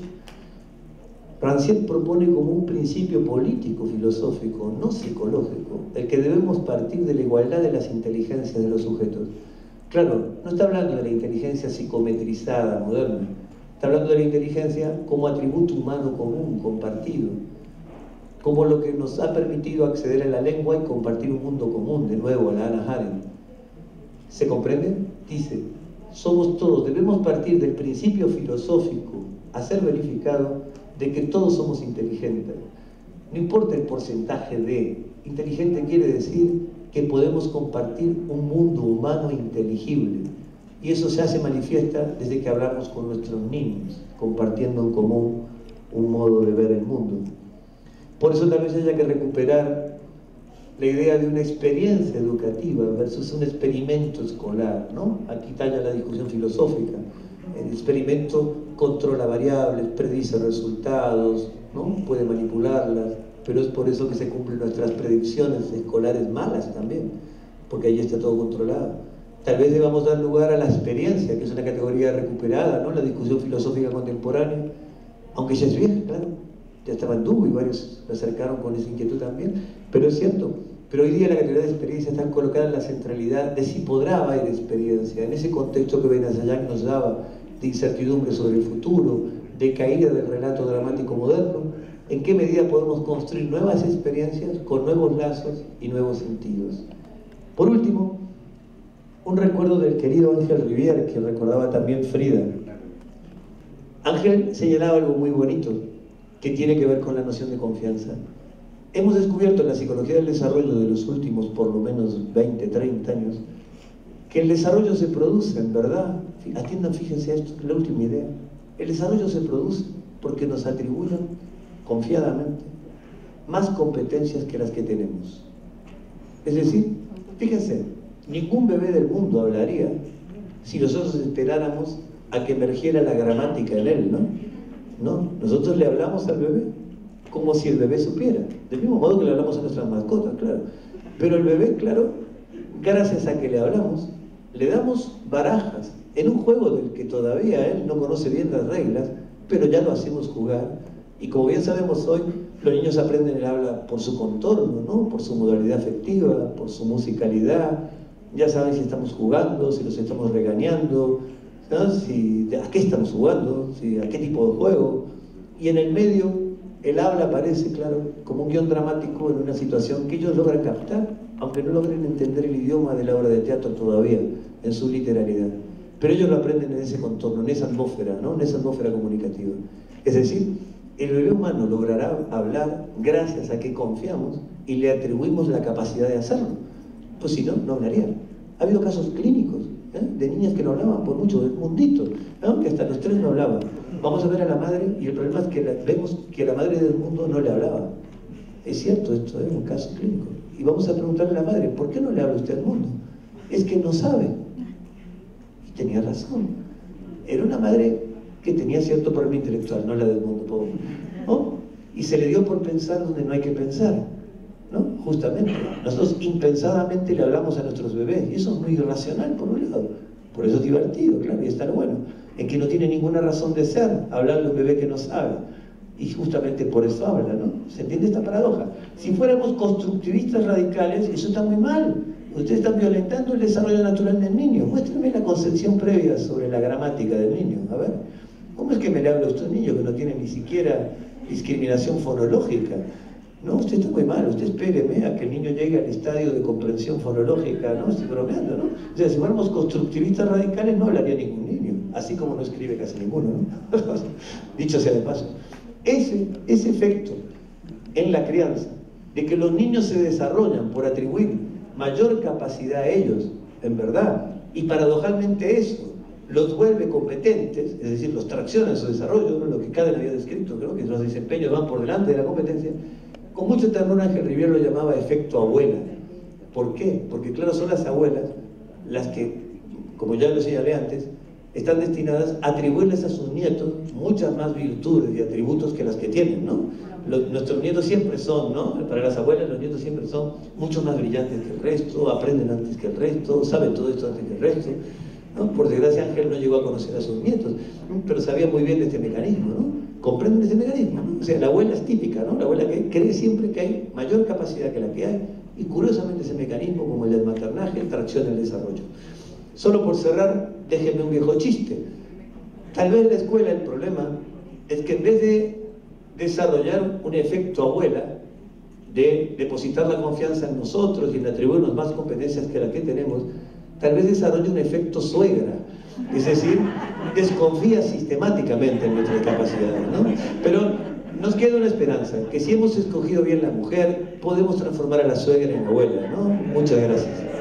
Rancière propone como un principio político, filosófico, no psicológico, el que debemos partir de la igualdad de las inteligencias de los sujetos. Claro, no está hablando de la inteligencia psicometrizada, moderna, está hablando de la inteligencia como atributo humano común, compartido, como lo que nos ha permitido acceder a la lengua y compartir un mundo común, de nuevo a la Hannah Arendt. ¿Se comprende? Dice, somos todos, debemos partir del principio filosófico a ser verificado de que todos somos inteligentes. No importa el porcentaje de, inteligente quiere decir que podemos compartir un mundo humano inteligible. Y eso se hace manifiesta desde que hablamos con nuestros niños, compartiendo en común un modo de ver el mundo. Por eso tal vez haya que recuperar la idea de una experiencia educativa versus un experimento escolar, ¿no? Aquí está ya la discusión filosófica. El experimento controla variables, predice resultados, ¿no? Puede manipularlas, pero es por eso que se cumplen nuestras predicciones escolares malas también, porque ahí está todo controlado. Tal vez debamos dar lugar a la experiencia, que es una categoría recuperada, ¿no? La discusión filosófica contemporánea, aunque ya es vieja, claro, ya estaba en Dubo y varios se acercaron con esa inquietud también, pero es cierto. Pero hoy día la categoría de experiencia está colocada en la centralidad de si podrá haber experiencia, en ese contexto que Benazayac nos daba, de incertidumbre sobre el futuro, de caída del relato dramático moderno, en qué medida podemos construir nuevas experiencias con nuevos lazos y nuevos sentidos. Por último, un recuerdo del querido Ángel Rivière, que recordaba también Frida. Ángel señalaba algo muy bonito, que tiene que ver con la noción de confianza. Hemos descubierto en la psicología del desarrollo de los últimos por lo menos 20, 30 años, que el desarrollo se produce, en verdad, atiendan, fíjense esto, la última idea, el desarrollo se produce porque nos atribuyen confiadamente más competencias que las que tenemos. Es decir, fíjense, ningún bebé del mundo hablaría si nosotros esperáramos a que emergiera la gramática en él, ¿no? No, nosotros le hablamos al bebé como si el bebé supiera, del mismo modo que le hablamos a nuestras mascotas, claro. Pero el bebé, claro, gracias a que le hablamos, le damos barajas en un juego del que todavía él no conoce bien las reglas, pero ya lo hacemos jugar. Y como bien sabemos hoy, los niños aprenden el habla por su contorno, ¿no? Por su modalidad afectiva, por su musicalidad. Ya saben si estamos jugando, si los estamos regañando, ¿no? Si, a qué estamos jugando, si, a qué tipo de juego. Y en el medio, el habla aparece, claro, como un guión dramático en una situación que ellos logran captar, aunque no logren entender el idioma de la obra de teatro todavía, en su literalidad. Pero ellos lo aprenden en ese contorno, en esa atmósfera, ¿no? En esa atmósfera comunicativa. Es decir, el bebé humano logrará hablar gracias a que confiamos y le atribuimos la capacidad de hacerlo. Pues si no, no hablaría. Ha habido casos clínicos, de niñas que no hablaban por mucho, del mundito, ¿no? Que hasta los 3 no hablaban. Vamos a ver a la madre y el problema es que vemos que la madre del mundo no le hablaba. Es cierto, esto es un caso clínico. Y vamos a preguntarle a la madre, ¿por qué no le habla usted al mundo? Es que no sabe. Y tenía razón. Era una madre que tenía cierto problema intelectual, no la del mundo pobre, ¿no? Y se le dio por pensar donde no hay que pensar, ¿no? Justamente, nosotros impensadamente le hablamos a nuestros bebés, y eso es muy irracional por un lado, por eso es divertido, claro, y está bueno, en que no tiene ninguna razón de ser hablarle a un bebé que no sabe, y justamente por eso habla, ¿no? ¿Se entiende esta paradoja? Si fuéramos constructivistas radicales, eso está muy mal. Ustedes están violentando el desarrollo natural del niño. Muéstrenme la concepción previa sobre la gramática del niño, a ver. ¿Cómo es que me le habla a usted a un niño que no tiene ni siquiera discriminación fonológica? No, usted está muy mal, usted espéreme a que el niño llegue al estadio de comprensión fonológica, ¿no? Estoy bromeando, ¿no? O sea, si fuéramos constructivistas radicales no hablaría ningún niño, así como no escribe casi ninguno, ¿no? Dicho sea de paso. Ese efecto en la crianza, de que los niños se desarrollan por atribuir mayor capacidad a ellos, en verdad, y paradojalmente eso los vuelve competentes, es decir, los tracciona en su desarrollo, ¿no? Lo que Caden había descrito, creo que los desempeños van por delante de la competencia, con mucha ternura Ángel Rivière lo llamaba efecto abuela. ¿Por qué? Porque claro, son las abuelas las que, como ya lo señalé antes, están destinadas a atribuirles a sus nietos muchas más virtudes y atributos que las que tienen, ¿no? Nuestros nietos siempre son, ¿no? Para las abuelas los nietos siempre son mucho más brillantes que el resto, aprenden antes que el resto, saben todo esto antes que el resto, ¿no? Por desgracia Ángel no llegó a conocer a sus nietos, pero sabía muy bien de este mecanismo, ¿no? Comprenden ese mecanismo, ¿no? O sea, la abuela es típica, ¿no? La abuela que cree siempre que hay mayor capacidad que la que hay, y curiosamente ese mecanismo, como el del maternaje, tracciona el desarrollo. Solo por cerrar, déjenme un viejo chiste. Tal vez la escuela, el problema es que en vez de desarrollar un efecto abuela, de depositar la confianza en nosotros y en atribuirnos más competencias que las que tenemos, tal vez desarrolle un efecto suegra, es decir, desconfía sistemáticamente en nuestras capacidades, ¿no? Pero nos queda una esperanza, que si hemos escogido bien la mujer, podemos transformar a la suegra en abuela, ¿no? Muchas gracias.